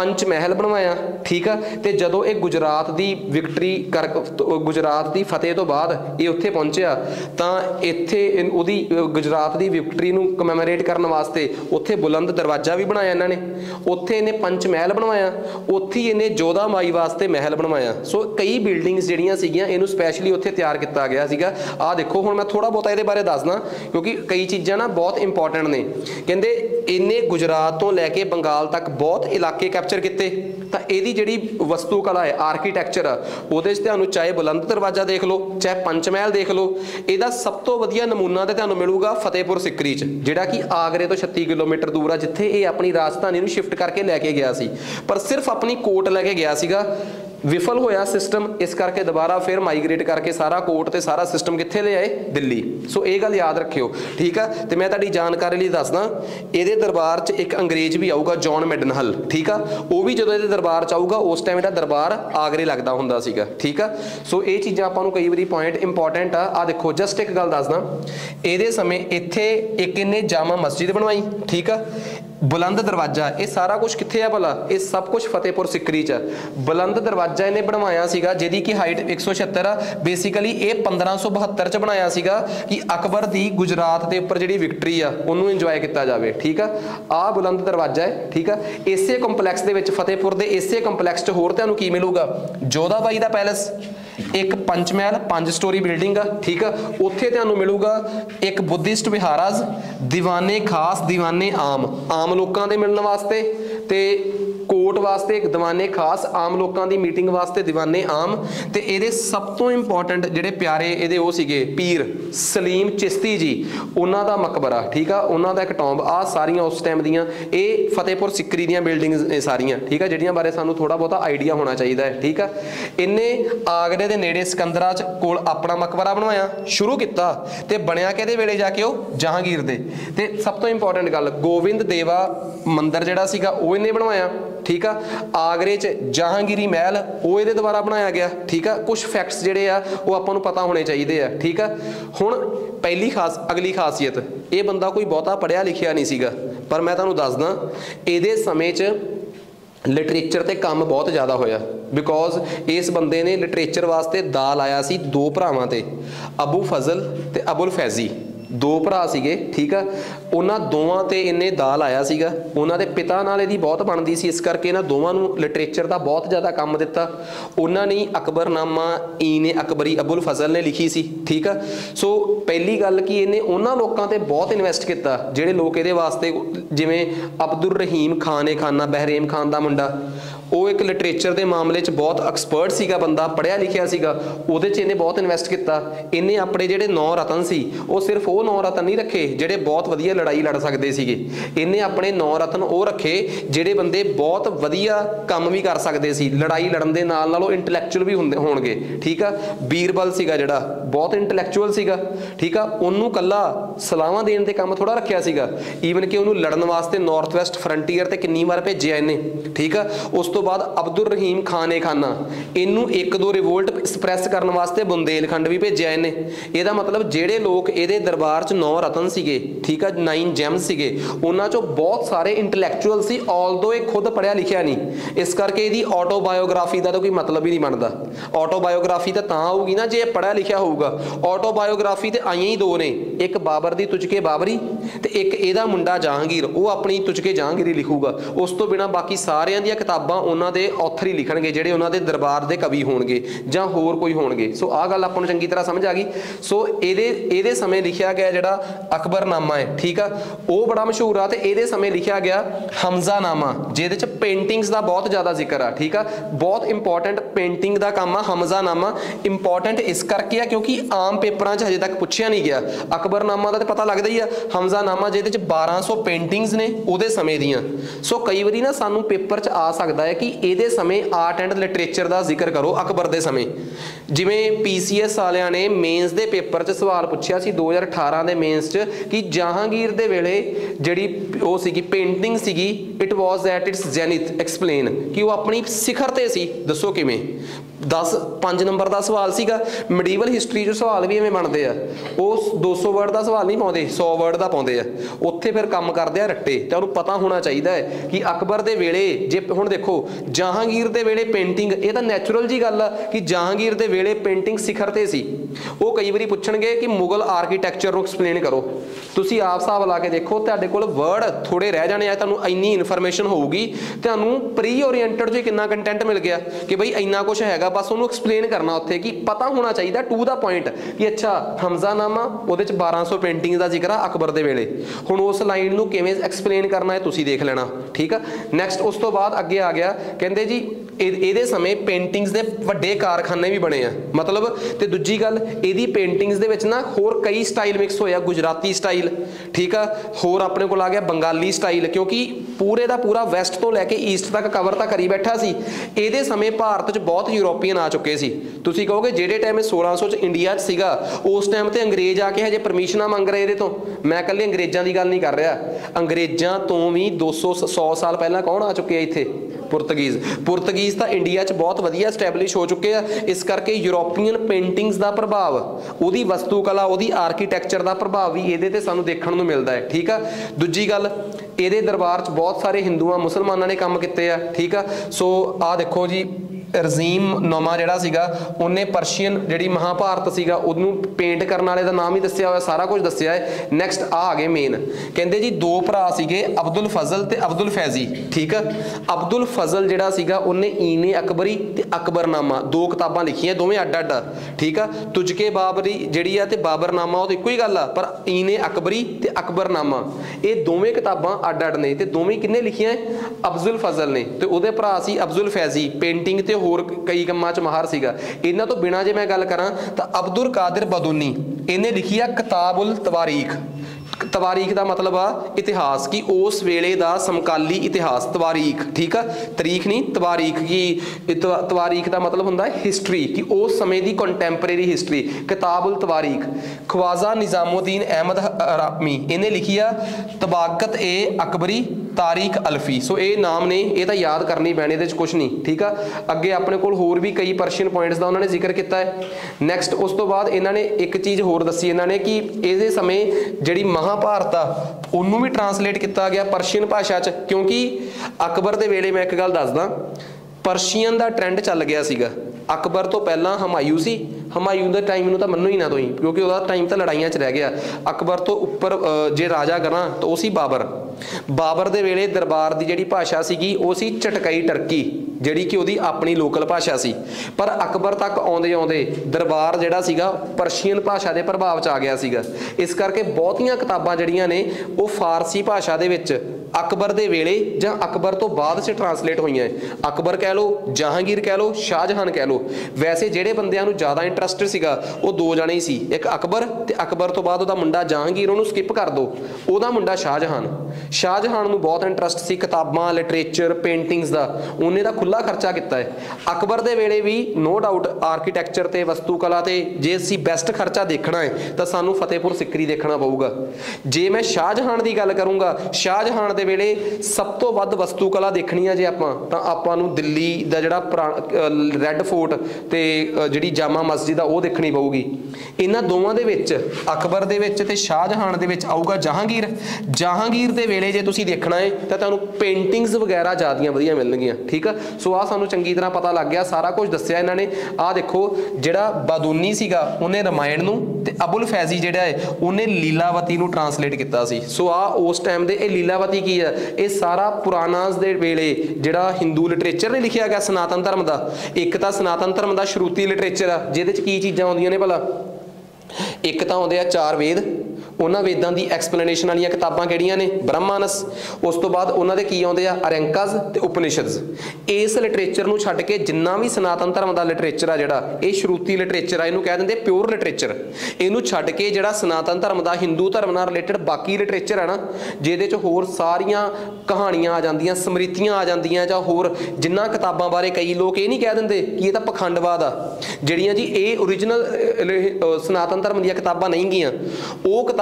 पंच महल बनवाया, ठीक है। तो जदों ये गुजरात की विक्टरी कर गुजरात की फतेह तो बाद ये उत्थे पहुंचया तो इत्थे उहदी गुजरात की विक्टरी नूं कमैमोरेट करने वास्ते उत्थे बुलंद दरवाजा भी बनाया इन्हां ने, उत्थे इन्हें पंच महल बनवाया, उत्थे ही इन्हें जोधा माई वास्ते महल बनवाया। सो कई बिल्डिंग्स जिहड़ियां सीगियां इहनूं स्पैशली उत्थे तैयार किया गया सीगा। आ देखो हुण मैं थोड़ा बहुत इहदे बारे दसदा क्योंकि कई चीज़ां ना बहुत इंपॉर्टेंट ने। कहंदे इन्हें गुजरात तो लैके बंगाल तक बहुत इलाके कैप्चर किए, तो इहदी जिहड़ी वस्तु कला है आर्कीटैक्चर आ उहदे च तुहानूं चाहे बुलंद दरवाजा देख लो चाहे पंचमहल देख लो, इहदा सब तो वधिया नमूना तो तुहानूं मिलूगा फतेहपुर सिकरी च, जिहड़ा कि आगरे तो छत्तीस किलोमीटर दूर आ, जिथे ये अपनी राजधानी नूं शिफ्ट करके लैके गया सी, पर सिर्फ अपनी कोर्ट लैके गया सीगा। विफल होया सिस्टम, इस करके दोबारा फिर माइग्रेट करके सारा कोर्ट ते सारा सिस्टम कित्थे ले आए, दिल्ली। सो ये गल याद रखियो, ठीक है। तो मैं तुहाडी जानकारी लई दसदा, इहदे दरबार च एक अंग्रेज भी आऊगा जॉन मिडनहल, ठीक है। वो भी जदों इहदे दरबार च आऊगा उस टाइम इहदा दरबार आगरे लगदा हुंदा सीगा, ठीक है। सो ये चीज़ां आपां नूं कई वारी पॉइंट इंपॉर्टेंट आ। आ देखो जस्ट एक गल दसदा, इहदे समय इत्थे एक इन्ने जामा मस्जिद बनवाई, ठीक है। बुलंद दरवाजा, ये सारा कुछ कित्थे है भला, ये सब कुछ फतेहपुर सिकरी च। बुलंद दरवाजा इन्हें बनवाया सीगा जिहदी कि हाइट एक सौ छिहत्तर आ। बेसिकली ये पंद्रह सौ बहत्तर च बनाया सीगा कि अकबर दी गुजरात के उपर जिहड़ी विक्टरी आ उन्होंने इंजॉय किया जाए, ठीक है। आ बुलंद दरवाजा है, ठीक है। इसे कंपलैक्स दे विच फतेहपुर दे इसे कंपलैक्स च होर तुहानूं की मिलूगा, जोधा बाई दा पैलेस, एक पंचमहल पांच स्टोरी बिल्डिंग आ, ठीक है। उत्थे तुहानूं मिलूगा एक बुद्धिस्ट विहाराज, दीवाने खास दीवाने आम आम लोगों के मिलने वास्ते, ते कोर्ट वास्ते एक दीवाने खास, आम लोगों की मीटिंग वास्ते दीवाने आम। तो ये सब तो इंपॉर्टेंट जिहड़े प्यारे ये वो सीगे पीर सलीम चिश्ती जी, उन्हों का मकबरा, ठीक है, उन्हों का एक टॉम्ब। आ सारियां उस टाइम दियां ये फतेहपुर सिकरी दियां बिल्डिंग्स ने सारियां, ठीक है, जिहड़ियां बारे सानूं थोड़ा बहुत आइडिया होना चाहिए है, ठीक है। इन्हें आगरे दे नेड़े सिकंदरा च कोल अपना मकबरा बनवाया शुरू किया, तो बनया किहदे वेले जाके वो जहांगीर दे। ते सब तो इंपॉर्टेंट गल गोविंद देवा मंदिर जिहड़ा सीगा वो इन्हें बनवाया, ठीक है। आगरे च जहांगीरी महल वो इहदे द्वारा बनाया गया, ठीक है। कुछ फैक्ट्स जिहड़े आ वो आपां नूं पता होने चाहिए आ, ठीक है। हुण पहली खास अगली खासियत, ये बंदा कोई बहुता पढ़िया लिखिया नहीं सीगा, पर मैं तुहानूं दसदा इहदे समय च लिटरेचर ते काम बहुत ज़्यादा होया, बिकॉज इस बंदे ने लिटरेचर वास्ते दा लाया सी दो भरावां ते, अबू फजल ते अबुल फैजी, दो भरा सीगे, ठीक है। उन्हां दोवां ते इन्हें दा लाया सीगा, उन्हां दे पिता नाल इहदी बहुत बनदी सी, इस करके इन्हां दोवां नूं लिटरेचर दा बहुत ज़्यादा काम दिता। उन्हां ने अकबरनामा ईने अकबरी अबुल फजल ने लिखी सी, ठीक है। सो पहली गल कि इन्हें उन्हां लोकां ते बहुत इन्वैस्ट किया जिहड़े लोग इहदे वास्ते, जिवें अब्दुल रहीम खान ए खाना बहरेम खान दा मुंडा, वो एक लिटरेचर के मामले च बहुत एक्सपर्ट सीगा बंदा, पढ़िया लिखिया सीगा, उहदे च इन्हें बहुत इन्वैस्ट किया। इन्हें अपने जिहड़े नौ रतन सी वो सिर्फ वो नौ रतन नहीं रखे जिहड़े बहुत वधिया लड़ाई लड़ सकते सीगे, इन्हें अपने नौ रतन वो रखे जिहड़े बंदे बहुत वधिया काम भी कर सकते सी, लड़ाई लड़न दे नाल नाल इंटलैक्चुअल भी हुंदे होणगे, ठीक है। बीरबल सीगा जिहड़ा बहुत इंटलैक्चुअल सीगा, ठीक है। उन्होंने कल्ला सलाहां देण दे काम थोड़ा रखिया सीगा, ईवन कि उन्होंने लड़न वास्ते नॉर्थ वैसट फ्रंटीयर ते किन्नी बार भेजिया इन्हें, ठीक है। उस तो बाद अब्दुल रहीम खान ए खाना इनू एक दो रिवोल्ट सप्रैस करने वास्ते बुंदेलखंड भी भेजिया इन्हें। ਇਹਦਾ मतलब ਜਿਹੜੇ लोग ਇਹਦੇ दरबार च नौ रतन सीगे, ठीक है, नाइन जैम्स सीगे, उन्हां चों बहुत सारे इंटलैक्चुअल सी, ऑल्दो ਇਹ खुद पढ़िया लिखिया नहीं, इस करके ਇਹਦੀ ऑटोबायोग्राफी का तो कोई मतलब ही नहीं बनता। ऑटोबायोग्राफी तो तां होगी ना जे पढ़िया लिखिया होगा। ऑटोबायोग्राफी तो आईयां ही दो ने, एक बाबर दी तुझके बाबरी ते एक ਇਹਦਾ मुंडा जहांगीर, वो अपनी तुझके जहांगीरी लिखूगा। उस तो बिना बाकी सारियां ਦੀਆਂ किताबां उन्हां दे ऑथर ही लिखणगे ਜਿਹੜੇ ਉਹਨਾਂ ਦੇ दरबार ਦੇ कवि ਹੋਣਗੇ ਜਾਂ ਹੋਰ ਕੋਈ ਹੋਣਗੇ। ਸੋ ਆਹ ਗੱਲ ਆਪਾਂ ਨੂੰ ਚੰਗੀ ਤਰ੍ਹਾਂ ਸਮਝ ਆ ਗਈ। ਸੋ ਇਹਦੇ ਇਹਦੇ ਸਮੇਂ ਲਿਖਿਆ ਗਿਆ ਜਿਹੜਾ ਅਕਬਰਨਾਮਾ ਹੈ, ਠੀਕ ਆ, ਉਹ ਬੜਾ ਮਸ਼ਹੂਰ ਆ। ਤੇ ਇਹਦੇ ਸਮੇਂ ਲਿਖਿਆ ਗਿਆ ਹਮਜ਼ਾਨਾਮਾ, ਜਿਹਦੇ ਚ ਪੇਂਟਿੰਗਸ ਦਾ ਬਹੁਤ ਜ਼ਿਆਦਾ ਜ਼ਿਕਰ ਆ, ਠੀਕ ਆ, ਬਹੁਤ ਇੰਪੋਰਟੈਂਟ ਪੇਂਟਿੰਗ ਦਾ ਕੰਮ ਆ ਹਮਜ਼ਾਨਾਮਾ। ਇੰਪੋਰਟੈਂਟ ਇਸ ਕਰਕੇ ਆ ਕਿਉਂਕਿ ਆਮ ਪੇਪਰਾਂ 'ਚ ਹਜੇ ਤੱਕ ਪੁੱਛਿਆ ਨਹੀਂ ਗਿਆ। ਅਕਬਰਨਾਮਾ ਦਾ ਤਾਂ ਪਤਾ ਲੱਗਦਾ ਹੀ ਆ, ਹਮਜ਼ਾਨਾਮਾ ਜਿਹਦੇ ਚ ਬਾਰਾਂ ਸੌ ਪੇਂਟਿੰਗਸ ਨੇ ਉਹਦੇ ਸਮੇਂ ਦੀਆਂ। ਸੋ ਕਈ ਵਾਰੀ ਨਾ ਸਾਨੂੰ ਪੇਪਰ 'ਚ ਆ ਸਕਦਾ ਹੈ ਕਿ ਇਹਦੇ ਸਮੇਂ ਆਰਟ ਐਂਡ ਲਿਟਰੇਚਰ ਦਾ ਜ਼ਿਕਰ ਕਰੋ ਅਕਬਰ ਦੇ ਸਮੇਂ। ਜਿਵੇਂ ਪੀਸੀਐਸ ਵਾਲਿਆਂ ਨੇ ਮੇਨਸ ਦੇ ਪੇਪਰ 'ਚ ਸਵਾਲ ਪੁੱਛਿਆ ਸੀ ਦੋ ਹਜ਼ਾਰ ਅਠਾਰਾਂ ਦੇ ਮੇਨਸ 'ਚ ਕਿ ਜਹਾਂਗੀਰ जहांगीर दे वेले जिहड़ी वो सीगी पेंटिंग सीगी it was at its zenith explain कि वो अपनी सिखर ते सी, दसो किवें। दस पाँच नंबर का सवाल सीगा। मिडीवल हिस्टरी जो सवाल भी इवें बनते हैं, वो दो सौ वर्ड का सवाल नहीं पाते, सौ वर्ड का पाते हैं। उत्थे फिर काम करते हैं रट्टे। तो उन्होंने पता होना चाहिए है कि अकबर दे वेले जे हुण देखो जहांगीर दे वेले पेंटिंग, ये तो नैचुरल जी गल है कि जहांगीर दे वेले पेंटिंग सिखर ते सी। वो कई बार पुछणगे कि मुगल आर्कीटैक्चर को एक्सप्लेन करो, तुसी आप हिसाब ला के देखो तुहाडे कोल वर्ड थोड़े रह जाने, तुहानूं इन्नी इनफॉर्मेशन होगी, तुहानूं प्री ओरिएंटेड जो कितना कंटेंट मिल गया कि बई इन्ना कुछ हैगा, बस उन्होंने एक्सप्लेन करना उत्थे कि पता होना चाहिए टू द पॉइंट कि अच्छा हमजानामा उहदे च बारह सौ पेंटिंग का जिक्र है अकबर दे वेले। हुण उस लाइन नूं किवें एक्सप्लेन करना है तुसीं देख लेना, ठीक है। नैक्सट उस तो बाद अगे आ गया, कहंदे जी ਇਹਦੇ ਸਮੇਂ पेंटिंग्स ਦੇ ਵੱਡੇ कारखाने भी बने ਆ, मतलब ਤੇ ਦੂਜੀ ਗੱਲ ਇਹਦੀ पेंटिंग्स ਦੇ ਵਿੱਚ ਨਾ ਹੋਰ ਕਈ ਸਟਾਈਲ ਮਿਕਸ ਹੋਇਆ, ਗੁਜਰਾਤੀ ਸਟਾਈਲ, ਠੀਕ ਆ, ਹੋਰ ਆਪਣੇ ਕੋਲ ਆ ਗਿਆ ਬੰਗਾਲੀ ਸਟਾਈਲ, ਕਿਉਂਕਿ ਪੂਰੇ ਦਾ ਪੂਰਾ ਵੈਸਟ ਤੋਂ ਲੈ ਕੇ ਈਸਟ ਤੱਕ ਕਵਰ ਤਾਂ ਕਰੀ ਬੈਠਾ ਸੀ। ਇਹਦੇ ਸਮੇਂ ਭਾਰਤ 'ਚ ਬਹੁਤ ਯੂਰੋਪੀਅਨ ਆ ਚੁੱਕੇ ਸੀ। ਤੁਸੀਂ ਕਹੋਗੇ ਜਿਹੜੇ ਟਾਈਮ सोलह सौ 'ਚ ਇੰਡੀਆ 'ਚ ਸੀਗਾ ਉਸ ਟਾਈਮ ਤੇ ਅੰਗਰੇਜ਼ ਆ ਕੇ ਹਜੇ ਪਰਮਿਸ਼ਨਾਂ ਮੰਗ ਰਹੇ ਇਹਦੇ ਤੋਂ। ਮੈਂ ਕੱਲੇ ਅੰਗਰੇਜ਼ਾਂ ਦੀ ਗੱਲ ਨਹੀਂ ਕਰ ਰਿਹਾ, ਅੰਗਰੇਜ਼ਾਂ ਤੋਂ ਵੀ दो सौ सौ ਸਾਲ ਪਹਿਲਾਂ ਕੌਣ ਆ ਚੁੱਕੇ ਆ ਇੱਥੇ? ਪੁਰਤਗੀਜ਼। ਪੁਰਤਗੀਜ਼ ਤਾਂ ਇੰਡੀਆ 'ਚ ਬਹੁਤ ਵਧੀਆ ਸਟੈਬਲਿਸ਼ ਹੋ ਚੁੱਕੇ ਆ। ਇਸ ਕਰਕੇ ਯੂਰੋਪੀਅਨ ਪੇਂਟਿੰਗਸ ਦਾ ਪ੍ਰਭਾਵ, ਉਹਦੀ ਵਸਤੂ ਕਲਾ, ਉਹਦੀ ਆਰਕੀਟੈਕਚਰ ਦਾ ਪ੍ਰਭਾਵ ਵੀ ਇਹਦੇ ਤੇ ਸਾਨੂੰ ਦੇਖਣ ਨੂੰ ਮਿਲਦਾ ਹੈ, ਠੀਕ ਆ। ਦੂਜੀ ਗੱਲ ਇਹਦੇ ਦਰਬਾਰ 'ਚ ਬਹੁਤ ਸਾਰੇ ਹਿੰਦੂਆਂ ਮੁਸਲਮਾਨਾਂ ਨੇ ਕੰਮ ਕੀਤੇ ਆ, ਠੀਕ ਆ। ਸੋ ਆਹ ਦੇਖੋ ਜੀ ਰਜ਼ੀਮ ਨੋਮਾ ਜਿਹੜਾ ਸੀਗਾ ਉਹਨੇ ਪਰਸ਼ੀਅਨ ਜਿਹੜੀ ਮਹਾਭਾਰਤ ਸੀਗਾ ਉਹਨੂੰ ਪੇਂਟ ਕਰਨ ਵਾਲੇ ਦਾ ਨਾਮ ਹੀ ਦੱਸਿਆ ਹੋਇਆ, ਸਾਰਾ ਕੁਝ ਦੱਸਿਆ ਹੈ। ਨੈਕਸਟ ਆ ਆ ਗਏ ਮੇਨ, ਕਹਿੰਦੇ ਜੀ ਦੋ ਭਰਾ ਸੀਗੇ ਅਬਦੁਲ ਫਜ਼ਲ ਤੇ ਅਬਦੁਲ ਫੈਜ਼ੀ, ਠੀਕ ਆ। ਅਬਦੁਲ ਫਜ਼ਲ ਜਿਹੜਾ ਸੀਗਾ ਉਹਨੇ ਈਨੇ ਅਕਬਰੀ ਤੇ ਅਕਬਰਨਾਮਾ ਦੋ ਕਿਤਾਬਾਂ ਲਿਖੀਆਂ, ਦੋਵੇਂ ਅੱਡ ਅੱਡ, ਠੀਕ ਆ। ਤੁਜਕੇ ਬਾਬਰੀ ਜਿਹੜੀ ਆ ਤੇ ਬਾਬਰਨਾਮਾ ਉਹ ਤਾਂ ਇੱਕੋ ਹੀ ਗੱਲ ਆ, ਪਰ ਈਨੇ ਅਕਬਰੀ ਤੇ ਅਕਬਰਨਾਮਾ ਇਹ ਦੋਵੇਂ ਕਿਤਾਬਾਂ ਅੱਡ ਅੱਡ ਨੇ, ਤੇ ਦੋਵੇਂ ਕਿੰਨੇ ਲਿਖੀਆਂ? ਅਬਦੁਲ ਫਜ਼ਲ ਨੇ, ਤੇ ਉਹਦੇ ਭਰਾ ਸੀ ਅਬਦੁਲ ਫੈਜ਼ੀ, पेंटिंग ਤੇ ਹੋਰ ਕਈ ਕੰਮਾਂ 'ਚ ਮਾਹਰ ਸੀਗਾ। ਇਹਨਾਂ ਤੋਂ ਬਿਨਾਂ ਜੇ ਮੈਂ ਗੱਲ ਕਰਾਂ ਤਾਂ ਅਬਦੁਲ ਕਾਦਰ ਬਦੂਨੀ ਇਹਨੇ ਲਿਖੀ ਆ ਕਿਤਾਬੁਲ ਤਵਾਰੀਖ। ਤਵਾਰੀਖ ਦਾ ਮਤਲਬ ਆ ਇਤਿਹਾਸ, ਕਿ ਉਸ ਵੇਲੇ ਦਾ ਸਮਕਾਲੀ ਇਤਿਹਾਸ, ਤਵਾਰੀਖ, ਠੀਕ ਆ। ਤਰੀਖ ਨਹੀਂ, ਤਵਾਰੀਖ। ਕੀ ਤਵਾਰੀਖ ਦਾ ਮਤਲਬ ਹੁੰਦਾ ਹੈ ਹਿਸਟਰੀ, ਕਿ ਉਸ ਸਮੇਂ ਦੀ ਕੰਟੈਂਪਰੇਰੀ ਹਿਸਟਰੀ, ਕਿਤਾਬੁਲ ਤਵਾਰੀਖ। ਖਵਾਜਾ ਨਿਜ਼ਾਮੁਦੀਨ ਅਹਿਮਦ ਹਰਾਮੀ ਇਹਨੇ ਲਿਖੀ ਆ ਤਬਾਕਤ ਏ ਅਕਬਰੀ ਤਾਰੀਖ ਅਲਫੀ। ਸੋ ਇਹ ਨਾਮ ਨੇ, ਇਹ ਤਾਂ ਯਾਦ ਕਰਨੀ ਪੈਣੀ, ਇਹਦੇ 'ਚ ਕੁਛ ਨਹੀਂ, ਠੀਕ ਆ। ਅੱਗੇ ਆਪਣੇ ਕੋਲ ਹੋਰ ਵੀ ਕਈ ਪਰਸ਼ੀਅਨ ਪੁਆਇੰਟਸ ਦਾ ਉਹਨਾਂ ਨੇ ਜ਼ਿਕਰ ਕੀਤਾ ਹੈ। ਨੈਕਸਟ ਉਸ ਤੋਂ ਬਾਅਦ ਇਹਨਾਂ ਨੇ ਇੱਕ ਚੀਜ਼ ਹੋਰ ਦੱਸੀ, ਇਹਨਾਂ ਨੇ ਕਿ ਇਹਦੇ ਸਮੇਂ ਜਿਹੜੀ ਮਹਾਭਾਰਤ ਆ ਉਹਨੂੰ ਵੀ ਟਰਾਂਸਲੇਟ ਕੀਤਾ ਗਿਆ ਪਰਸ਼ੀਅਨ ਭਾਸ਼ਾ 'ਚ, ਕਿਉਂਕਿ ਅਕਬਰ ਦੇ ਵੇਲੇ ਮੈਂ ਇੱਕ ਗੱਲ ਦੱਸਦਾ, ਪਰਸ਼ੀਅਨ ਦਾ ਟ੍ਰੈਂਡ ਚੱਲ ਗਿਆ ਸੀਗਾ। ਅਕਬਰ ਤੋਂ ਪਹਿਲਾਂ ਹਮਾਯੂ ਸੀ, ਹਮਾਯੂ ਦੇ ਟਾਈਮ ਨੂੰ ਤਾਂ ਮੰਨੋ ਹੀ ਨਾ ਤੁਸੀਂ, ਕਿਉਂਕਿ ਉਹਦਾ ਟਾਈਮ ਤਾਂ ਲੜਾਈਆਂ 'ਚ ਰਹਿ ਗਿਆ। ਅਕਬਰ ਤੋਂ ਉੱਪਰ ਜੇ ਰਾਜਾ ਕਰਾਂ ਤਾਂ ਉਹ ਸੀ ਬਾਬਰ। ਬਾਬਰ ਦੇ ਵੇਲੇ ਦਰਬਾਰ ਦੀ ਜਿਹੜੀ ਭਾਸ਼ਾ ਸੀਗੀ ਉਹ ਸੀ ਝਟਕਈ ਟਰਕੀ, ਜਿਹੜੀ ਕਿ ਉਹਦੀ ਆਪਣੀ ਲੋਕਲ ਭਾਸ਼ਾ ਸੀ। ਪਰ ਅਕਬਰ ਤੱਕ ਆਉਂਦੇ ਆਉਂਦੇ ਦਰਬਾਰ ਜਿਹੜਾ ਸੀਗਾ ਪਰਸ਼ੀਅਨ ਭਾਸ਼ਾ ਦੇ ਪ੍ਰਭਾਵ 'ਚ ਆ ਗਿਆ ਸੀਗਾ। ਇਸ ਕਰਕੇ ਬਹੁਤੀਆਂ ਕਿਤਾਬਾਂ ਜਿਹੜੀਆਂ ਨੇ ਉਹ ਫਾਰਸੀ ਭਾਸ਼ਾ ਦੇ ਵਿੱਚ ਅਕਬਰ ਦੇ ਵੇਲੇ ਜਾਂ ਅਕਬਰ ਤੋਂ ਬਾਅਦ 'ਚ ਟਰਾਂਸਲੇਟ ਹੋਈਆਂ। ਅਕਬਰ ਕਹਿ ਲਓ, ਜਹਾਂਗੀਰ ਕਹਿ ਲਓ, ਸ਼ਾਹਜਹਾਨ ਕਹਿ ਲਓ। ਵੈਸੇ ਜਿਹੜੇ ਬੰਦਿਆਂ ਨੂੰ ਜ਼ਿਆਦਾ ਇੰਟਰਸਟਡ ਸੀਗਾ ਉਹ ਦੋ ਜਣੇ ਹੀ ਸੀ, ਇੱਕ ਅਕਬਰ ਤੇ ਅਕਬਰ ਤੋਂ ਬਾਅਦ ਉਹਦਾ ਮੁੰਡਾ ਜਹਾਂਗੀਰ, ਉਹਨੂੰ ਸਕਿਪ ਕਰ ਦਿਓ, ਉਹਦਾ ਮੁੰਡਾ ਸ਼ਾਹਜਹਾਨ। ਸ਼ਾਹਜਹਾਨ ਨੂੰ ਬਹੁਤ ਇੰਟਰਸਟ ਸੀ ਕਿਤਾਬਾਂ, ਲਿਟਰੇਚਰ, ਪੇਂਟਿੰਗਸ ਦਾ, ਉਹਨੇ ਦਾ ਖੁੱਲਾ ਖਰਚਾ ਕੀਤਾ ਹੈ। ਅਕਬਰ ਦੇ ਵੇਲੇ ਵੀ ਨੋ ਡਾਊਟ ਆਰਕੀਟੈਕਚਰ ਤੇ ਵਸਤੂ ਕਲਾ ਤੇ ਜੇ ਅਸੀਂ ਬੈਸਟ ਖਰਚਾ ਦੇਖਣਾ ਹੈ ਤਾਂ ਸਾਨੂੰ ਫਤਿਹਪੁਰ ਸਿਕਰੀ ਦੇਖਣਾ ਪਊਗਾ। ਜੇ ਮੈਂ ਸ਼ਾਹਜਹਾਨ ਦੀ ਗੱਲ ਕਰੂੰਗਾ, ਸ਼ਾਹਜਹਾਨ ਦੇ ਵੇਲੇ ਸਭ ਤੋਂ ਵੱਧ ਵਸਤੂ ਕਲਾ ਦੇਖਣੀ ਆ ਜੇ ਆਪਾਂ, ਤਾਂ ਆਪਾਂ ਨੂੰ ਦਿੱਲੀ ਦਾ ਜਿਹੜਾ ਰੈੱਡ ਫੋਰਟ ਤੇ ਜਿਹੜੀ ਜਾਮਾ ਮਸਜਿਦ ਆ ਉਹ ਦੇਖਣੀ ਪਊਗੀ। ਇਹਨਾਂ ਦੋਵਾਂ ਦੇ ਵਿੱਚ ਅਕਬਰ ਦੇ ਵਿੱਚ ਤੇ ਸ਼ਾਹਜਹਾਨ ਦੇ ਵਿੱਚ ਆਊਗਾ ਜਹਾਂਗੀਰ। ਜਹਾਂਗੀਰ ਦੇ ਵੇਲੇ ਜੇ ਤੁਸੀਂ ਦੇਖਣਾ ਹੈ ਤਾਂ ਤੁਹਾਨੂੰ ਪੇਂਟਿੰਗਸ ਵਗੈਰਾ ਜ਼ਿਆਦੀਆਂ ਵਧੀਆ ਮਿਲਣਗੀਆਂ, ਠੀਕ ਆ। ਸੋ ਆਹ ਸਾਨੂੰ ਚੰਗੀ ਤਰ੍ਹਾਂ ਪਤਾ ਲੱਗ ਗਿਆ, ਸਾਰਾ ਕੁਝ ਦੱਸਿਆ ਇਹਨਾਂ ਨੇ। ਆਹ ਦੇਖੋ ਜਿਹੜਾ ਬਾਦੂਨੀ ਸੀਗਾ ਉਹਨੇ ਰਾਮਾਇਣ ਨੂੰ, ਤੇ ਅਬੁਲ ਫੈਜ਼ੀ ਜਿਹੜਾ ਹੈ ਉਹਨੇ ਲੀਲਾਵਤੀ ਨੂੰ ਟਰਾਂਸਲੇਟ ਕੀਤਾ ਸੀ। ਸੋ ਆਹ ਉਸ ਟਾਈਮ ਦੇ ਇਹ ਲੀਲਾਵਤੀ ਕੀ ਹੈ, ਇਹ ਸਾਰਾ ਪੁਰਾਨਾਸ ਦੇ ਵੇਲੇ ਜਿਹੜਾ ਹਿੰਦੂ ਲਿਟਰੇਚਰ ਨੇ ਲਿਖਿਆ ਗਿਆ ਸਨਾਤਨ ਧਰਮ ਦਾ। ਇੱਕ ਤਾਂ ਸਨਾਤਨ ਧਰਮ ਦਾ ਸ਼ਰੂਤੀ ਲਿਟਰੇਚਰ ਆ ਜਿਹਦੇ 'ਚ ਕੀ ਚੀਜ਼ਾਂ ਆਉਂਦੀਆਂ ਨੇ ਭਲਾ, ਇੱਕ ਤਾਂ ਆਉਂਦੇ ਆ ਚਾਰ ਵੇਦ, ਉਹਨਾਂ ਵੇਦਾਂ ਦੀ ਐਕਸਪਲੇਨੇਸ਼ਨ ਵਾਲੀਆਂ ਕਿਤਾਬਾਂ ਕਿਹੜੀਆਂ ਨੇ? ਬ੍ਰਹਮਾਨਸ। ਉਸ ਤੋਂ ਬਾਅਦ ਉਹਨਾਂ ਦੇ ਕੀ ਆਉਂਦੇ ਆ? ਅਰੰਕਜ਼ ਤੇ ਉਪਨਿਸ਼ਦਸ। ਇਸ ਲਿਟਰੇਚਰ ਨੂੰ ਛੱਡ ਕੇ ਜਿੰਨਾ ਵੀ ਸਨਾਤਨ ਧਰਮ ਦਾ ਲਿਟਰੇਚਰ ਆ ਜਿਹੜਾ ਇਹ ਸ਼ਰੂਤੀ ਲਿਟਰੇਚਰ ਆ, ਇਹਨੂੰ ਕਹਿ ਦਿੰਦੇ ਪਿਓਰ ਲਿਟਰੇਚਰ। ਇਹਨੂੰ ਛੱਡ ਕੇ ਜਿਹੜਾ ਸਨਾਤਨ ਧਰਮ ਦਾ ਹਿੰਦੂ ਧਰਮ ਨਾਲ ਰਿਲੇਟਡ ਬਾਕੀ ਲਿਟਰੇਚਰ ਹੈ ਨਾ, ਜਿਹਦੇ 'ਚ ਹੋਰ ਸਾਰੀਆਂ ਕਹਾਣੀਆਂ ਆ ਜਾਂਦੀਆਂ, ਸਮ੍ਰਿਤੀਆਂ ਆ ਜਾਂਦੀਆਂ, ਜਾਂ ਹੋਰ ਜਿੰਨਾ ਕਿਤਾਬਾਂ ਬਾਰੇ ਕਈ ਲੋਕ ਇਹ ਨਹੀਂ ਕਹਿ ਦਿੰਦੇ ਕਿ ਇਹ ਤਾਂ ਪਖੰਡਵਾਦ ਆ, ਜਿਹੜੀਆਂ ਜੀ ਇਹ ਓਰੀਜਨਲ ਸਨਾਤਨ ਧਰਮ ਦੀਆਂ ਕਿਤਾਬਾਂ ਨਹੀਂ ਗੀਆਂ, ਉਹ ਕਿਤਾਬਾਂ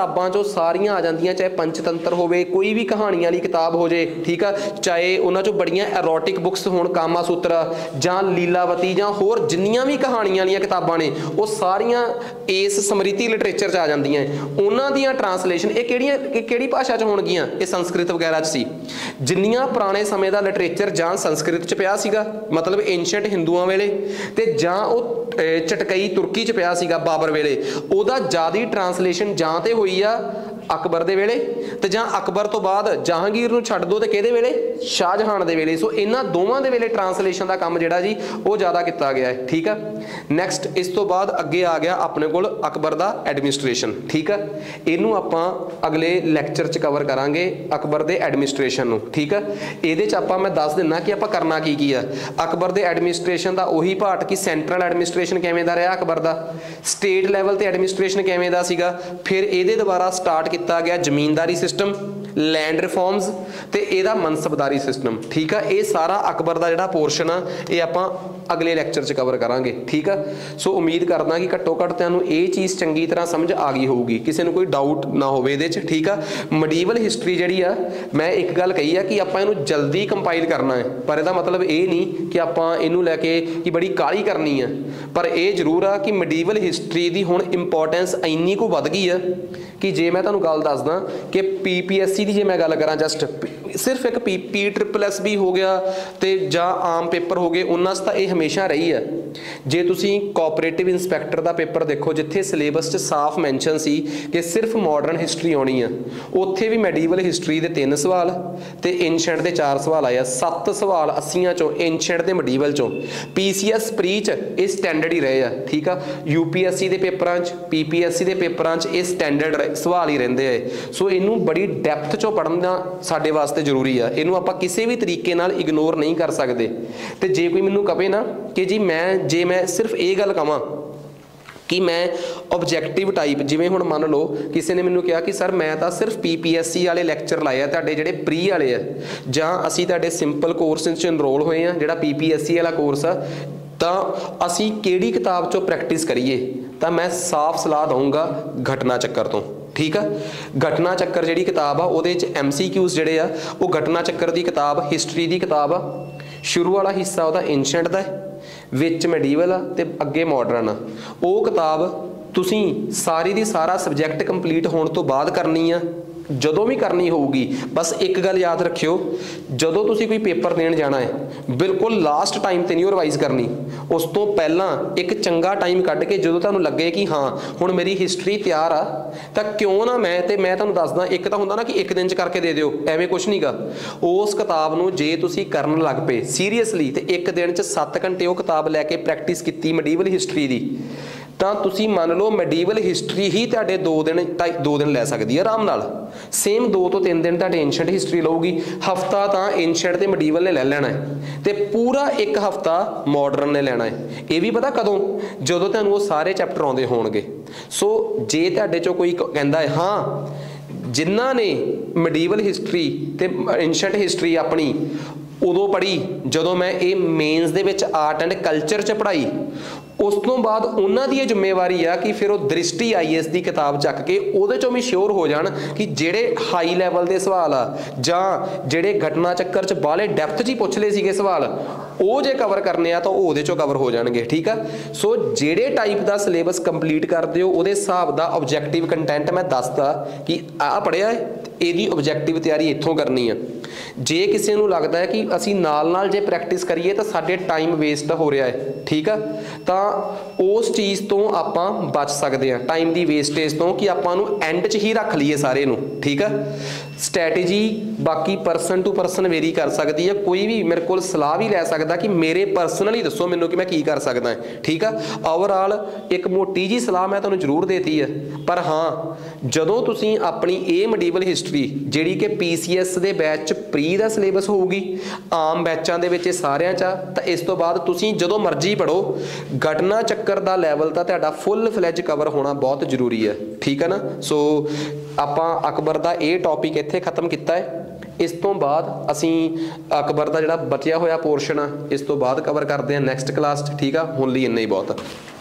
किताबां चों सारियां आ जांदियां, चाहे पंचतंत्र होवे, कोई भी कहानियां वाली किताब हो जाए, ठीक है, चाहे उन्हां चों बड़ियां एरोटिक बुक्स होण, कामा सूत्रा जां लीलावती जां होर जिन्नियां भी कहानियां वालियां किताबां ने वो सारियां इस समृति लिटरेचर च आ जांदियां। उन्हां दियां ट्रांसलेशन ये किहड़ियां किहड़ी भाषा च होणगियां, ये संस्कृत वगैरह च सी। जिन्नियां पुराने समय दा लिटरेचर जां संस्कृत च पिया सीगा, मतलब एंशेंट हिंदुआं वेले, ते जां वो चटकई तुर्की च पिया सीगा बाबर वेले, ओदा ज़्यादा ट्रांसलेशन जां ते होई आ अकबर दे वेले, ते जां अकबर तो बाद जहांगीर नूं छड्ड दो ते किहदे वेले, शाहजहां दे वेले। सो इन्हां दोवां दे वेले ट्रांसलेशन दा काम जिहड़ा जी वो ज़्यादा किया गया है, ठीक है। नैक्सट इस तो बाद अगे आ गया अपने कोल अकबर दा एडमिनिस्ट्रेशन, ठीक है। इनू आपां अगले लैक्चर च कवर करांगे अकबर दे एडमिनिस्ट्रेशन नूं, ठीक है। इहदे च आपां मैं दस दिना कि आपां करना की की है। अकबर दे एडमिनिस्ट्रेशन दा उही पार्ट कि सेंट्रल एडमिनिस्ट्रेशन किवें दा रहा अकबर दा, स्टेट लैवल ते एडमिनिस्ट्रेशन किवें दा सीगा, फिर इहदे दुबारा स्टार्ट किया गया जमींदारी सिस्टम, लैंड रिफॉर्म्स ते इहदा मनसबदारी सिस्टम, ठीक है। ये सारा अकबर दा जिहड़ा पोर्शन आ ये आपां अगले लैक्चर च कवर करांगे, ठीक है। सो उम्मीद करदा कि घट्टो घट्ट तुहानूं ये चीज़ चंगी तरह समझ आ गई होगी, किसी नूं कोई डाउट ना होवे इहदे च, ठीक है। मडीवल हिस्टरी जिहड़ी आ मैं एक गल कही है कि आपां इहनूं जल्दी कंपाइल करना है, पर इहदा मतलब ये नहीं कि आपां इहनूं लैके कि बड़ी काहली करनी है, पर यह जरूर आ कि मडीवल हिस्टरी की हुण इंपॉर्टेंस इन्नी को वध गई है कि जे मैं तुहानूं गल दसदा कि पी पी एस सी की जे मैं गल करा जस्ट सिर्फ एक P P triple S B हो गया तो जां आम पेपर हो गए, उन्हां च तां ये हमेशा रही है। जे तुसीं कोऑपरेटिव इंस्पैक्टर का पेपर देखो जिथे सिलेबस च साफ मैंशन सी कि सिर्फ मॉडर्न हिस्टरी आनी है, उत्थे भी मैडीवल हिस्टरी के तीन सवाल ते एंशेंट के चार सवाल आए, सत्त सवाल अस्सियां चों एंशेंट ते मैडीवल चों। पी सी एस प्री च ये स्टैंडर्ड ही रहे हैं, ठीक है। यू पी एस सी के पेपरां च, पी पी एस सी के पेपरां च ये स्टैंडर्ड सवाल ही रहिंदे है। सो इनू बड़ी डैप्थ चों पढ़ना साडे वास्ते जरूरी है, इनू आपां किसी भी तरीके नाल इग्नोर नहीं कर सकते। तो जे कोई मैनू कहे ना कि जी मैं जे मैं सिर्फ ये गल कहां कि मैं ऑब्जैक्टिव टाइप, जिवें हुण मान लो किसी ने मैनू कहा कि सर मैं तो सिर्फ पी पी एस सी वाले लैक्चर लाए तुहाडे जिहड़े प्री वाले आ, जां असीं तुहाडे सिंपल कोर्स च इनरोल होए आ जिहड़ा पी पी एस सी वाला कोर्स आ, तो असीं किहड़ी किताब चों प्रैक्टिस करिए, तो मैं साफ सलाह दूंगा घटना चक्कर तो, ठीक है। घटना चक्कर जिहड़ी किताब आ उहदे च एम सी क्यूज़ जिहड़े आ वो घटना चक्कर की किताब हिस्टरी की किताब आ। शुरू वाला हिस्सा उहदा एंशेंट दा है, विच मैडीवल आ ते अगे मॉडर्न आ। वो किताब तुसीं सारी दी सारा सबजैक्ट कंप्लीट होने तो बाद करनी आ, जदों भी करनी होगी। बस एक गल याद रखियो, जदों तुसीं कोई पेपर देण जाना है बिल्कुल लास्ट टाइम ते नहीं रिवाइज करनी, उस तो पहला एक चंगा टाइम कढ के जदों तुहानूं लगे कि हाँ हुण मेरी हिस्टरी तैयार आ तां क्यों ना मैं ते मैं तुहानूं दसदा, एक तां हुंदा ना कि एक दिन च करके दे दिओ, एवें कुछ नहीं गा। उस किताब नूं जे तुसीं करन लग पे सीरीयसली ते एक दिन च सत्त घंटे वो किताब लैके प्रैक्टिस कीती मैडीवल हिस्टरी दी, ਤਾਂ ਤੁਸੀਂ ਮੰਨ ਲਓ ਮੈਡੀਵਲ ਹਿਸਟਰੀ ਹੀ ਤੁਹਾਡੇ ਦੋ ਦਿਨ ਦੋ ਦਿਨ ਲੈ ਸਕਦੀ ਹੈ ਆਰਾਮ ਨਾਲ। ਸੇਮ ਦੋ ਤੋਂ ਤਿੰਨ ਦਿਨ ਤੁਹਾਡੇ ਐਂਸ਼ੀਐਂਟ ਹਿਸਟਰੀ ਲਊਗੀ, ਹਫਤਾ ਤਾਂ ਐਂਸ਼ੀਐਂਟ ਤੇ ਮੈਡੀਵਲ ਨੇ ਲੈ ਲੈਣਾ ਹੈ ਤੇ ਪੂਰਾ ਇੱਕ ਹਫਤਾ ਮਾਡਰਨ ਨੇ ਲੈਣਾ ਹੈ। ਇਹ ਵੀ ਪਤਾ ਕਦੋਂ, ਜਦੋਂ ਤੁਹਾਨੂੰ ਉਹ ਸਾਰੇ ਚੈਪਟਰ ਆਉਂਦੇ ਹੋਣਗੇ। ਸੋ ਜੇ ਤੁਹਾਡੇ ਚੋਂ ਕੋਈ ਕਹਿੰਦਾ ਹੈ ਹਾਂ ਜਿਨ੍ਹਾਂ ਨੇ ਮੈਡੀਵਲ ਹਿਸਟਰੀ ਤੇ ਐਂਸ਼ੀਐਂਟ ਹਿਸਟਰੀ ਆਪਣੀ ਉਦੋਂ ਪੜ੍ਹੀ ਜਦੋਂ ਮੈਂ ਇਹ ਮੇਨਸ ਦੇ ਵਿੱਚ ਆਰਟ ਐਂਡ ਕਲਚਰ 'ਚ ਪੜ੍ਹਾਈ, उस तो बाद उन्होंने ये जिम्मेवारी आ कि फिर वो दृष्टि आई एस की किताब चक के वो चों भी श्योर हो जान कि जेड़े हाई लैवल के सवाल आ जां जेड़े घटना चक्कर च बाले डैप्थ च ही पुछ ले सीगे सवाल, वो जे कवर करने आ तो वो चो कवर हो जाएंगे, ठीक है। सो जेड़े टाइप का सिलेबस कंप्लीट करते हो वो हिसाब का ऑब्जैक्टिव कंटेंट मैं दसदा कि आ पढ़िया ਇਹਦੀ ऑब्जैक्टिव तैयारी इत्थों करनी है। जे किसी को लगता है कि असी नाल नाल जे प्रैक्टिस करिए तो साडे टाइम वेस्ट हो रहा है, ठीक है, तो उस चीज़ तो आपां बच सकते हैं, टाइम की वेस्टेज तो कि आपां नूं एंड च ही रख लीए सारे नूं, ठीक है। स्ट्रैटेजी बाकी परसन टू परसन वेरी कर सकती है, कोई भी मेरे को सलाह भी लै सकता कि मेरे परसनली दसो मैनू कि मैं की कर सकदा है, ठीक है। ओवरऑल एक मोटी जी सलाह मैं तुहानूं जरूर देती है, पर हाँ जदों तुसीं अपनी ये मैडीवल हिस्टरी जिहड़ी कि पी सी एस दे बैच प्री दा सिलेबस होगी, आम बैचां दे विच सारियां च, तो इस तो बाद तुसीं जदों मर्जी पढ़ो, घटना चक्कर दा लैवल तां तुहाडा फुल फ्लैज कवर होना बहुत जरूरी है, ठीक है ना। सो आपां अकबर दा ये टॉपिक इत्थे खत्म किया है। इस तो बाद असी अकबर का जिहड़ा बचिया होया पोर्शन आ इस तो बाद कवर करते हैं नैक्सट क्लास, ठीक है। हुण लई इन्ना ही बहुत है।